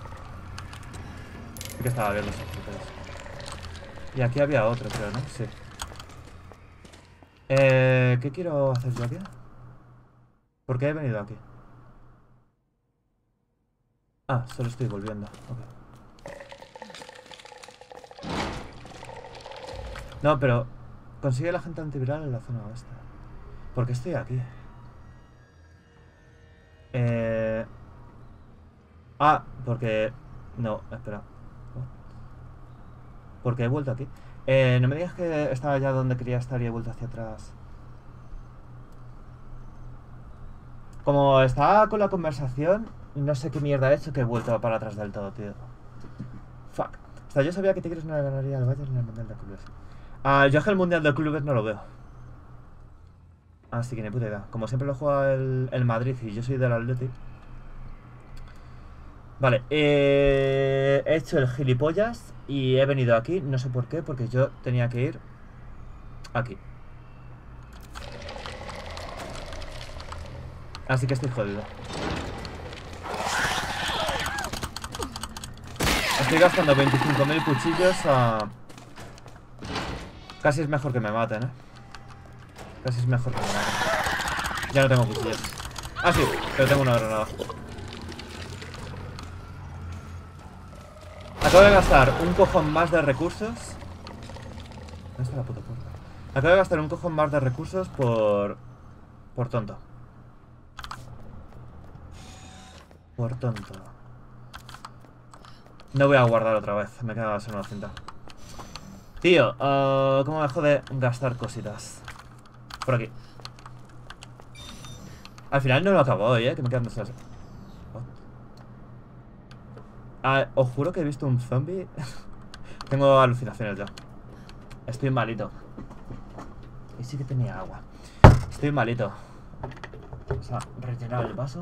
Sí que estaba viendo esos putos. Y aquí había otro, creo, ¿no? Sí. Eh, ¿qué quiero hacer yo aquí? ¿Por qué he venido aquí? Ah, solo estoy volviendo. Okay. No, pero... Consigue la gente antiviral en la zona oeste. ¿Por qué estoy aquí? Eh... Ah, porque... No, espera. Porque he vuelto aquí. Eh, no me digas que estaba ya donde quería estar y he vuelto hacia atrás. Como estaba con la conversación, no sé qué mierda he hecho que he vuelto para atrás del todo, tío. Fuck. O sea, yo sabía que Tigres no le ganaría al Bayern en el Mundial de Clubes. Ah, yo es que el Mundial de Clubes no lo veo. Así que ni puta idea. Como siempre lo juega el, el Madrid y yo soy del Athletic. Vale, eh, he hecho el gilipollas y he venido aquí. No sé por qué, porque yo tenía que ir aquí. Así que estoy jodido. Estoy gastando veinticinco mil cuchillos a... Casi es mejor que me maten, ¿eh? Casi es mejor que me maten. Ya no tengo cuchillos. Ah, sí, pero tengo una granada. Acabo de gastar un cojón más de recursos. ¿Dónde está la puta puerta? Acabo de gastar un cojón más de recursos por... Por tonto. Por tonto. No voy a guardar otra vez. Me queda solo una cinta. Tío, uh, ¿cómo me jode gastar cositas? Por aquí. Al final no lo acabo hoy, ¿eh? Que me quedan dos horas. Oh. Ah, os juro que he visto un zombie. Tengo alucinaciones ya. Estoy malito. Y sí que tenía agua. Estoy malito. O sea, rellenar el vaso.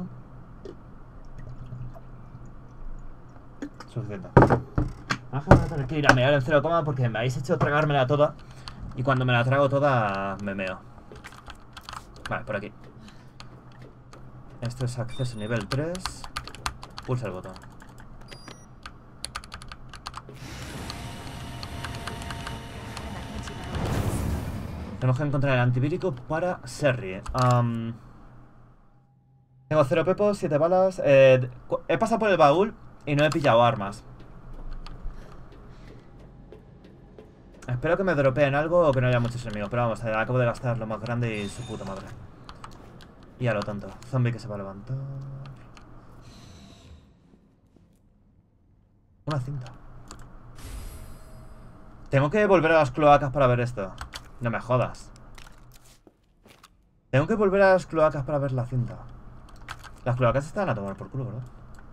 Suficiente. Vamos a tener que ir a mear en cero coma porque me habéis hecho tragármela toda. Y cuando me la trago toda, me meo. Vale, por aquí. Esto es acceso nivel tres. Pulsa el botón. Tenemos que encontrar el antivírico para Sherry. Um, tengo cero pepos, siete balas. Eh, he pasado por el baúl y no he pillado armas. Espero que me dropeen algo o que no haya muchos enemigos. Pero vamos, acabo de gastar lo más grande y su puta madre. Y a lo tonto. Zombie que se va a levantar. Una cinta. Tengo que volver a las cloacas para ver esto. No me jodas. Tengo que volver a las cloacas para ver la cinta. Las cloacas están a tomar por culo, ¿verdad?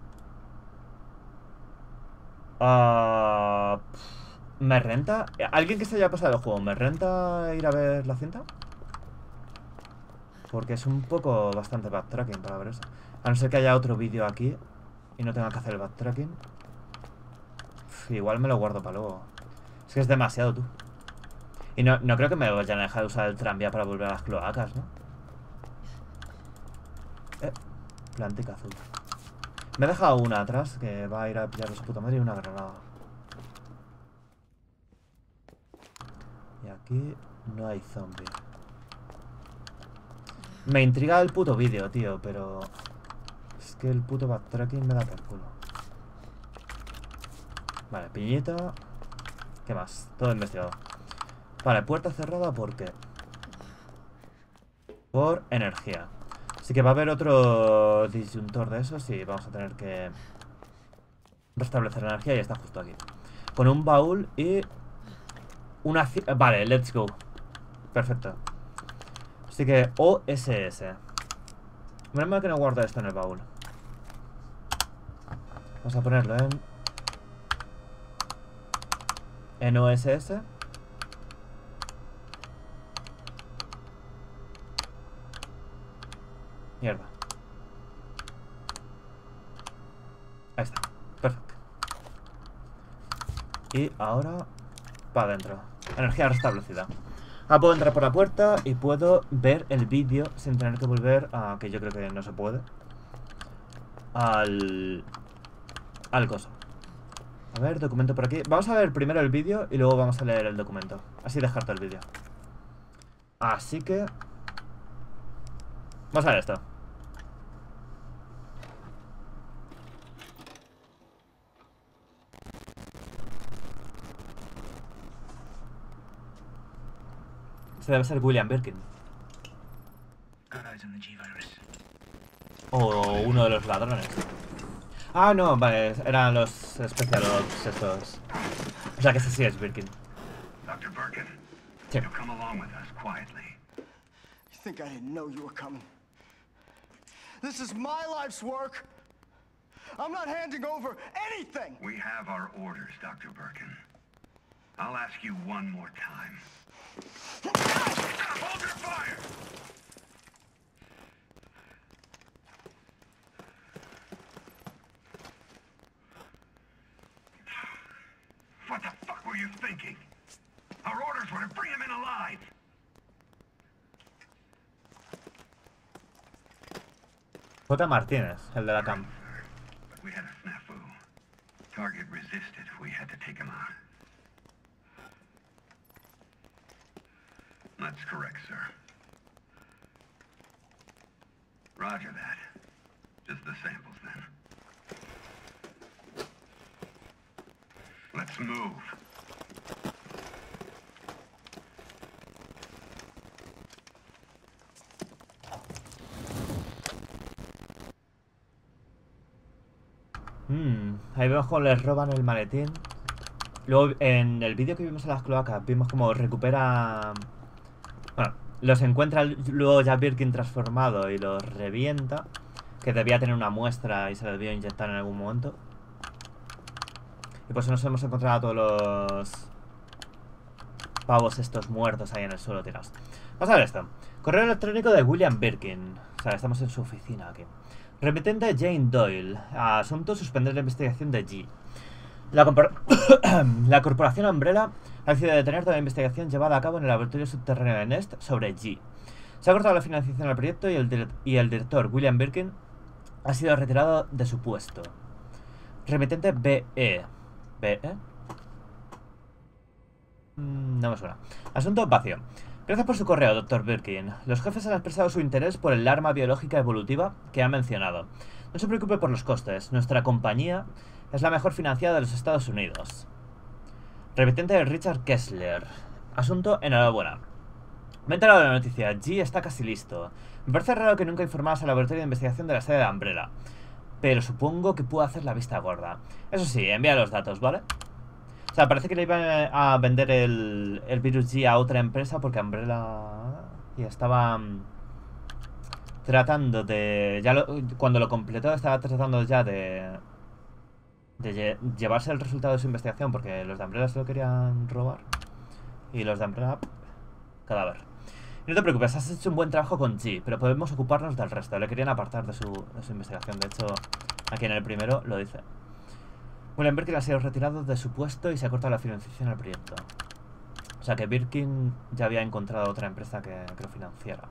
Uh, ¿Me renta? ¿Alguien que se haya pasado el juego? ¿Me renta ir a ver la cinta? Porque es un poco bastante backtracking para ver eso. A no ser que haya otro vídeo aquí y no tenga que hacer el backtracking. Uf, igual me lo guardo para luego. Es que es demasiado, tú. Y no, no creo que me vayan a dejar de usar el tranvía para volver a las cloacas, ¿no? Eh, plantica azul. Me he dejado una atrás que va a ir a pillar a su puta madre y una granada. Y aquí no hay zombie. Me intriga el puto vídeo, tío, pero... es que el puto backtracking me da por culo. Vale, piñita. ¿Qué más? Todo investigado. Vale, puerta cerrada, ¿por qué? Por energía. Así que va a haber otro disyuntor de esos y vamos a tener que restablecer la energía y está justo aquí. Con un baúl y una... Vale, let's go. Perfecto. Así que O S S. Menos mal que no guardo esto en el baúl. Vamos a ponerlo en... En O S S. Mierda. Ahí está. Perfecto. Y ahora... para adentro. Energía restablecida. Ahora puedo entrar por la puerta y puedo ver el vídeo sin tener que volver a... que yo creo que no se puede. Al... Al coso. A ver, documento por aquí. Vamos a ver primero el vídeo y luego vamos a leer el documento. Así dejarte el vídeo. Así que... vamos a ver esto. Este debe ser William Birkin. O uno de los ladrones. Ah, no, vale, eran los Special Ops estos. O sea que ese sí es Birkin. doctor Birkin, Sí. you come along with us quietly. You think I didn't know you were coming? This is my life's work. I'm not handing over anything. We have our orders, Doctor Birkin. I'll ask you one more time. Hold your fire! What the fuck were you thinking? Our orders were to bring him in alive. J. Martínez, el de la cam. But we had a snafu. Target resisted. We had to take him out. That's correct, sir. Roger that. Just the samples, then. Let's move. Hmm, ahí vemos cómo les roban el maletín. Luego en el vídeo que vimos en las cloacas vimos cómo recupera... Bueno, los encuentra luego ya Birkin transformado y los revienta. Que debía tener una muestra y se lo debió inyectar en algún momento. Y por eso nos hemos encontrado a todos los pavos estos muertos ahí en el suelo tirados. Vamos a ver esto. Correo electrónico de William Birkin. O sea, estamos en su oficina aquí. Remitente Jane Doyle. Asunto: suspender la investigación de G. La, la corporación Umbrella ha decidido detener toda la investigación llevada a cabo en el laboratorio subterráneo de Nest sobre G. Se ha cortado la financiación al proyecto y el, y el director William Birkin ha sido retirado de su puesto. Remitente B E. ¿B E? No me suena. Asunto vacío. Gracias por su correo, doctor Birkin. Los jefes han expresado su interés por el arma biológica evolutiva que ha mencionado. No se preocupe por los costes. Nuestra compañía es la mejor financiada de los Estados Unidos. Repetente de Richard Kessler. Asunto, enhorabuena. Me he enterado de la noticia. G está casi listo. Me parece raro que nunca informaras al laboratorio de investigación de la sede de Umbrella. Pero supongo que puedo hacer la vista gorda. Eso sí, envía los datos, ¿vale? O sea, parece que le iban a vender el, el virus G a otra empresa porque Umbrella ya estaba um, tratando de... ya lo, cuando lo completó estaba tratando ya de... de lle llevarse el resultado de su investigación porque los de Umbrella se lo querían robar. Y los de Umbrella... cadáver. Y no te preocupes, has hecho un buen trabajo con G, pero podemos ocuparnos del resto. Le querían apartar de su, de su investigación. De hecho, aquí en el primero lo dice. William Birkin ha sido retirado de su puesto y se ha cortado la financiación al proyecto. O sea que Birkin ya había encontrado otra empresa que, que lo financiara.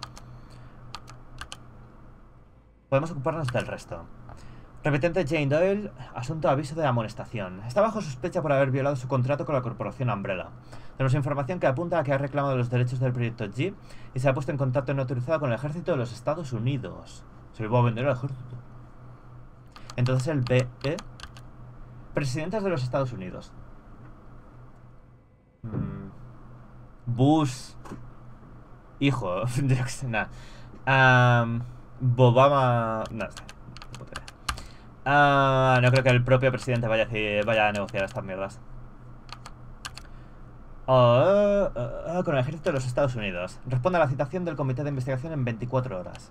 Podemos ocuparnos del resto. Repetente Jane Doyle, asunto aviso de amonestación. Está bajo sospecha por haber violado su contrato con la corporación Umbrella. Tenemos información que apunta a que ha reclamado los derechos del proyecto G y se ha puesto en contacto no autorizado con el ejército de los Estados Unidos. Se lo va a vender al ejército. Entonces el B E... Presidentes de los Estados Unidos. Mm. Bush. Hijo. Nada. Um, Obama. No sé. Uh, no creo que el propio presidente vaya a, vaya a negociar estas mierdas. Oh, uh, uh, con el ejército de los Estados Unidos. Responde a la citación del comité de investigación en veinticuatro horas.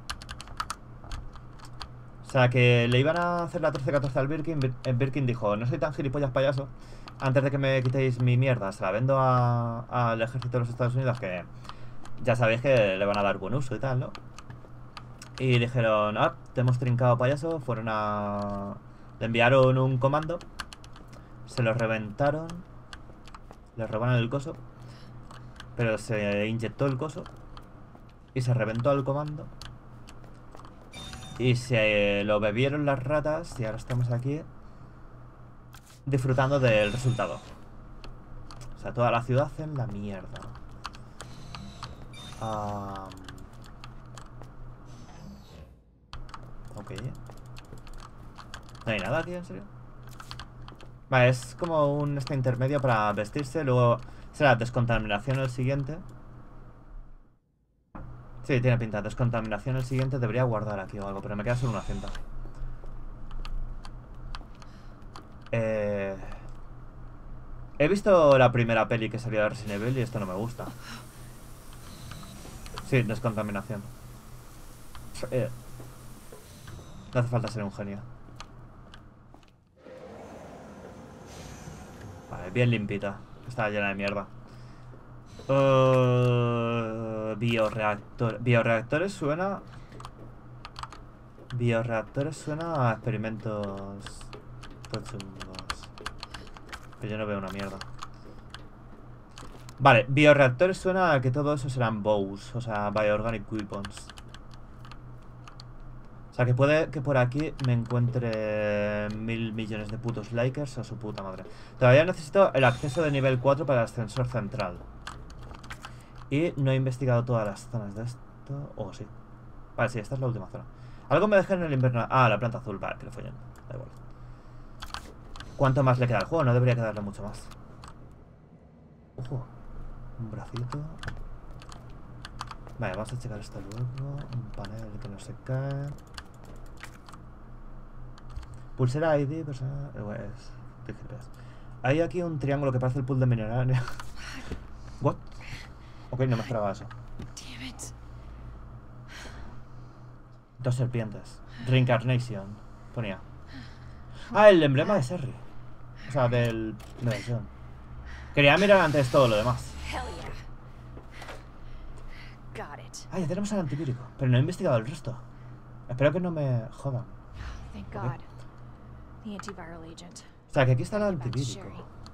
O sea, que le iban a hacer la trece catorce al Birkin. Bir Birkin dijo, no soy tan gilipollas payaso. Antes de que me quitéis mi mierda, se la vendo al ejército de los Estados Unidos, que ya sabéis que le van a dar buen uso y tal, ¿no? Y dijeron, ah, te hemos trincado, payaso. Fueron a... le enviaron un comando. Se lo reventaron. Le robaron el coso. Pero se inyectó el coso. Y se reventó el comando. Y se lo bebieron las ratas. Y ahora estamos aquí disfrutando del resultado. O sea, toda la ciudad en la mierda. Um... Ok. No hay nada aquí, ¿en serio? Vale, es como un este intermedio para vestirse. Luego será descontaminación el siguiente. Sí, tiene pinta. Descontaminación el siguiente. Debería guardar aquí o algo, pero me queda solo una cinta. Eh... He visto la primera peli que salió de Resident Evil y esto no me gusta. Sí, descontaminación. Eh... No hace falta ser un genio. Vale, bien limpita. Está llena de mierda. Uh, bioreactor. Bioreactores suena... Bioreactores suena a experimentos... chungos. Pero yo no veo una mierda. Vale, bioreactores suena a que todo eso serán B O Ws. O sea, Bioorganic Weapons. O sea, que puede que por aquí me encuentre mil millones de putos likers o su puta madre. Todavía necesito el acceso de nivel cuatro para el ascensor central. Y no he investigado todas las zonas de esto. Oh, sí. Vale, sí, esta es la última zona. Algo me dejé en el invernadero. Ah, la planta azul. Vale, que lo follen. Da igual. ¿Cuánto más le queda al juego? No debería quedarle mucho más. Ojo. Un bracito. Vale, vamos a checar esto luego. Un panel que no se cae. Pulsera I D, persona... Pues... Hay aquí un triángulo que parece el pool de mineral. What? Ok, no me esperaba eso. Dos serpientes. Reincarnation. Ponía. Ah, el emblema de Serri. O sea, del... de John. Quería mirar antes todo lo demás. Ah, ya tenemos el antivírico. Pero no he investigado el resto. Espero que no me jodan. Okay. O sea, que aquí está el antivírico.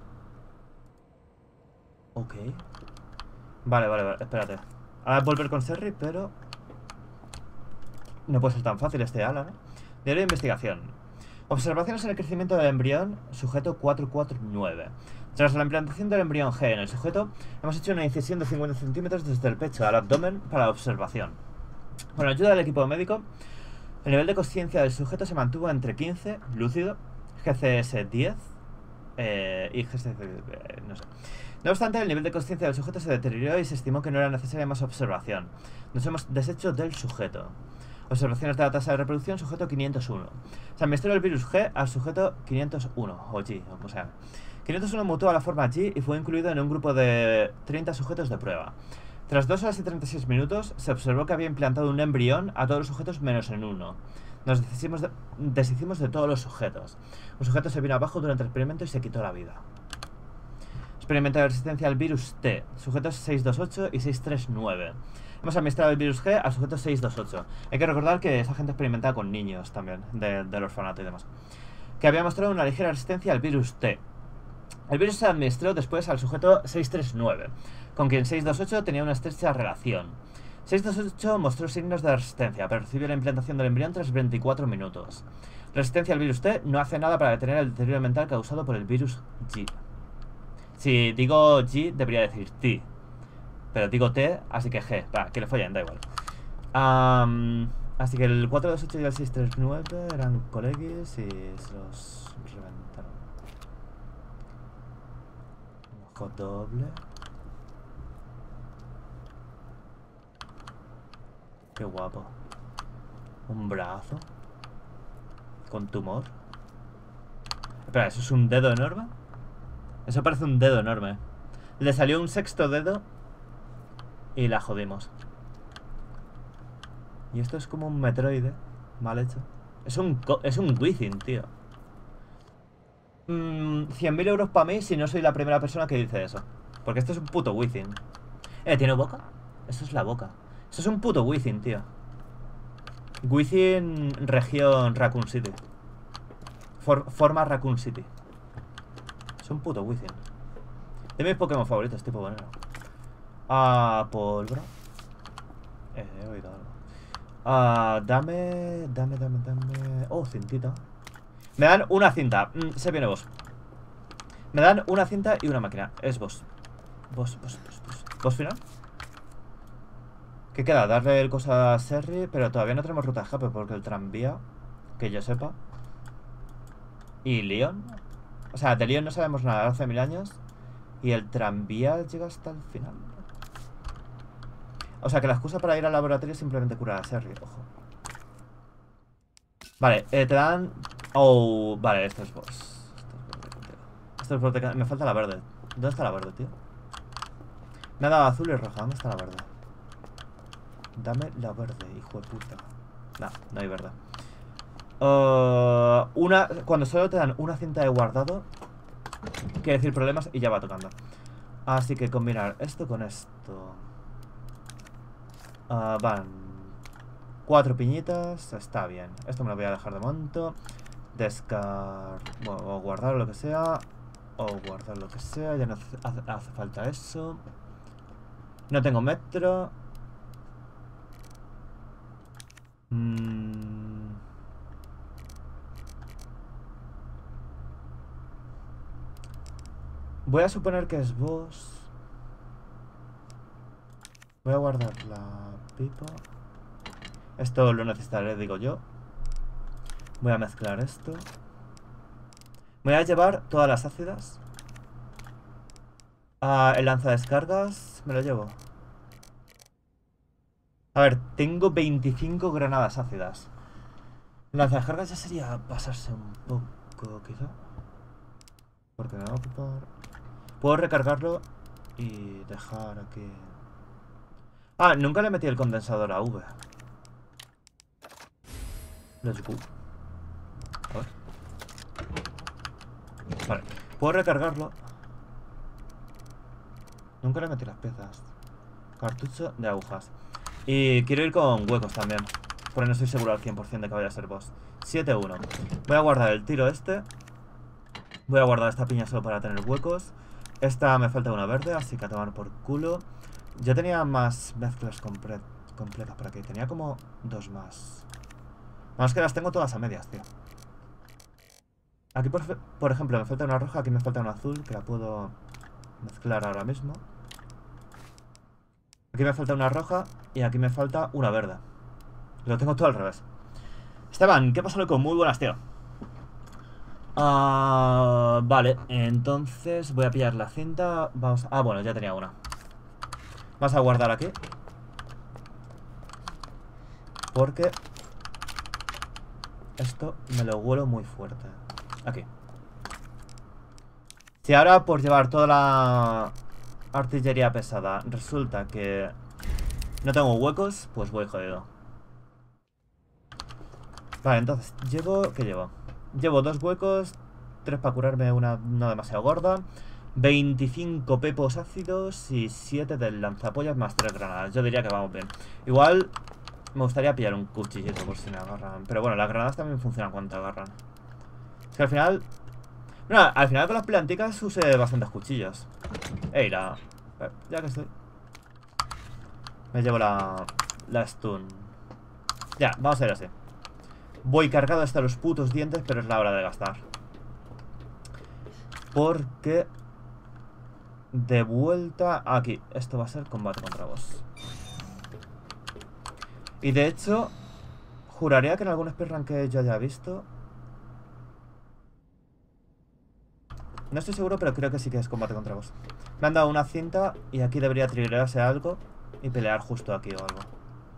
Ok. Vale, vale, vale. Espérate. Ahora volver con Serri, pero... no puede ser tan fácil este ala, ¿no? Diario de investigación. Observaciones en el crecimiento del embrión, sujeto cuatro cuatro nueve. Tras la implantación del embrión G en el sujeto, hemos hecho una incisión de cincuenta centímetros desde el pecho al abdomen para la observación. Con la ayuda del equipo médico, el nivel de conciencia del sujeto se mantuvo entre quince, lúcido, G C S diez eh, y G C S... Eh, no sé. No obstante, el nivel de conciencia del sujeto se deterioró y se estimó que no era necesaria más observación. Nos hemos deshecho del sujeto. Observaciones de la tasa de reproducción, sujeto quinientos uno. Se administró el virus G al sujeto quinientos uno, o G, o como sea. quinientos uno mutó a la forma G y fue incluido en un grupo de treinta sujetos de prueba. Tras dos horas y treinta y seis minutos, se observó que había implantado un embrión a todos los sujetos menos en uno. Nos deshicimos de, deshicimos de todos los sujetos. Un sujeto se vino abajo durante el experimento y se quitó la vida. Experimento de resistencia al virus T, sujetos seiscientos veintiocho y seiscientos treinta y nueve. Hemos administrado el virus G al sujeto seiscientos veintiocho. Hay que recordar que esa gente experimentaba con niños también, de, del orfanato y demás. Que había mostrado una ligera resistencia al virus T. El virus se administró después al sujeto seiscientos treinta y nueve, con quien seiscientos veintiocho tenía una estrecha relación. seiscientos veintiocho mostró signos de resistencia, pero recibió la implantación del embrión tras veinticuatro minutos. Resistencia al virus T no hace nada para detener el deterioro mental causado por el virus G. Si digo G, debería decir T. Pero digo T, así que G. Va, que le follen, da igual. Um, así que el cuatrocientos veintiocho y el seiscientos treinta y nueve eran colegis y se los reventaron. Un ojo doble. Qué guapo. Un brazo. Con tumor. Espera, ¿eso es un dedo enorme? Eso parece un dedo enorme. Le salió un sexto dedo y la jodimos. Y esto es como un Metroid mal hecho. Es un, es un Within, tío. mm, cien mil euros para mí si no soy la primera persona que dice eso. Porque esto es un puto Within. Eh, ¿tiene boca? Eso es la boca. Eso es un puto Within, tío. Within región Raccoon City. For, forma Raccoon City. Es un puto Within. De mis Pokémon favoritos, tipo veneno. Ah, pólvora. Eh, he oído algo. Ah, dame, dame, dame, dame. Oh, cintita. Me dan una cinta. Mm, se viene boss. Me dan una cinta y una máquina. Es boss. Boss, boss, boss, boss. ¿Boss final? ¿Qué queda? Darle el cosa a Serry, pero todavía no tenemos ruta de escape porque el tranvía, que yo sepa. Y Leon. O sea, de Leon no sabemos nada hace mil años. Y el tranvía llega hasta el final. O sea, que la excusa para ir al laboratorio es simplemente curar a Serry, ojo. Vale, eh, te dan... Oh, vale, esto es boss. Esto es boss de... Me falta la verde. ¿Dónde está la verde, tío? Me ha dado azul y roja. ¿Dónde está la verde? Dame la verde, hijo de puta. No, no hay verde. Uh, una... Cuando solo te dan una cinta de guardado, quiere decir problemas y ya va tocando. Así que combinar esto con esto. Uh, van cuatro piñitas, está bien. Esto me lo voy a dejar de monto. Descar... Bueno, o guardar lo que sea. O guardar lo que sea. Ya no hace, hace, hace falta eso. No tengo metro. Mm. Voy a suponer que es boss. Voy a guardar la pipa. Esto lo necesitaré, digo yo. Voy a mezclar esto. Voy a llevar todas las ácidas. Ah, el lanzadescargas me lo llevo. A ver, tengo veinticinco granadas ácidas. El lanzadescargas ya sería pasarse un poco, quizá. Porque me va a ocupar. Puedo recargarlo y dejar aquí. Ah, nunca le metí el condensador a V. Let's go. A ver. Vale, puedo recargarlo. Nunca le metí las piezas. Cartucho de agujas. Y quiero ir con huecos también, porque no estoy seguro al cien por cien de que vaya a ser boss. siete uno. Voy a guardar el tiro este. Voy a guardar esta piña solo para tener huecos. Esta me falta una verde, así que a tomar por culo. Yo tenía más mezclas comple completas por aquí. Tenía como dos más. Más que las tengo todas a medias, tío. Aquí, por, por ejemplo, me falta una roja, aquí me falta una azul, que la puedo mezclar ahora mismo. Aquí me falta una roja y aquí me falta una verde. Lo tengo todo al revés. Esteban, ¿qué pasa, loco? Muy buenas, tío. Uh, vale, entonces voy a pillar la cinta. Vamos a... Ah, bueno, ya tenía una. Vamos a guardar aquí. Porque esto me lo huelo muy fuerte. Aquí. Si ahora por llevar toda la artillería pesada resulta que no tengo huecos, pues voy jodido. Vale, entonces, llevo... ¿Qué llevo? Llevo dos huecos, tres para curarme una no demasiado gorda, veinticinco pepos ácidos y siete del lanzapollas más tres granadas. Yo diría que vamos bien. Igual me gustaría pillar un cuchillito por si me agarran. Pero bueno, las granadas también funcionan cuando te agarran. Es que al final... Bueno, al final con las planticas usé bastantes cuchillos. Ey, la... Ya que estoy... Me llevo la... La stun. Ya, vamos a ir así. Voy cargado hasta los putos dientes, pero es la hora de gastar. Porque... De vuelta aquí. Esto va a ser combate contra boss. Y de hecho, juraría que en algún speedrun que yo haya visto... No estoy seguro, pero creo que sí que es combate contra boss. Me han dado una cinta y aquí debería triggerarse algo y pelear justo aquí o algo.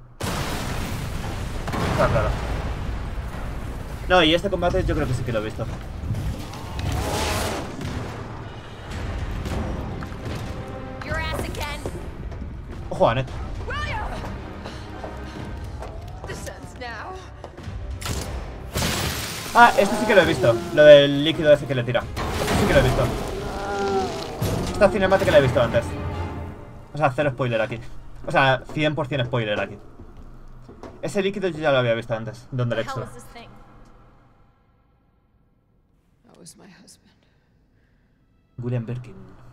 Ah, claro. No, y este combate yo creo que sí que lo he visto. Ojo, Anet. Ah, esto sí que lo he visto. Lo del líquido ese que le tira. Esto sí que lo he visto. Esta cinemática la he visto antes. O sea, cero spoiler aquí. O sea, cien por cien spoiler aquí. Ese líquido yo ya lo había visto antes. Donde el extra. William Birkin.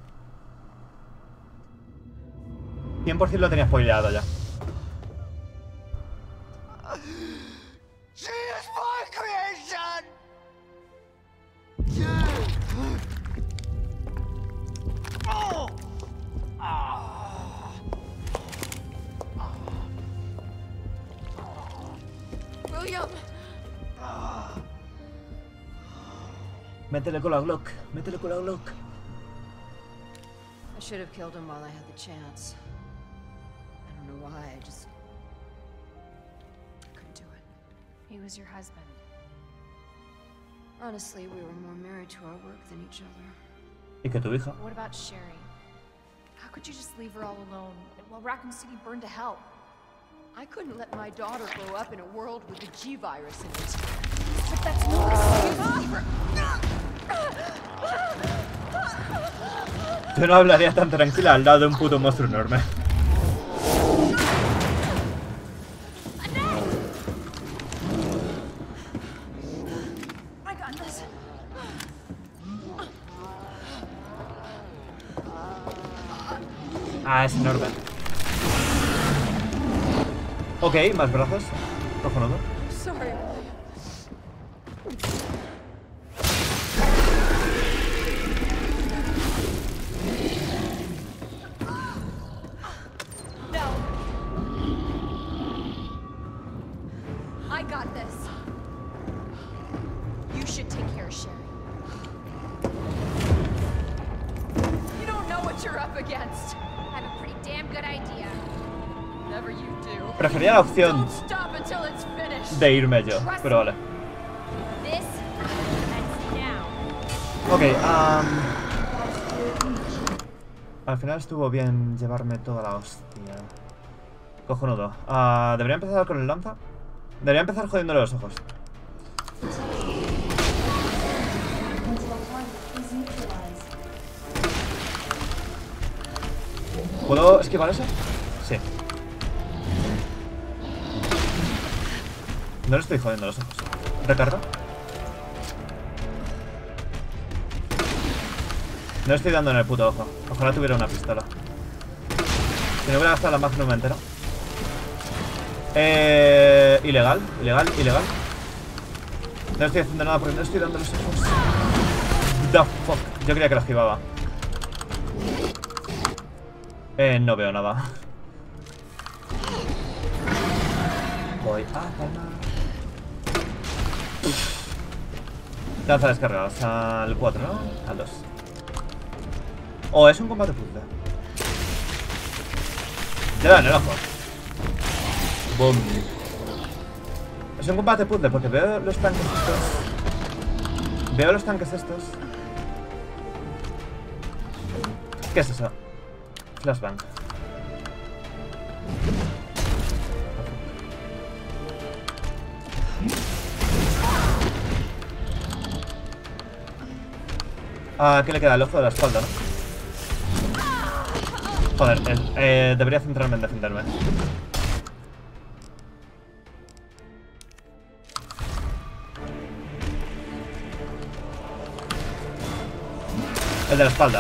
cien por cien lo tenía spoileado ya. She is my creation! Oh! William! Métele con la Glock. Métele con la Glock. I should have killed him while I had the chance. I don't know why, I just couldn't do it. He was your husband. Honestly, we were more married to our work than each other. ¿Y que tu hija? What about Sherry? How could you just leave her all alone while Raccoon City burned to hell? I couldn't let my daughter grow up in a world with the G virus in it. But that's no excuse for... Yo no hablaría tan tranquila al lado de un puto monstruo enorme. Ah, es enorme. Ok, más brazos. Cojonudo. Sorry. No. I got this. You should take care of Sherry. You don't know what you're up against. I have a pretty damn good idea. Whatever you do. Prefería la opción Don't stop until it's finished. de irme yo, pero vale. This ends now. Ok, um... al final estuvo bien llevarme toda la hostia. Cojonudo. Uh, ¿Debería empezar con el lanza? Debería empezar jodiéndole los ojos. ¿Puedo esquivar eso? Sí. No le estoy jodiendo los ojos. Recarga. No le estoy dando en el puto ojo. Ojalá tuviera una pistola. Si no hubiera gastado la Magnum entera. Eh... Ilegal, ilegal, ilegal. No estoy haciendo nada porque no estoy dando los ojos. The fuck. Yo creía que lo esquivaba. Eh, no veo nada. Voy a calmar. Lanza descargadas al cuatro, ¿no? Al dos. Oh, es un combate puzzle. Le dan el ojo. Boom. Es un combate puzzle porque veo los tanques estos. Veo los tanques estos. ¿Qué es eso? Flashbang. Ah, ¿qué le queda? El ojo de la espalda, ¿no? Joder, eh, eh, debería centrarme en defenderme. El de la espalda.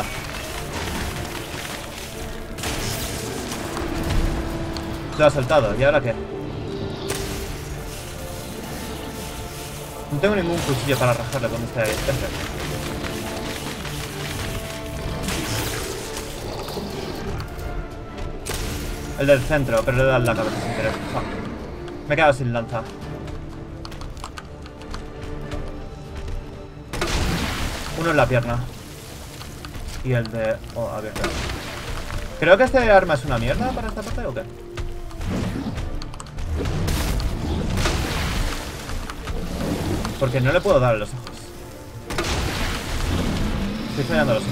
Lo ha saltado, ¿y ahora qué? No tengo ningún cuchillo para rajarle con este este. El del centro, pero le da en la cabeza sin querer. Fuck. Me he quedado sin lanza. Uno en la pierna. Y el de... Oh, abierto. Creo que este arma es una mierda para esta parte, ¿o qué? Porque no le puedo dar a los ojos. Estoy fallando los ojos.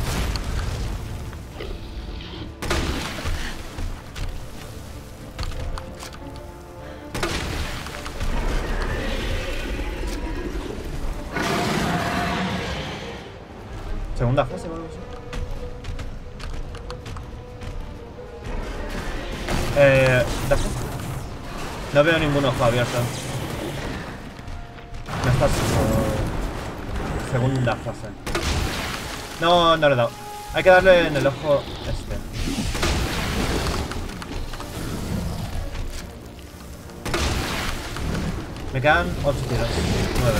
Segunda fase o algo así. Eh... ¿Fase? No veo ningún ojo abierto. No estás... Oh, segunda fase. No, no le he dado. Hay que darle en el ojo este. Me quedan ocho tiros. nueve.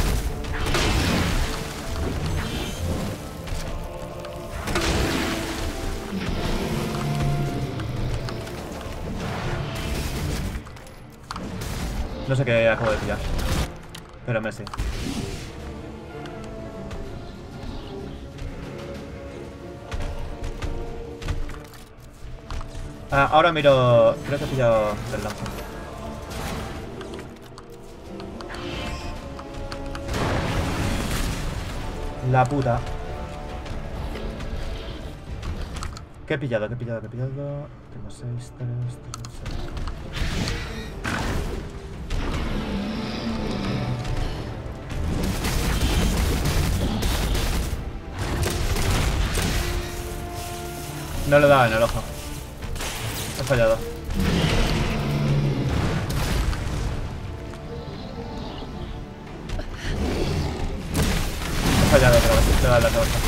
No sé qué acabo de pillar. Pero me sí. Ah, ahora miro... Creo que he pillado el lanza. La puta. ¿Qué he pillado? ¿Qué he pillado? ¿Qué he pillado? Tengo seis, tres, tres, seis. No le daba en el ojo. He fallado. He fallado otra vez. Le da en la cabeza.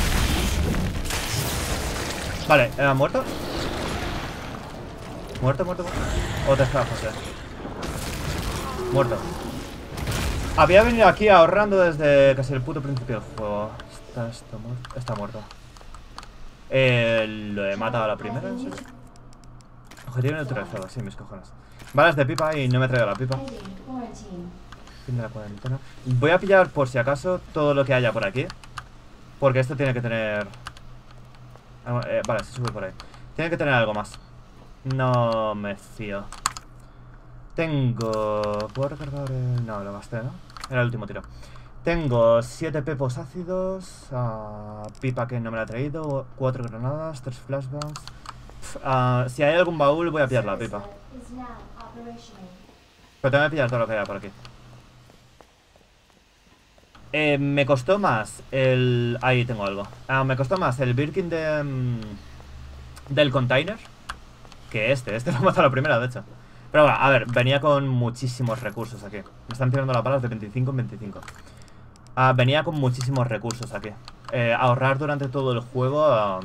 Vale, ¿era muerto? ¿Muerto, muerto, muerto? O te escapas, ya. Muerto. Había venido aquí ahorrando desde casi el puto principio del juego. Está, está, muerto. Está muerto. Eh, lo he matado a la primera, ¿en serio? Objetivo neutralizado, sí, mis cojones. Balas de pipa y no me he traído la pipa. Fin de la cuarentena. Voy a pillar por si acaso todo lo que haya por aquí. Porque esto tiene que tener... Eh, vale, se sube por ahí. Tiene que tener algo más. No me fío. Tengo... ¿Puedo recargar el...? No, lo gasté, ¿no? Era el último tiro. Tengo siete pepos ácidos, uh, pipa que no me la he traído, cuatro granadas, tres flashbangs. Uh, si hay algún baúl voy a pillar la pipa. Pero tengo que pillar todo lo que haya por aquí. Eh, me costó más el... Ahí tengo algo. Uh, me costó más el Birkin de, um, del container que este. Este lo he matado a la primera, de hecho. Pero bueno, a ver, venía con muchísimos recursos aquí. Me están tirando las balas de veinticinco en veinticinco. Uh, venía con muchísimos recursos aquí. Eh, ahorrar durante todo el juego uh,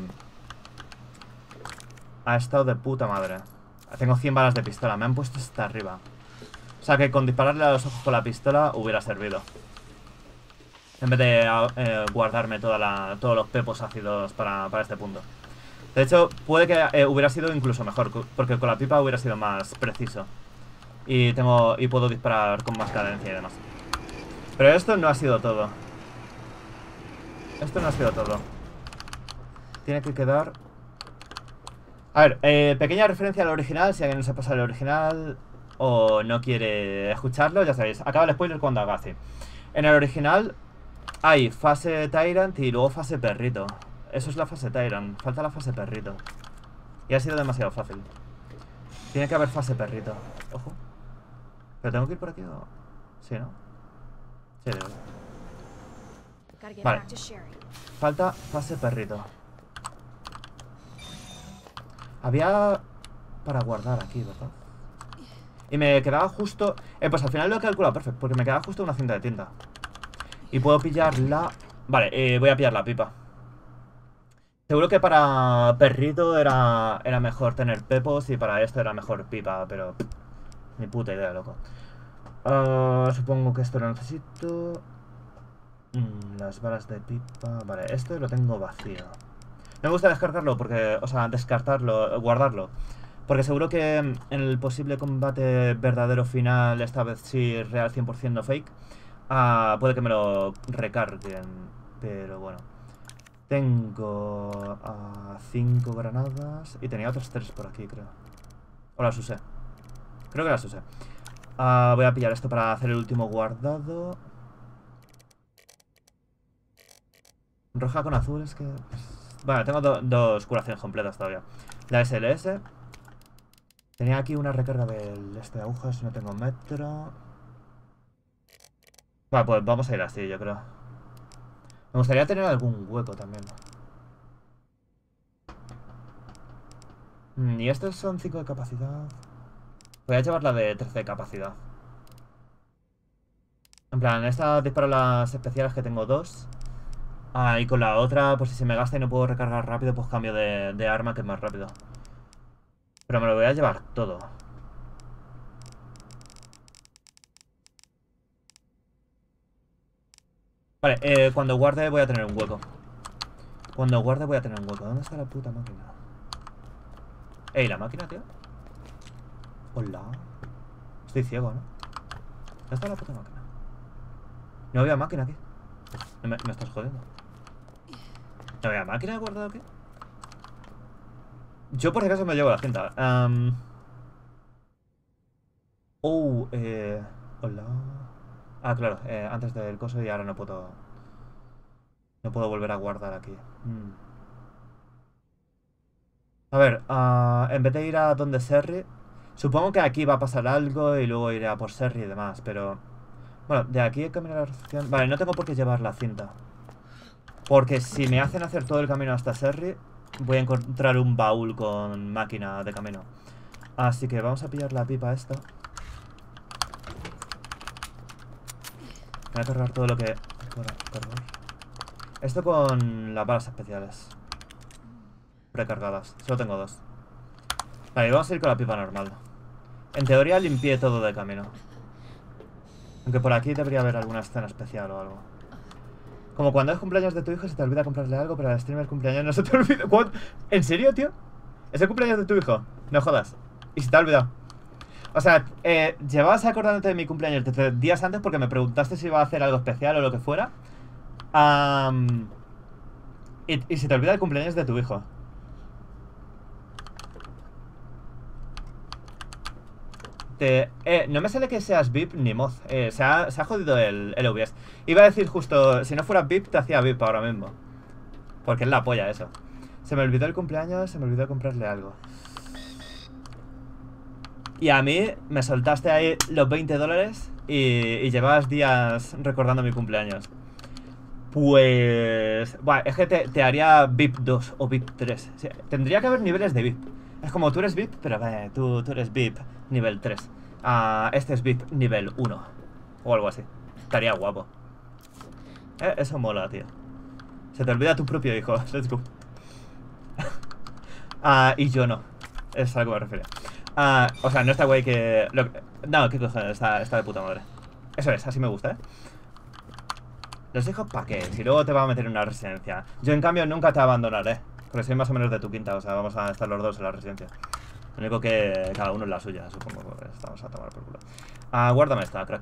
ha estado de puta madre. Tengo cien balas de pistola, me han puesto hasta arriba. O sea que con dispararle a los ojos con la pistola hubiera servido. En vez de eh, guardarme toda la, todos los pepos ácidos para, para este punto. De hecho, puede que eh, hubiera sido incluso mejor, porque con la pipa hubiera sido más preciso. Y tengo y puedo disparar con más cadencia y demás. Pero esto no ha sido todo. Esto no ha sido todo. Tiene que quedar... A ver, eh, pequeña referencia al original. Si alguien no se pasa el original o no quiere escucharlo, ya sabéis, acaba el spoiler cuando haga así. En el original hay fase Tyrant y luego fase perrito. Eso es la fase Tyrant, falta la fase perrito. Y ha sido demasiado fácil. Tiene que haber fase perrito. Ojo. ¿Pero tengo que ir por aquí o...? Sí, ¿no? Sí, de verdad. Vale. Falta fase perrito. Había... para guardar aquí, ¿verdad? Y me quedaba justo... Eh, pues al final lo he calculado perfecto, porque me quedaba justo una cinta de tinta. Y puedo pillar la... Vale, eh, voy a pillar la pipa. Seguro que para perrito era, era mejor tener pepos y para esto era mejor pipa, pero... Pff, ni puta idea, loco. Uh, supongo que esto lo necesito. Mm, las balas de pipa... Vale, esto lo tengo vacío. No me gusta descargarlo porque... O sea, descartarlo, guardarlo. Porque seguro que en el posible combate verdadero final, esta vez sí real cien por ciento no fake, uh, puede que me lo recarguen. Pero bueno. Tengo uh, cinco granadas y tenía otras tres por aquí, creo. O las usé. Creo que las usé. Uh, voy a pillar esto para hacer el último guardado. Roja con azul es que... Bueno, tengo do dos curaciones completas todavía. La S L S. Tenía aquí una recarga del este de agujas, no tengo metro. Bueno, pues vamos a ir así, yo creo. Me gustaría tener algún hueco también. Mm, y estos son cinco de capacidad. Voy a llevar la de trece de capacidad. En plan, esta disparo las especiales que tengo dos. Ah, y con la otra, pues si se me gasta y no puedo recargar rápido, pues cambio de, de arma que es más rápido. Pero me lo voy a llevar todo. Vale, eh, cuando guarde voy a tener un hueco. Cuando guarde voy a tener un hueco. ¿Dónde está la puta máquina? Ey, ¿la máquina, tío? Hola. Estoy ciego, ¿no? ¿Dónde está la puta máquina? No había máquina aquí. Me, me estás jodiendo. ¿No había máquina de guardado aquí? Yo por si acaso me llevo la cinta. Um... Oh, eh... Hola. Ah, claro, eh, antes del coso y ahora no puedo... No puedo volver a guardar aquí. Mm. A ver, uh, en vez de ir a donde Serry... Supongo que aquí va a pasar algo y luego iré a por Serry y demás, pero... Bueno, de aquí el camino a la recepción... Vale, no tengo por qué llevar la cinta. Porque si me hacen hacer todo el camino hasta Serry, voy a encontrar un baúl con máquina de camino. Así que vamos a pillar la pipa esta. Voy a cargar todo lo que... cargar. Esto con las balas especiales precargadas. Solo tengo dos. Vale, vamos a ir con la pipa normal. En teoría limpié todo de camino. Aunque por aquí debería haber alguna escena especial o algo. Como cuando es cumpleaños de tu hijo se te olvida comprarle algo, pero al streamer cumpleaños no se te olvida. ¿Cuándo? ¿En serio, tío? ¿Es el cumpleaños de tu hijo? No jodas. Y se te ha olvidado. O sea, eh, llevabas acordándote de mi cumpleaños desde días antes porque me preguntaste si iba a hacer algo especial o lo que fuera. Um, y, y se te olvida el cumpleaños de tu hijo. Te, eh, no me sale que seas V I P ni mod. Eh, se, ha, se ha jodido el, el O B S. Iba a decir justo, si no fuera V I P te hacía V I P ahora mismo. Porque es la polla eso. Se me olvidó el cumpleaños, se me olvidó comprarle algo. Y a mí me soltaste ahí los veinte dólares y, y llevabas días recordando mi cumpleaños. Pues... Bueno, es que te, te haría V I P dos o V I P tres. O sea, tendría que haber niveles de V I P. Es como tú eres V I P, pero eh, tú, tú eres V I P nivel tres. Ah, este es V I P nivel uno. O algo así. Estaría guapo. Eh, eso mola, tío. Se te olvida tu propio hijo. Let's go. Ah, y yo no. Es a lo que me refiero. Ah, o sea, no está guay que... Lo... No, qué cojones, está, está de puta madre. Eso es, así me gusta, ¿eh? ¿Los hijos para qué? Si luego te va a meter en una residencia. Yo, en cambio, nunca te abandonaré. Porque soy más o menos de tu quinta, o sea, vamos a estar los dos en la residencia. Lo único que cada uno en la suya, supongo. Pues estamos a tomar por culo. Ah, guárdame esta, crack.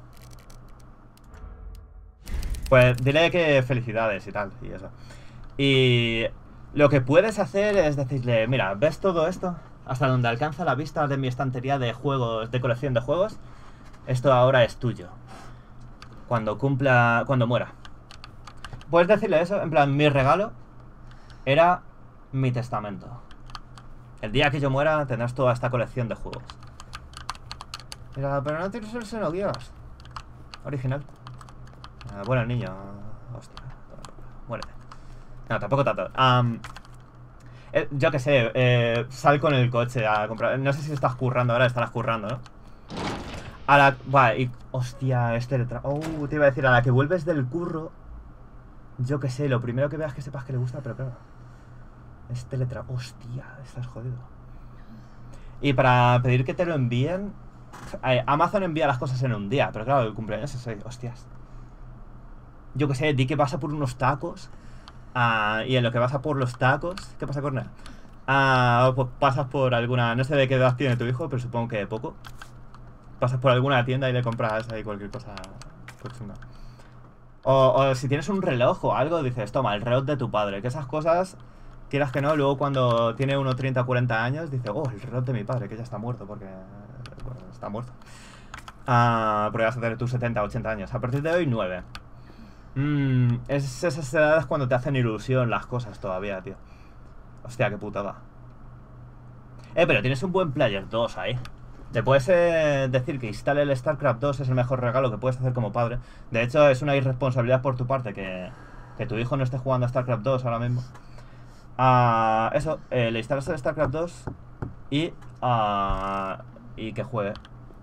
Pues diré que felicidades y tal, y eso. Y lo que puedes hacer es decirle, mira, ¿ves todo esto? Hasta donde alcanza la vista de mi estantería de juegos, de colección de juegos. Esto ahora es tuyo. Cuando cumpla, cuando muera. Puedes decirle eso, en plan, mi regalo era mi testamento. El día que yo muera tendrás toda esta colección de juegos. Mira, pero no tienes el Xenogears original. Ah, bueno, el niño. Hostia. Muérete. No, tampoco tanto. Um, eh, yo qué sé, eh, sal con el coche a comprar. No sé si estás currando ahora, estarás currando, ¿no? A la... Vale, y... Hostia, este letra... Oh, te iba a decir, a la que vuelves del curro... Yo qué sé, lo primero que veas que sepas que le gusta, pero claro... Este letra... Hostia, estás jodido. Y para pedir que te lo envíen... Eh, Amazon envía las cosas en un día, pero claro, el cumpleaños es hoy. Hostias. Yo qué sé, di que vas a por unos tacos... Uh, y en lo que vas a por los tacos... ¿Qué pasa, Cornel? Uh, pues pasas por alguna... No sé de qué edad tiene tu hijo, pero supongo que poco. Pasas por alguna tienda y le compras ahí cualquier cosa pues chunga. O, o si tienes un reloj o algo, dices, toma, el reloj de tu padre. Que esas cosas, quieras que no, luego cuando tiene unos treinta o cuarenta años, dice, oh, el reloj de mi padre, que ya está muerto porque... Bueno, está muerto. Uh, porque vas a tener tus setenta o ochenta años. A partir de hoy, nueve. Mmm, es esas edades cuando te hacen ilusión las cosas todavía, tío. Hostia, qué putada. Eh, pero tienes un buen Player dos ahí. Te puedes eh, decir que instale el StarCraft dos, es el mejor regalo que puedes hacer como padre. De hecho, es una irresponsabilidad por tu parte que, que tu hijo no esté jugando a StarCraft dos ahora mismo. Uh, eso, eh, le instalas el StarCraft dos y, uh, y que juegue.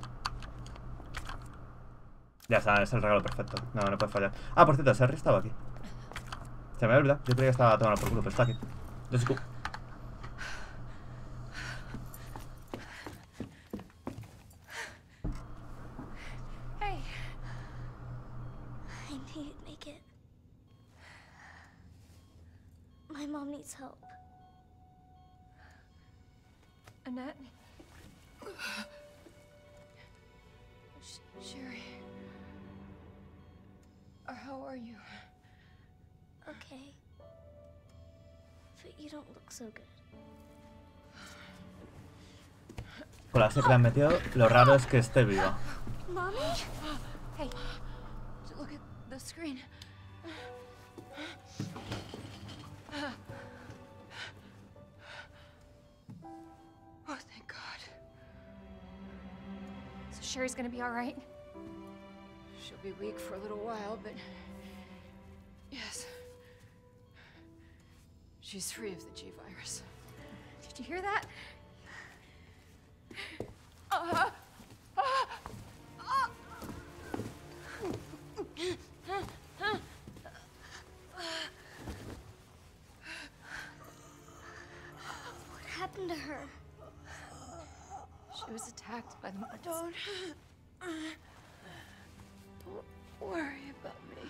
Ya está, es el regalo perfecto. No, no puede fallar. Ah, por cierto, Serry estaba aquí. Se me había olvidado. Yo creía que estaba tomando por culo, pero está aquí. Let's go. My mom needs help. Annette? Sh Sherry? Uh, how are you? Okay. But you don't look so good. Con la que le han metido, lo raro es que esté viva. Mommy? Hey, look at the screen. Oh, thank God. So Sherry's gonna be all right? She'll be weak for a little while, but yes. She's free of the G virus. Did you hear that? Uh, uh, uh. What happened to her? She was attacked by the monsters. Don't... Don't worry about me.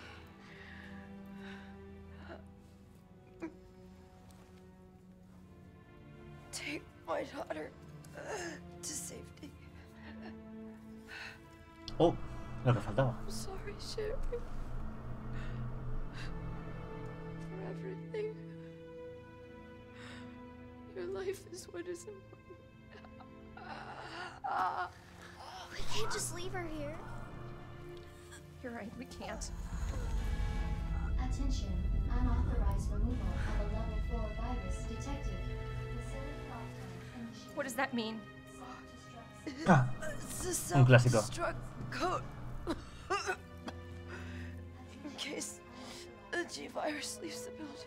Take my daughter to safety. Oh, lo que faltaba. I'm sorry, Sherry. For everything. Your life is what is important. We can't just leave her here. You're right, we can't. Attention, unauthorized removal of a level four virus detected. Facility lockdown initiated. What does that mean? Ah, It's un a clásico. self-destruct code. In case the G virus leaves the building.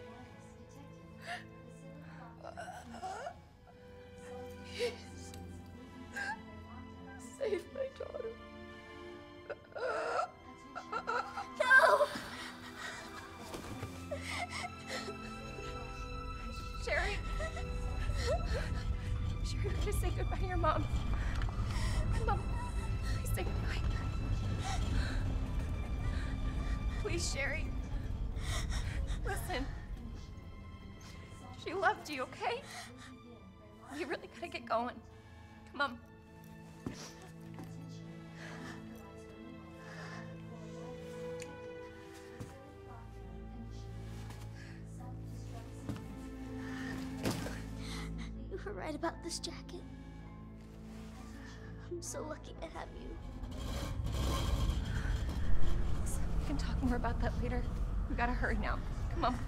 Save my daughter. No! Sherry? Sherry, we just say goodbye to your mom. Mom, please say goodbye. Please. Please, Sherry. Listen. She loved you, okay? You really gotta get going. Come on. You were right about this jacket. I'm so lucky to have you. We can talk more about that later. We gotta hurry now. Come on.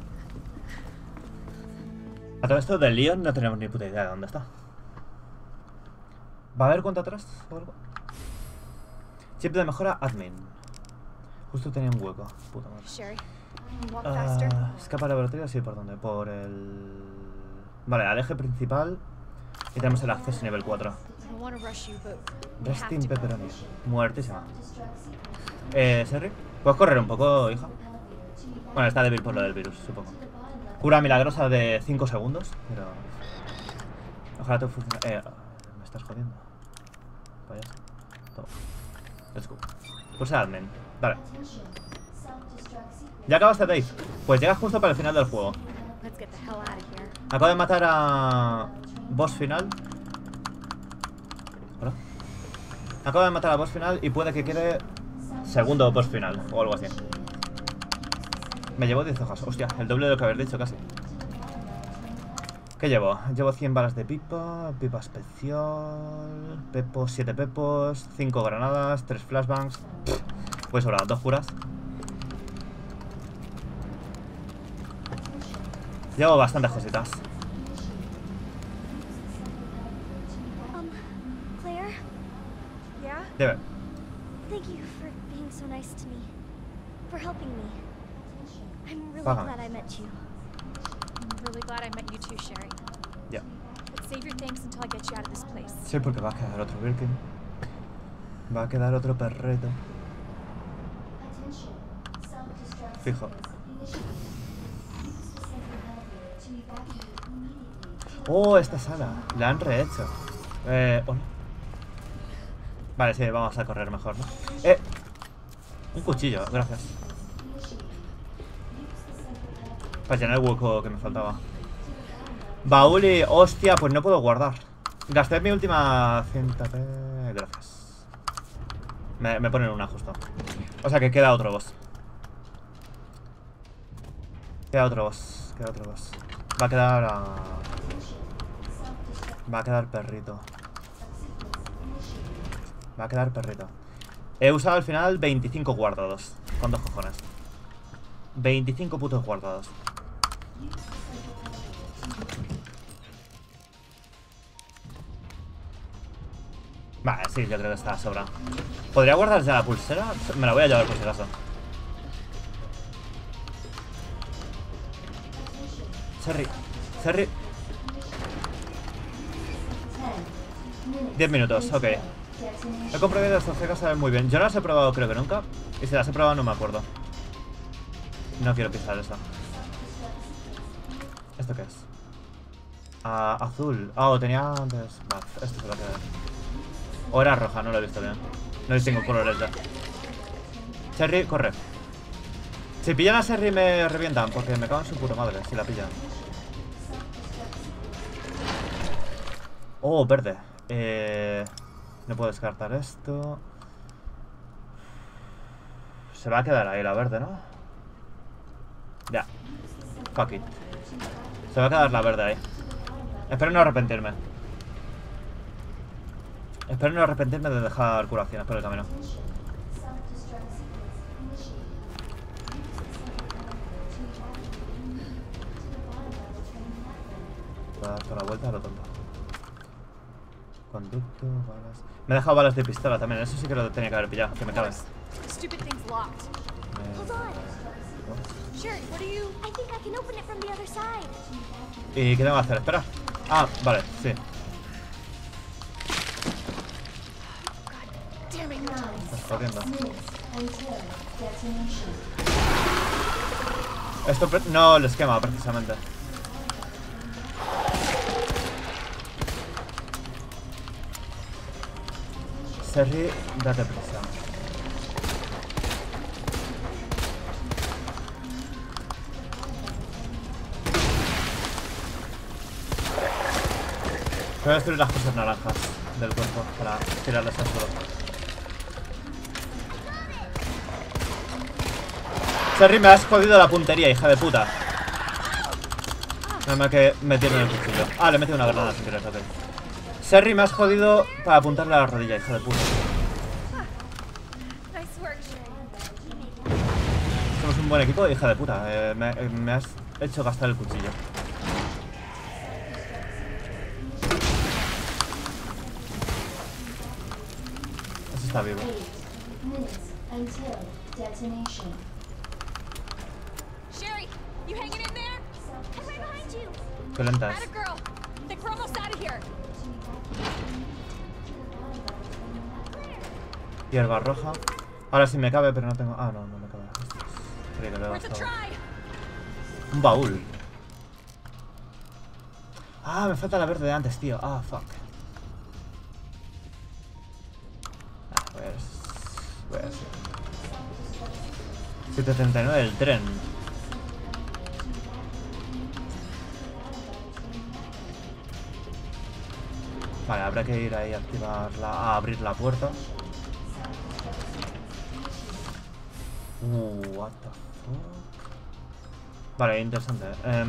A todo esto del Leon no tenemos ni puta idea de dónde está. ¿Va a haber cuenta atrás o algo? Chip de mejora admin. Justo tenía un hueco. Puta madre. Sherry, can you walk faster? Uh, escapa laboratorio, sí, ¿por dónde? Por el... Vale, al eje principal. Y tenemos el acceso nivel cuatro. I don't wanna rush you, but we have Resting to go. pepperoni. Muertísima. Eh, Serri, ¿puedes correr un poco, hija? Bueno, está débil por lo del virus, supongo. Cura milagrosa de cinco segundos, pero... Ojalá todo funcione... Eh, me estás jodiendo. Payaso. Toma. Let's go. Pulsa admin. Vale. ¿Ya acabaste, Dave? Pues llegas justo para el final del juego. Let's get the hell out of here. Acabo de matar a... boss final. Hola. Acabo de matar a boss final y puede que quede... segundo boss final, o algo así. Me llevo diez hojas, hostia, el doble de lo que habéis dicho casi. ¿Qué llevo? Llevo cien balas de pipa, pipa especial, pepos, siete pepos, cinco granadas, tres flashbangs. Pues sobrar, dos curas. Llevo bastantes cositas. Um, Claire, Yeah? Debe. thank you for being so nice to me. For helping me. I'm really Págame. glad I met you. I'm really glad I met you too, Sherry. Ya. But save your thanks until I get you out of this place. Sí, porque va a quedar otro Birkin. Va a quedar otro perreto. Fijo. Oh, esta sala. La han rehecho. Eh, hola. Vale, sí, vamos a correr mejor, ¿no? Eh. Un cuchillo, gracias. Para llenar el hueco que me faltaba. Baúl y... Hostia, pues no puedo guardar. Gasté mi última cinta de... Gracias. Me, me ponen una justo. O sea que queda otro boss. Queda otro boss. Queda otro boss. Va a quedar... A... Va a quedar perrito. Va a quedar perrito. He usado al final veinticinco guardados. Con dos cojones. veinticinco putos guardados. Vale, sí, yo creo que está sobra. ¿Podría guardar ya la pulsera? Me la voy a llevar por si acaso. Serri, Serri. diez minutos, ok. He comprobado que estas cejas saben muy bien. Yo no las he probado creo que nunca. Y si las he probado no me acuerdo. No quiero pisar eso. ¿Esto qué es? Ah, azul. Ah, oh, tenía antes. Vale, esto se va a quedar. O era roja, no lo he visto bien. No distingo colores ya. Serri, corre. Si pillan a Serri me revientan, porque me cago en su puta madre si la pillan. Oh, verde. Eh, no puedo descartar esto. Se va a quedar ahí la verde, ¿no? Ya. Fuck it. Se va a quedar la verde ahí. Espero no arrepentirme. Espero no arrepentirme de dejar curaciones por el camino. Voy a dar toda la vuelta a lo tonto. Conducto, balas... Me he dejado balas de pistola también. Eso sí que lo tenía que haber pillado. Que me cabe. Stupid thing's locked. Hold on. Sherry, what are you... I think I can open it from the other side. ¿Y qué tengo que hacer? Espera. Ah, vale, sí. Damn it. Estás jodiendo. Esto pre- no les quema precisamente. Serri, date prisa. Voy a destruir las cosas naranjas del cuerpo para tirarlas al suelo. Serri, me has jodido la puntería, hija de puta. Nada más que meterme en el cuchillo. Ah, le he metido una granada sin querer, ok. Serri, me has jodido para apuntarle a la rodilla, hija de puta. Somos un buen equipo, hija de puta. Eh, me, me has hecho gastar el cuchillo. Eso está vivo. Sherry, you hanging in there? I'm right behind you. Qué lentas. Atta girl. Think we're almost out of here. Hierba roja. Ahora sí me cabe, pero no tengo... Ah, no, no me cabe. Creía que lo he Worth a gastado. try. Un baúl. Ah, me falta la verde de antes, tío. Ah, fuck. Ah, pues... Voy a hacer... siete treinta y nueve del tren. Vale, habrá que ir ahí a activar la... a abrir la puerta. Uh, what the fuck. Vale, interesante. Um,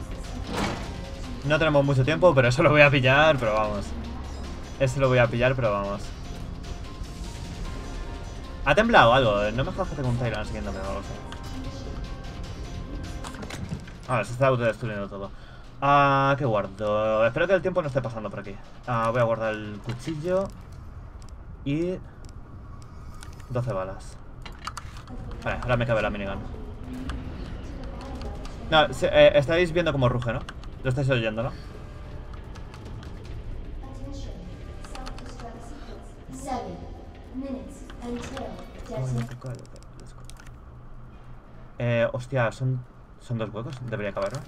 no tenemos mucho tiempo, pero eso lo voy a pillar, pero vamos. Eso lo voy a pillar, pero vamos. Ha temblado algo, no me jodas que tengo un Tyrant siguiéndome o algo así. Ah, se está autodestruyendo todo. Ah, ¿qué guardo? Espero que el tiempo no esté pasando por aquí. Ah, voy a guardar el cuchillo. Y... doce balas. Vale, ahora me cabe la minigun. No, se, eh, estáis viendo cómo ruge, ¿no? Lo estáis oyendo, ¿no? Eh, hostia, son, son dos huecos. Debería caber, ¿no?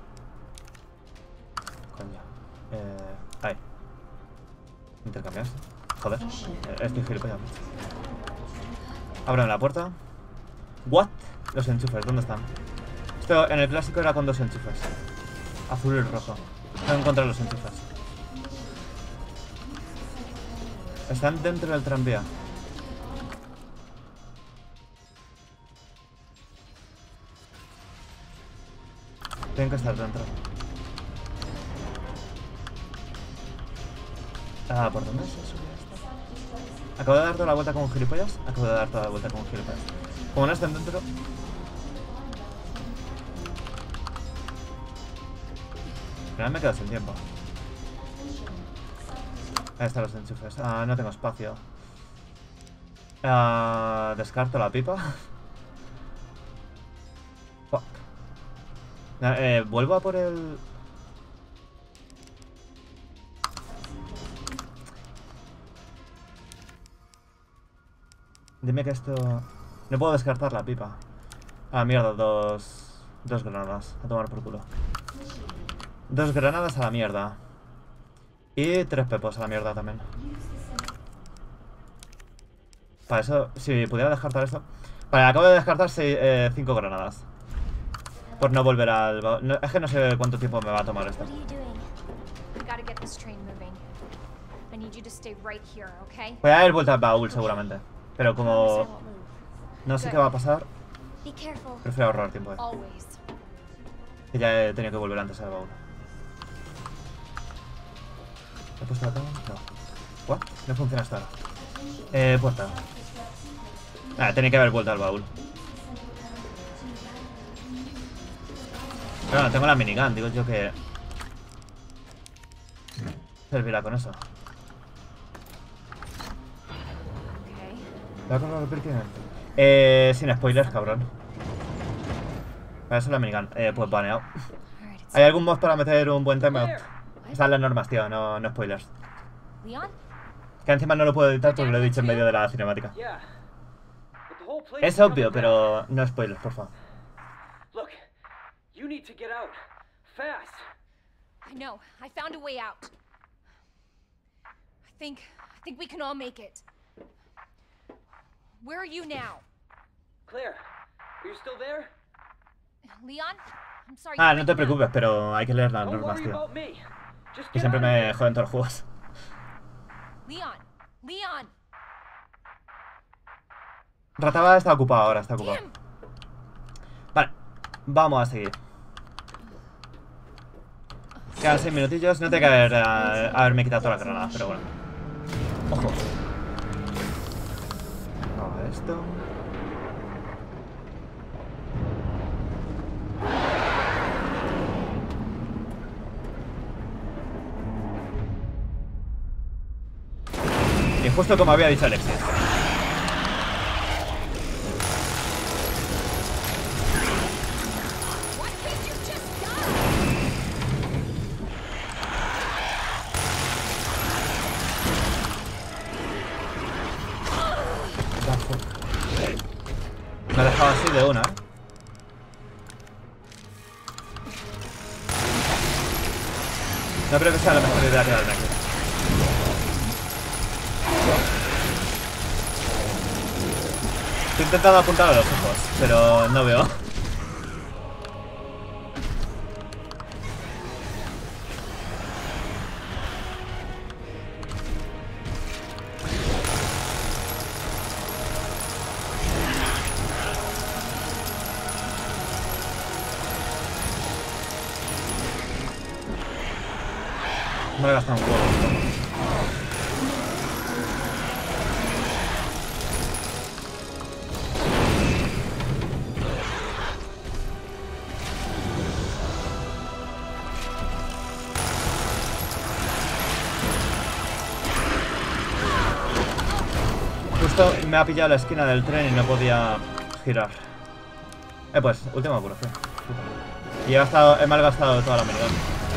Coño. Eh, ahí. Intercambiar. Joder. Eh, estoy gilipollas. Ábrame la puerta. What? Los enchufes, ¿dónde están? Esto en el clásico era con dos enchufes. Azul y rojo. Tengo que encontrar los enchufes. Están dentro del tranvía. Tienen que estar dentro. Ah, ¿por dónde se sube esto? Acabo de dar toda la vuelta con gilipollas. Acabo de dar toda la vuelta con gilipollas. Como no están dentro... Al final me quedo sin tiempo. Ahí están los enchufes. Ah, no tengo espacio. Ah, descarto la pipa. Fuck. Eh, vuelvo a por el... Dime que esto... No puedo descartar la pipa. Ah, mierda, dos... Dos granadas. A tomar por culo. Dos granadas a la mierda. Y tres pepos a la mierda también. Para eso, si pudiera descartar esto... Vale, acabo de descartar seis, eh, cinco granadas. Por no volver al... No, es que no sé cuánto tiempo me va a tomar esto. Voy a dar vuelta al baúl seguramente. Pero como... No sé qué va a pasar, prefiero ahorrar tiempo. Eh. Que ya he tenido que volver antes al baúl. ¿He puesto acá? No. ¿What? No funciona hasta ahora. Eh, puerta. Ah, tenía que haber vuelto al baúl. Pero no, tengo la minigun, digo yo que... servirá con eso. ¿Va con los pertinentes? Eh, sin spoilers, cabrón. Para eso la minigun. Eh, pues baneado. ¿Hay algún mod para meter un buen timeout? Están las normas, tío, no, no spoilers. Que encima no lo puedo editar porque lo he dicho en medio de la cinemática. Es obvio, pero no spoilers, por favor. Look, you need to get out fast. I know. I found a way out. I think I think we can all make it. Where are you now? Claire, are you still there? Leon? I'm sorry. Ah, no te preocupes, pero hay que leer las normas, tío. Just Y get siempre out of me here. joden todos los juegos. Leon! Leon! Rataba está ocupado ahora, está ocupado. Damn! Vale, vamos a seguir. Quedan seis minutillos. No tiene que haber, eh, haberme quitado todas las granadas, pero bueno. Ojo. Vamos a esto. Y justo como había dicho Alexis. Why can't you just die? Me ha dejado así de una, ¿eh? No creo que sea la mejor idea quedarme aquí. Estoy intentando apuntar a los ojos, pero no veo. Me he gastado un huevo. Justo me ha pillado la esquina del tren y no podía girar. Eh, pues, última curación. Y he, gastado, he malgastado toda la minigun.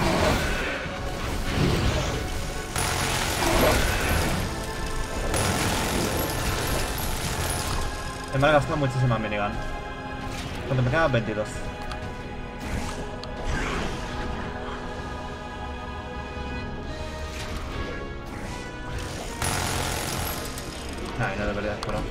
He malgastado muchísima minigun. Cuando me quedan veintidós. Ay, no debería explorar.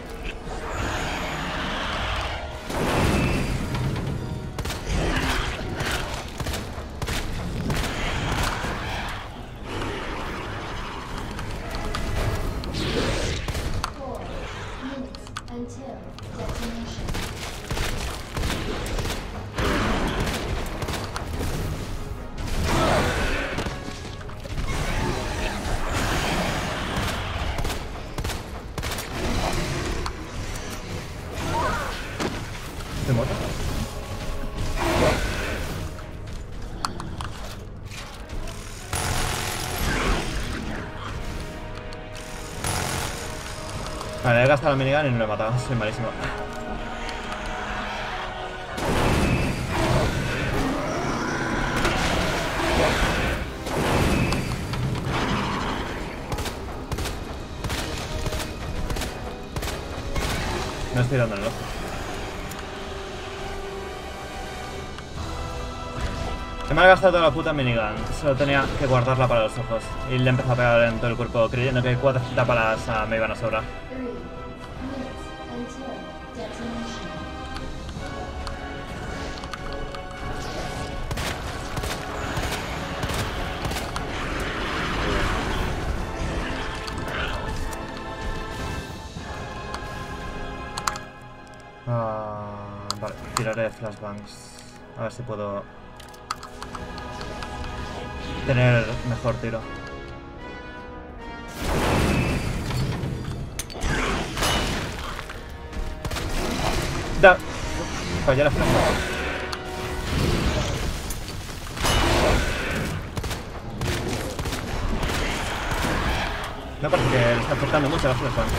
Four minutes until detonation. ¿Estoy muerto? Vale, he gastado la minigun y no lo he matado. Soy malísimo. No estoy dando el ojo. He malgastado toda la puta minigun. Solo tenía que guardarla para los ojos. Y le he empezado a pegar en todo el cuerpo, creyendo que cuatro balas uh, me iban a sobrar. Three minutes until detonation. Ah, vale, tiraré flashbangs. A ver si puedo tener mejor tiro. Da. Fallé la flashbang. Me parece que le está afectando mucho la flashbang.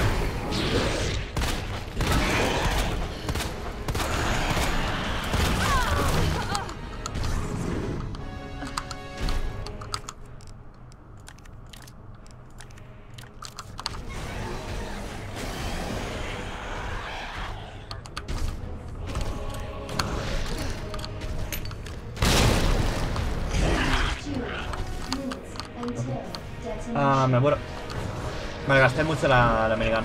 Two minutes until detonation. Ah, me muero. Me gasté mucho la, la minigun.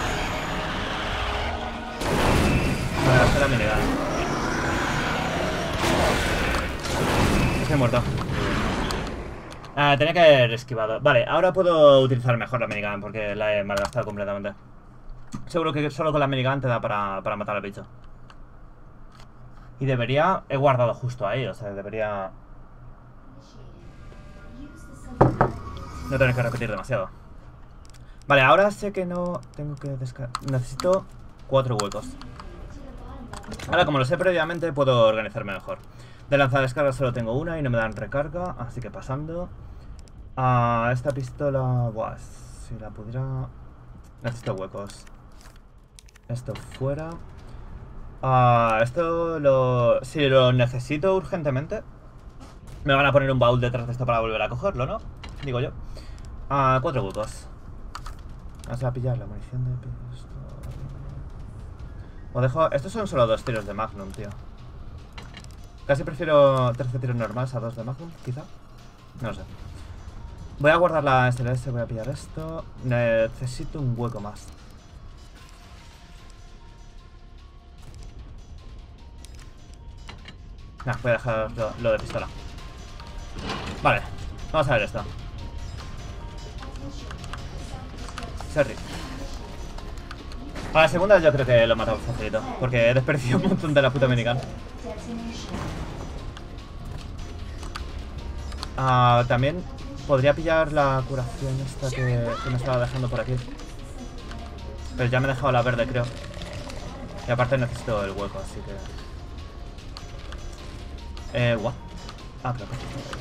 Me gasté la minigun. Estoy muerto. Ah, tenía que haber esquivado. Vale, ahora puedo utilizar mejor la minigun porque la he malgastado completamente. Seguro que solo con la minigun te da para, para matar al bicho. Y debería... He guardado justo ahí, o sea, debería... No tener que repetir demasiado. Vale, ahora sé que no tengo que descargar... Necesito cuatro huecos. Ahora, como lo sé previamente, puedo organizarme mejor. De lanzadescarga solo tengo una y no me dan recarga, así que pasando. A esta pistola... Buah, si la pudiera... Necesito huecos. Esto fuera. Ah, esto lo... Si lo necesito urgentemente, me van a poner un baúl detrás de esto para volver a cogerlo, ¿no? Digo yo. Ah, cuatro huecos. Vamos a pillar la munición de pistola. O dejo... Estos son solo dos tiros de Magnum, tío. Casi prefiero trece tiros normales a dos de Magnum, quizá. No lo sé. Voy a guardar la S L S, voy a pillar esto. Necesito un hueco más. Nah, voy a dejar lo, lo de pistola. Vale, vamos a ver esto. Serri. A la segunda yo creo que lo matamos facilito, porque he desperdiciado un montón de la puta minigun. Ah, también podría pillar la curación esta que, que me estaba dejando por aquí. Pero ya me he dejado la verde, creo. Y aparte necesito el hueco, así que... Eh, what? Ah, pero...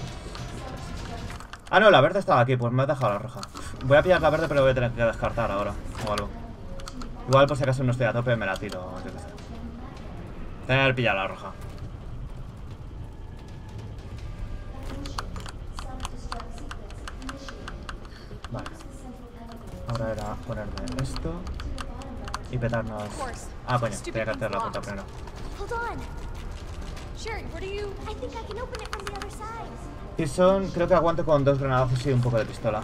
Ah, no, la verde estaba aquí, pues me he dejado la roja. Voy a pillar la verde, pero voy a tener que descartar ahora, o algo. Igual, por si acaso no estoy a tope, me la tiro, yo qué sé. Tener que pillar la roja. Vale. Ahora era ponerme esto y petarnos... Ah, coño, tenía que hacer la puta primero. Y son, creo que aguanto con dos granadazos y un poco de pistola.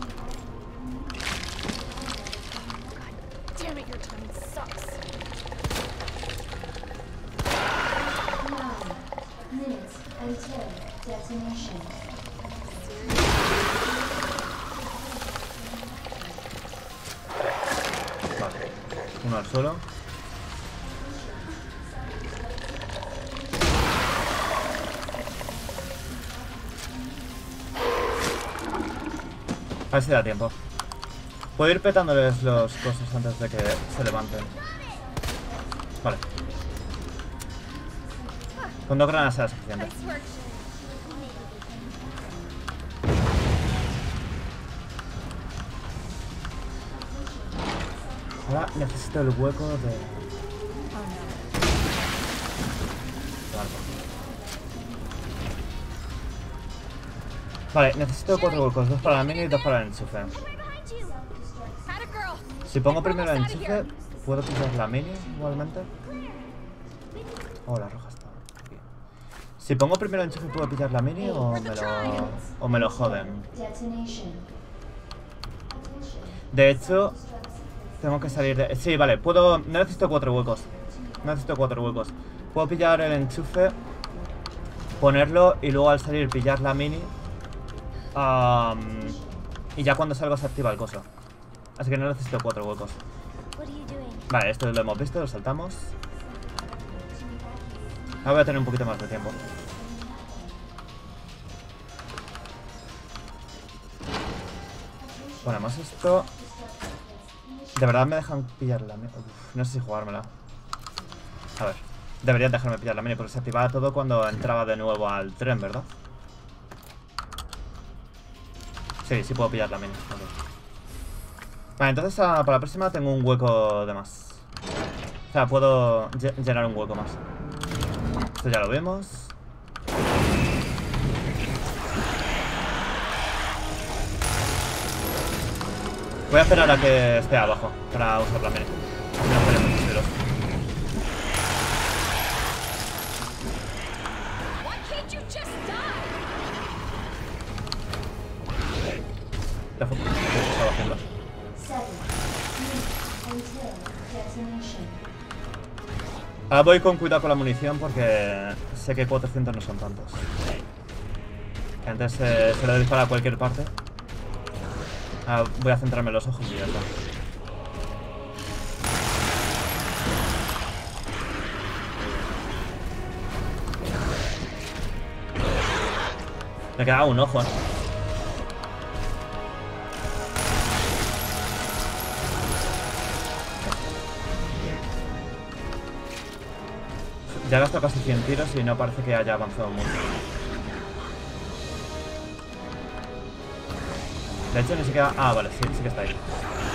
Vale, uno al suelo. A ver si da tiempo. Puedo ir petándoles los cosas antes de que se levanten. Vale. Con dos granadas será suficiente. Ahora necesito el hueco de... Vale, necesito cuatro huecos, dos para la mini y dos para el enchufe. Si pongo primero el enchufe, ¿puedo pillar la mini igualmente? Oh, la roja está aquí. Si pongo primero el enchufe, ¿puedo pillar la mini o me lo, o me lo joden? De hecho, tengo que salir de... Sí, vale, puedo... No necesito cuatro huecos. No necesito cuatro huecos. Puedo pillar el enchufe, ponerlo y luego al salir pillar la mini. Um, y ya cuando salgo se activa el coso. Así que no necesito cuatro huecos. Vale, esto lo hemos visto, lo saltamos. Ahora voy a tener un poquito más de tiempo. Ponemos esto. De verdad me dejan pillar la mini. Uf, no sé si jugármela. A ver, deberían dejarme pillar la mini porque se activaba todo cuando entraba de nuevo al tren, ¿verdad? Sí, sí puedo pillar la mini. Okay. Vale, entonces a, para la próxima tengo un hueco de más. O sea, puedo llenar un hueco más. Esto ya lo vemos. Voy a esperar a que esté abajo para usar la mini. No podemos deciros. Ya fue. ¿Qué estaba haciendo? Ahora voy con cuidado con la munición porque sé que cuatrocientos no son tantos. Que antes eh, se lo dispara a cualquier parte. Ah, voy a centrarme en los ojos y ya está. Le queda un ojo, eh. Ya he gastado casi cien tiros y no parece que haya avanzado mucho. De hecho, ni siquiera... Ah, vale, sí, sí que está ahí.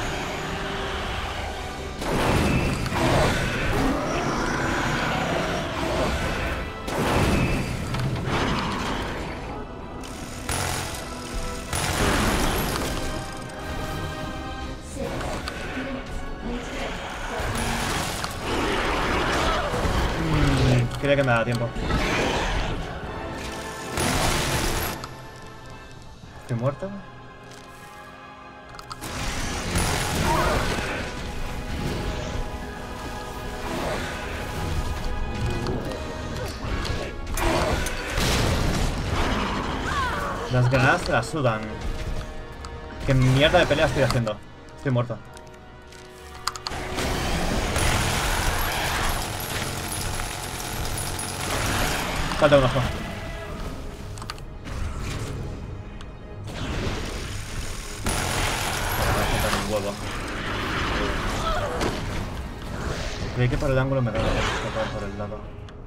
Mm, creía que me da tiempo. ¿Estoy muerto? Las granadas se las sudan. ¿Qué mierda de pelea estoy haciendo? Estoy muerto. Falta un ojo. Un huevo. Creí que por el ángulo me daba por el lado.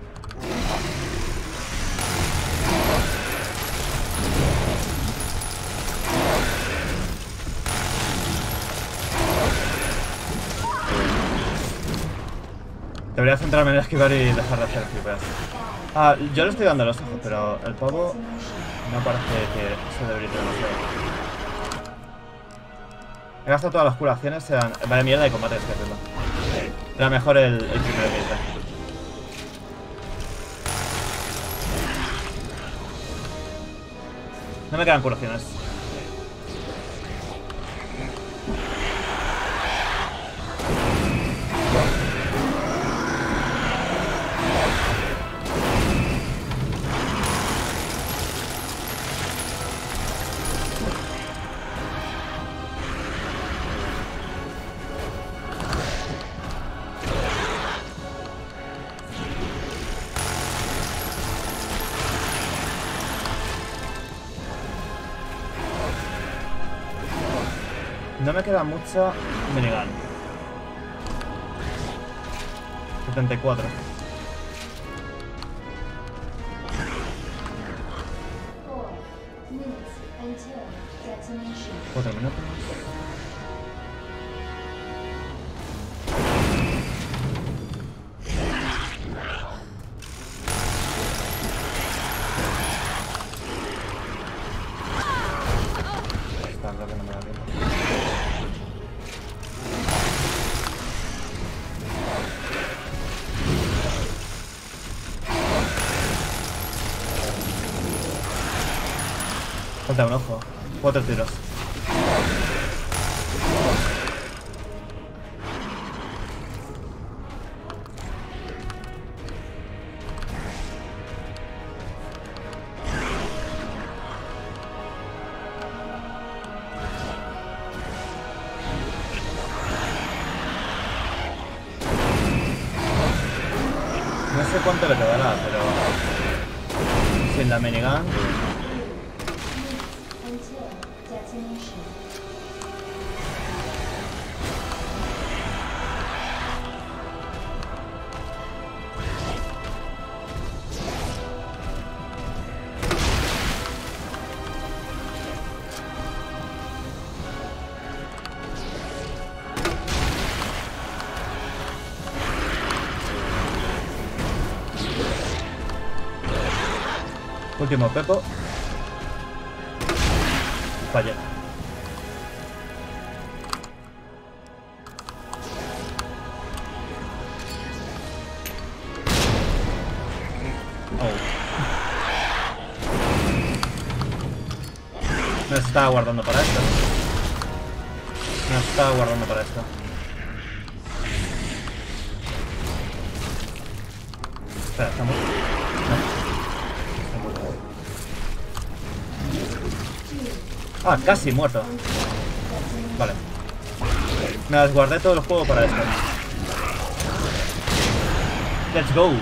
Debería centrarme en esquivar y dejar de hacer flipas. Ah, yo le estoy dando los ojos, pero el pavo no parece que se debería demasiado. He gastado todas las curaciones, sean... Vale, mierda de combate estoy haciendo. Era mejor el, el primero que hice. No me quedan curaciones. No me queda mucha minigun. setenta y cuatro. cuatro minutos. Está, creo que no me da tiempo. Falta un ojo. Cuatro tiros. No sé cuánto le quedará, pero sin la minigun. Último Pepo. Falla. Oh. Me estaba guardando para esto. Me estaba guardando para esto. Espera, estamos... No. Ah, casi muerto. Vale. Me las guardé todo el juego para esto. Let's go.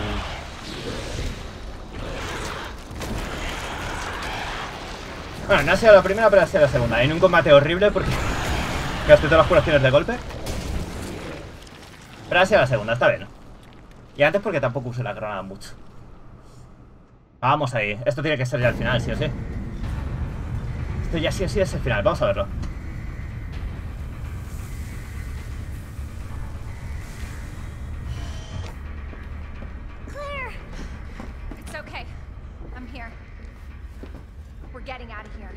Bueno, no ha sido la primera, pero ha sido la segunda. En un combate horrible porque gasté todas las curaciones de golpe. Pero ha sido la segunda, está bien. Y antes porque tampoco usé la granada mucho. Vamos ahí. Esto tiene que ser ya el final, sí o sí. Esto ya sí o sí es el final. Vamos a verlo. Claire! It's okay. I'm here. We're getting out of here.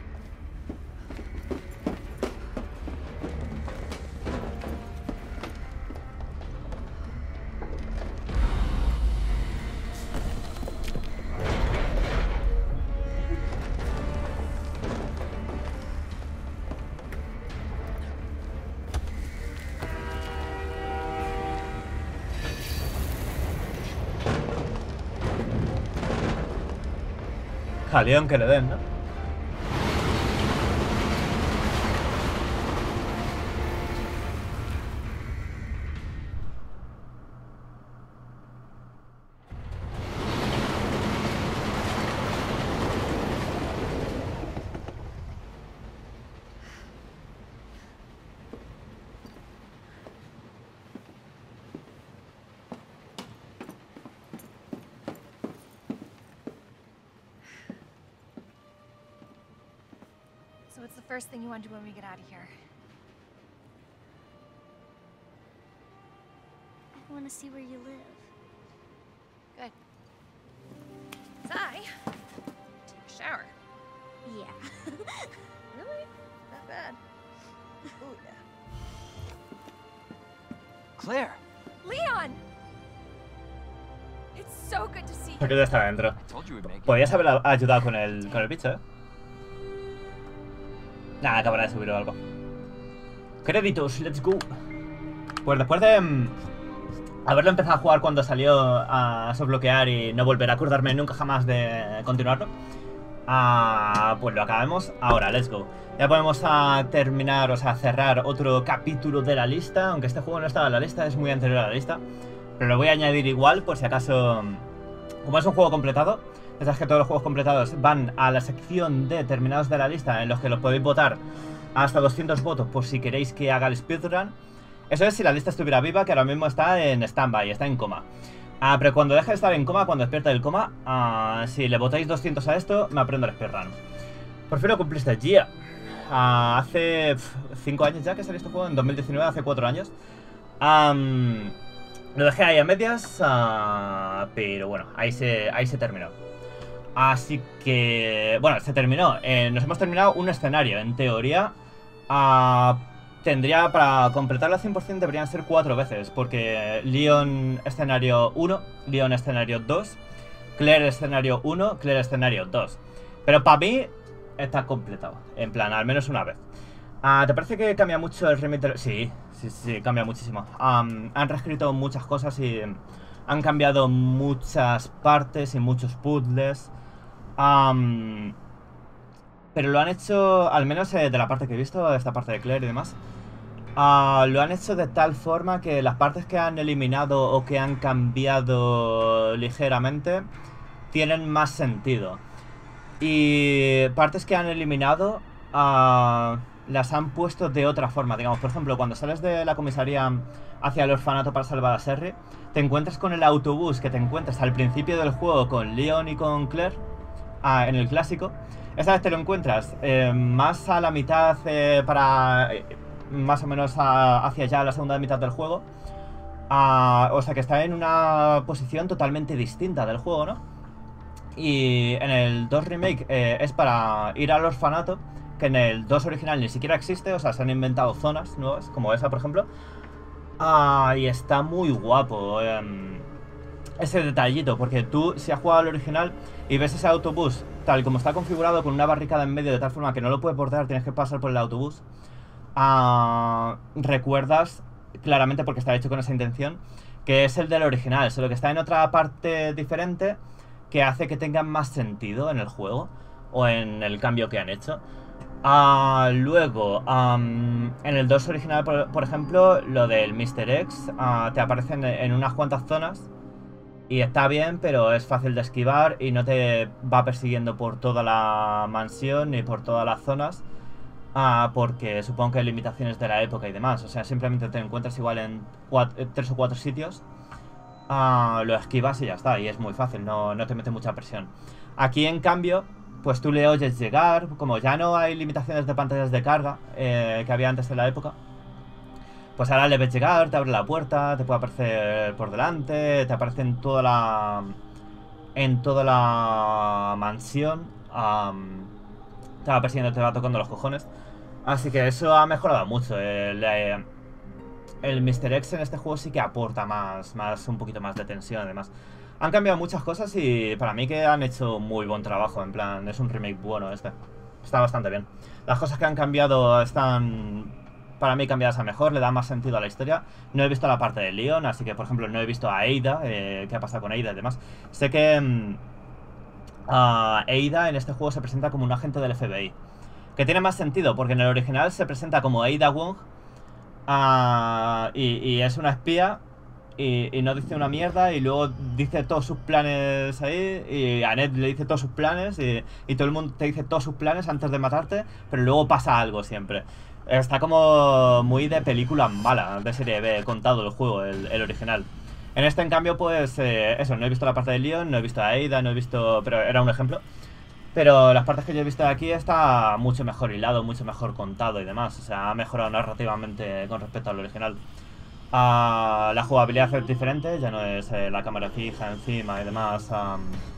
Jaleón que le den, ¿no? So what's the first thing you want to do when we get out of here? I want to see where you live. Good. I take a shower. Yeah. Really? Not bad. Ooh, yeah. Claire! Leon! It's so good to see you. Porque ya está adentro. I told you we'd make it. Podrías haber ayudado con el, con el bicho, ¿eh? Nada, acabará de subir o algo. Créditos, let's go. Pues después de mm, haberlo empezado a jugar cuando salió a sobloquear y no volver a acordarme nunca jamás de continuarlo, ah, pues lo acabamos ahora, let's go. Ya podemos a terminar, o sea, cerrar otro capítulo de la lista. Aunque este juego no estaba en la lista, es muy anterior a la lista, pero lo voy a añadir igual por si acaso. Como es un juego completado, ya sabes que todos los juegos completados van a la sección de terminados de la lista, en los que los podéis votar hasta doscientos votos por si queréis que haga el speedrun. Eso es si la lista estuviera viva, que ahora mismo está en stand-by, está en coma. Ah, pero cuando deje de estar en coma, cuando despierte del coma, ah, si le votáis doscientos a esto, me aprendo el speedrun. Por fin lo cumpliste, Gia. Ah, hace cinco años ya que salió este juego, en dos mil diecinueve, hace cuatro años. Um, lo dejé ahí a medias, uh, pero bueno, ahí se, ahí se terminó. Así que, bueno, se terminó. Eh, nos hemos terminado un escenario. En teoría, uh, tendría, para completarlo al cien por cien, deberían ser cuatro veces. Porque Leon escenario uno, Leon escenario dos, Claire escenario uno, Claire escenario dos. Pero para mí está completado. En plan, al menos una vez. Uh, ¿Te parece que cambia mucho el remake? Sí, sí, sí, cambia muchísimo. Um, han reescrito muchas cosas y han cambiado muchas partes y muchos puzzles. Um, pero lo han hecho, al menos eh, de la parte que he visto, esta parte de Claire y demás, uh, lo han hecho de tal forma que las partes que han eliminado o que han cambiado ligeramente tienen más sentido. Y partes que han eliminado uh, las han puesto de otra forma. Digamos, por ejemplo, cuando sales de la comisaría hacia el orfanato para salvar a Sherry, te encuentras con el autobús que te encuentras al principio del juego con Leon y con Claire. Ah, en el clásico. Esta vez te lo encuentras eh, más a la mitad, eh, para eh, más o menos a, hacia ya la segunda mitad del juego. Ah, o sea que está en una posición totalmente distinta del juego, ¿no? Y en el dos Remake eh, es para ir al orfanato, que en el dos original ni siquiera existe. O sea, se han inventado zonas nuevas, como esa por ejemplo. Ah, y está muy guapo eh, ese detallito, porque tú, si has jugado al original y ves ese autobús tal como está configurado, con una barricada en medio de tal forma que no lo puedes bordar, tienes que pasar por el autobús, uh, recuerdas claramente, porque está hecho con esa intención, que es el del original, solo que está en otra parte diferente que hace que tenga más sentido en el juego o en el cambio que han hecho. Uh, luego, um, en el dos original, por, por ejemplo, lo del míster X uh, te aparece en, en unas cuantas zonas y está bien, pero es fácil de esquivar y no te va persiguiendo por toda la mansión ni por todas las zonas, uh, porque supongo que hay limitaciones de la época y demás. O sea, simplemente te encuentras igual en cuatro, tres o cuatro sitios, uh, lo esquivas y ya está, y es muy fácil, no, no te mete mucha presión. Aquí, en cambio, pues tú le oyes llegar, como ya no hay limitaciones de pantallas de carga eh, que había antes en la época, pues ahora le ves llegar, te abre la puerta, te puede aparecer por delante, te aparece en toda la en toda la mansión, um, te va persiguiendo, te va tocando los cojones, así que eso ha mejorado mucho. El, eh, el míster X en este juego sí que aporta más, más un poquito más de tensión, además. Han cambiado muchas cosas y para mí que han hecho muy buen trabajo, en plan, es un remake bueno este. Está bastante bien. Las cosas que han cambiado están, para mí, cambiadas a mejor, le da más sentido a la historia. No he visto la parte de Leon, así que, por ejemplo, no he visto a Ada, eh, qué ha pasado con Ada y demás. Sé que um, uh, Ada en este juego se presenta como un agente del F B I, que tiene más sentido, porque en el original se presenta como Ada Wong uh, y, y es una espía. Y, y no dice una mierda y luego dice todos sus planes ahí y a Ned le dice todos sus planes y, y todo el mundo te dice todos sus planes antes de matarte, pero luego pasa algo siempre. Está como muy de película mala, de serie B, contado el juego, el, el original. En este, en cambio, pues eh, eso, no he visto la parte de Leon, no he visto a Ada, no he visto... pero era un ejemplo. Pero las partes que yo he visto de aquí está mucho mejor hilado, mucho mejor contado y demás. O sea, ha mejorado narrativamente con respecto al original. Uh, la jugabilidad es diferente, ya no es eh, la cámara fija encima y demás, um,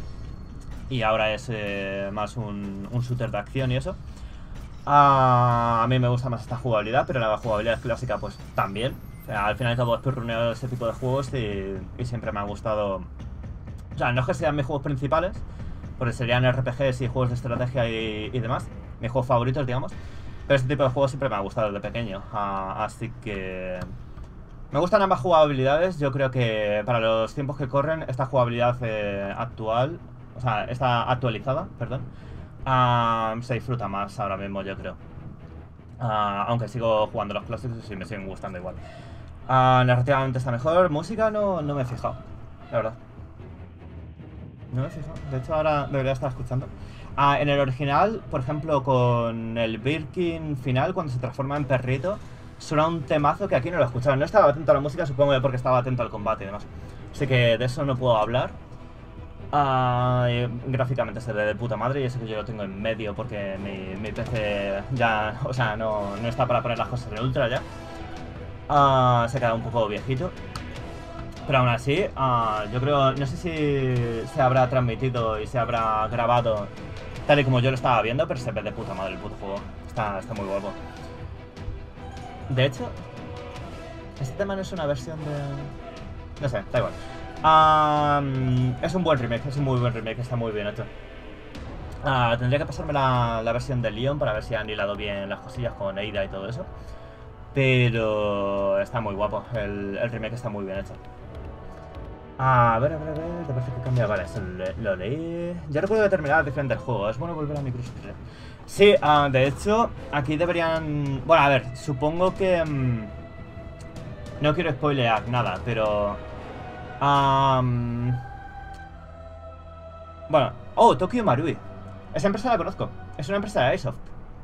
y ahora es eh, más un, un shooter de acción y eso. Uh, a mí me gusta más esta jugabilidad, pero la jugabilidad clásica pues también. O sea, al final y al cabo he perruneado ese tipo de juegos y, y siempre me ha gustado. O sea, no es que sean mis juegos principales, porque serían R P Gs y juegos de estrategia y, y demás, mis juegos favoritos, digamos, pero este tipo de juegos siempre me ha gustado desde pequeño, uh, así que... me gustan ambas jugabilidades. Yo creo que para los tiempos que corren, esta jugabilidad eh, actual, o sea, esta actualizada, perdón, uh, se disfruta más ahora mismo, yo creo. Uh, aunque sigo jugando los clásicos y me siguen gustando igual. Uh, narrativamente está mejor. Música no, no me he fijado, la verdad. No me he fijado. De hecho, ahora debería estar escuchando. Uh, en el original, por ejemplo, con el Birkin final, cuando se transforma en perrito, suena un temazo que aquí no lo he escuchado. No estaba atento a la música, supongo que porque estaba atento al combate y demás. Así que de eso no puedo hablar. Uh, gráficamente se ve de puta madre y eso que yo lo tengo en medio porque mi, mi P C ya, o sea, no, no está para poner las cosas en ultra ya. Uh, se queda un poco viejito. Pero aún así, uh, yo creo, no sé si se habrá transmitido y se habrá grabado tal y como yo lo estaba viendo, pero se ve de puta madre el puto juego. Está, está muy guapo. De hecho, este tema no es una versión de... no sé, da igual. Um, es un buen remake, es un muy buen remake, está muy bien hecho. Uh, tendría que pasarme la, la versión de Leon para ver si han hilado bien las cosillas con Ada y todo eso. Pero está muy guapo, el, el remake está muy bien hecho. A ver, a ver, a ver, te parece que cambia. Vale, eso lo, lo leí. Ya recuerdo que terminar diferente el juego, es bueno volver a Microsoft. Sí, uh, de hecho, aquí deberían... bueno, a ver, supongo que... Um, no quiero spoilear nada, pero... Um, bueno, oh, Tokyo Marui. Esa empresa la conozco, es una empresa de Airsoft.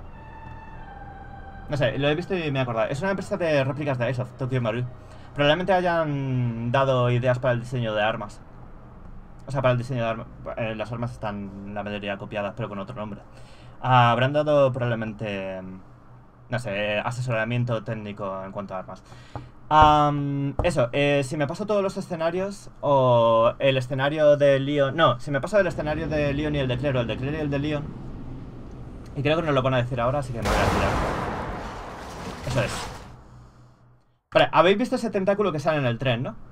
No sé, lo he visto y me he acordado. Es una empresa de réplicas de Airsoft, Tokyo Marui. Probablemente hayan dado ideas para el diseño de armas. O sea, para el diseño de armas. Eh, las armas están la mayoría copiadas, pero con otro nombre. Ah, habrán dado probablemente, no sé, asesoramiento técnico en cuanto a armas. Um, eso, eh, si me paso todos los escenarios o el escenario de Leon... no, si me paso el escenario de Leon y el de Claire o el de Claire y el de Leon, y creo que nos lo van a decir ahora, así que me voy a tirar. Eso es. Vale, habéis visto ese tentáculo que sale en el tren, ¿no?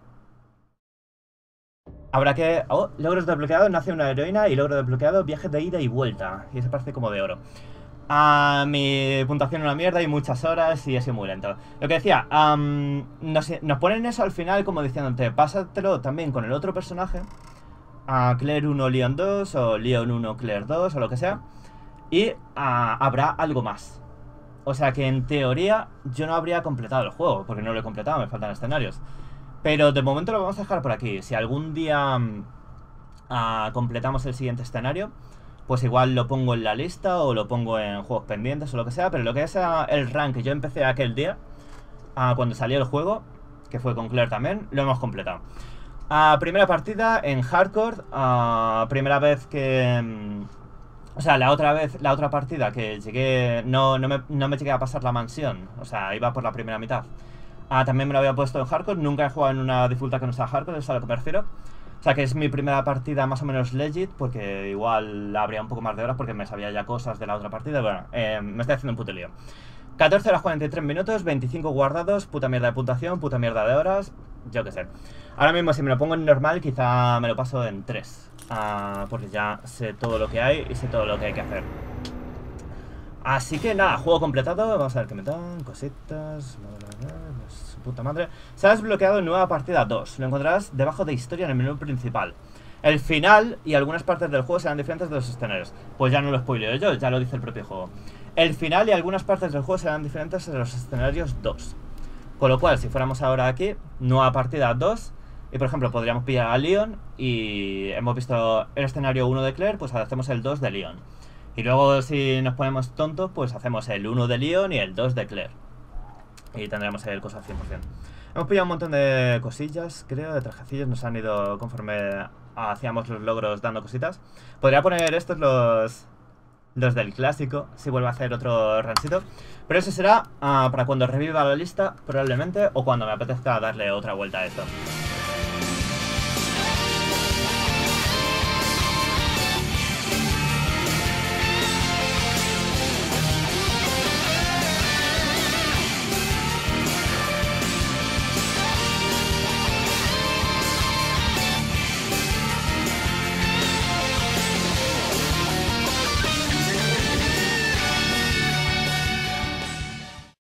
Habrá que... oh, logros desbloqueados, nace una heroína y logro desbloqueado, viajes de ida y vuelta. Y eso parece como de oro. Ah, mi puntuación es una mierda y muchas horas y ha sido muy lento. Lo que decía, um, nos, nos ponen eso al final como diciéndote, pásatelo también con el otro personaje, a Claire uno, Leon dos, o Leon uno, Claire dos, o lo que sea. Y ah, habrá algo más. O sea que en teoría yo no habría completado el juego, porque no lo he completado, me faltan escenarios. Pero de momento lo vamos a dejar por aquí. Si algún día uh, completamos el siguiente escenario, pues igual lo pongo en la lista o lo pongo en juegos pendientes o lo que sea. Pero lo que es uh, el rank que yo empecé aquel día, uh, cuando salió el juego, que fue con Claire también, lo hemos completado. Uh, primera partida en hardcore, uh, primera vez que... Um, O sea, la otra vez, la otra partida que llegué, no, no, me, no me llegué a pasar la mansión. O sea, iba por la primera mitad. Ah, también me lo había puesto en hardcore. Nunca he jugado en una dificultad que no sea hardcore, es a lo que me refiero. O sea, que es mi primera partida más o menos legit, porque igual habría un poco más de horas porque me sabía ya cosas de la otra partida. Bueno, eh, me estoy haciendo un puto lío. catorce horas cuarenta y tres minutos, veinticinco guardados, puta mierda de puntuación, puta mierda de horas, yo qué sé. Ahora mismo si me lo pongo en normal quizá me lo paso en tres. Uh, porque ya sé todo lo que hay y sé todo lo que hay que hacer. Así que nada, juego completado. Vamos a ver qué me dan, cositas. Su puta madre. Se ha desbloqueado nueva partida dos. Lo encontrarás debajo de historia en el menú principal. El final y algunas partes del juego serán diferentes de los escenarios. Pues ya no lo spoileo yo, ya lo dice el propio juego. El final y algunas partes del juego serán diferentes de los escenarios dos. Con lo cual, si fuéramos ahora aquí, nueva partida dos. Y por ejemplo, podríamos pillar a Leon y hemos visto el escenario uno de Claire, pues hacemos el dos de Leon. Y luego si nos ponemos tontos, pues hacemos el uno de Leon y el dos de Claire. Y tendremos el coso al cien por cien. Hemos pillado un montón de cosillas, creo, de trajecillos, nos han ido conforme hacíamos los logros dando cositas. Podría poner estos los... los del clásico, si vuelvo a hacer otro rancito. Pero eso será uh, para cuando reviva la lista, probablemente, o cuando me apetezca darle otra vuelta a esto.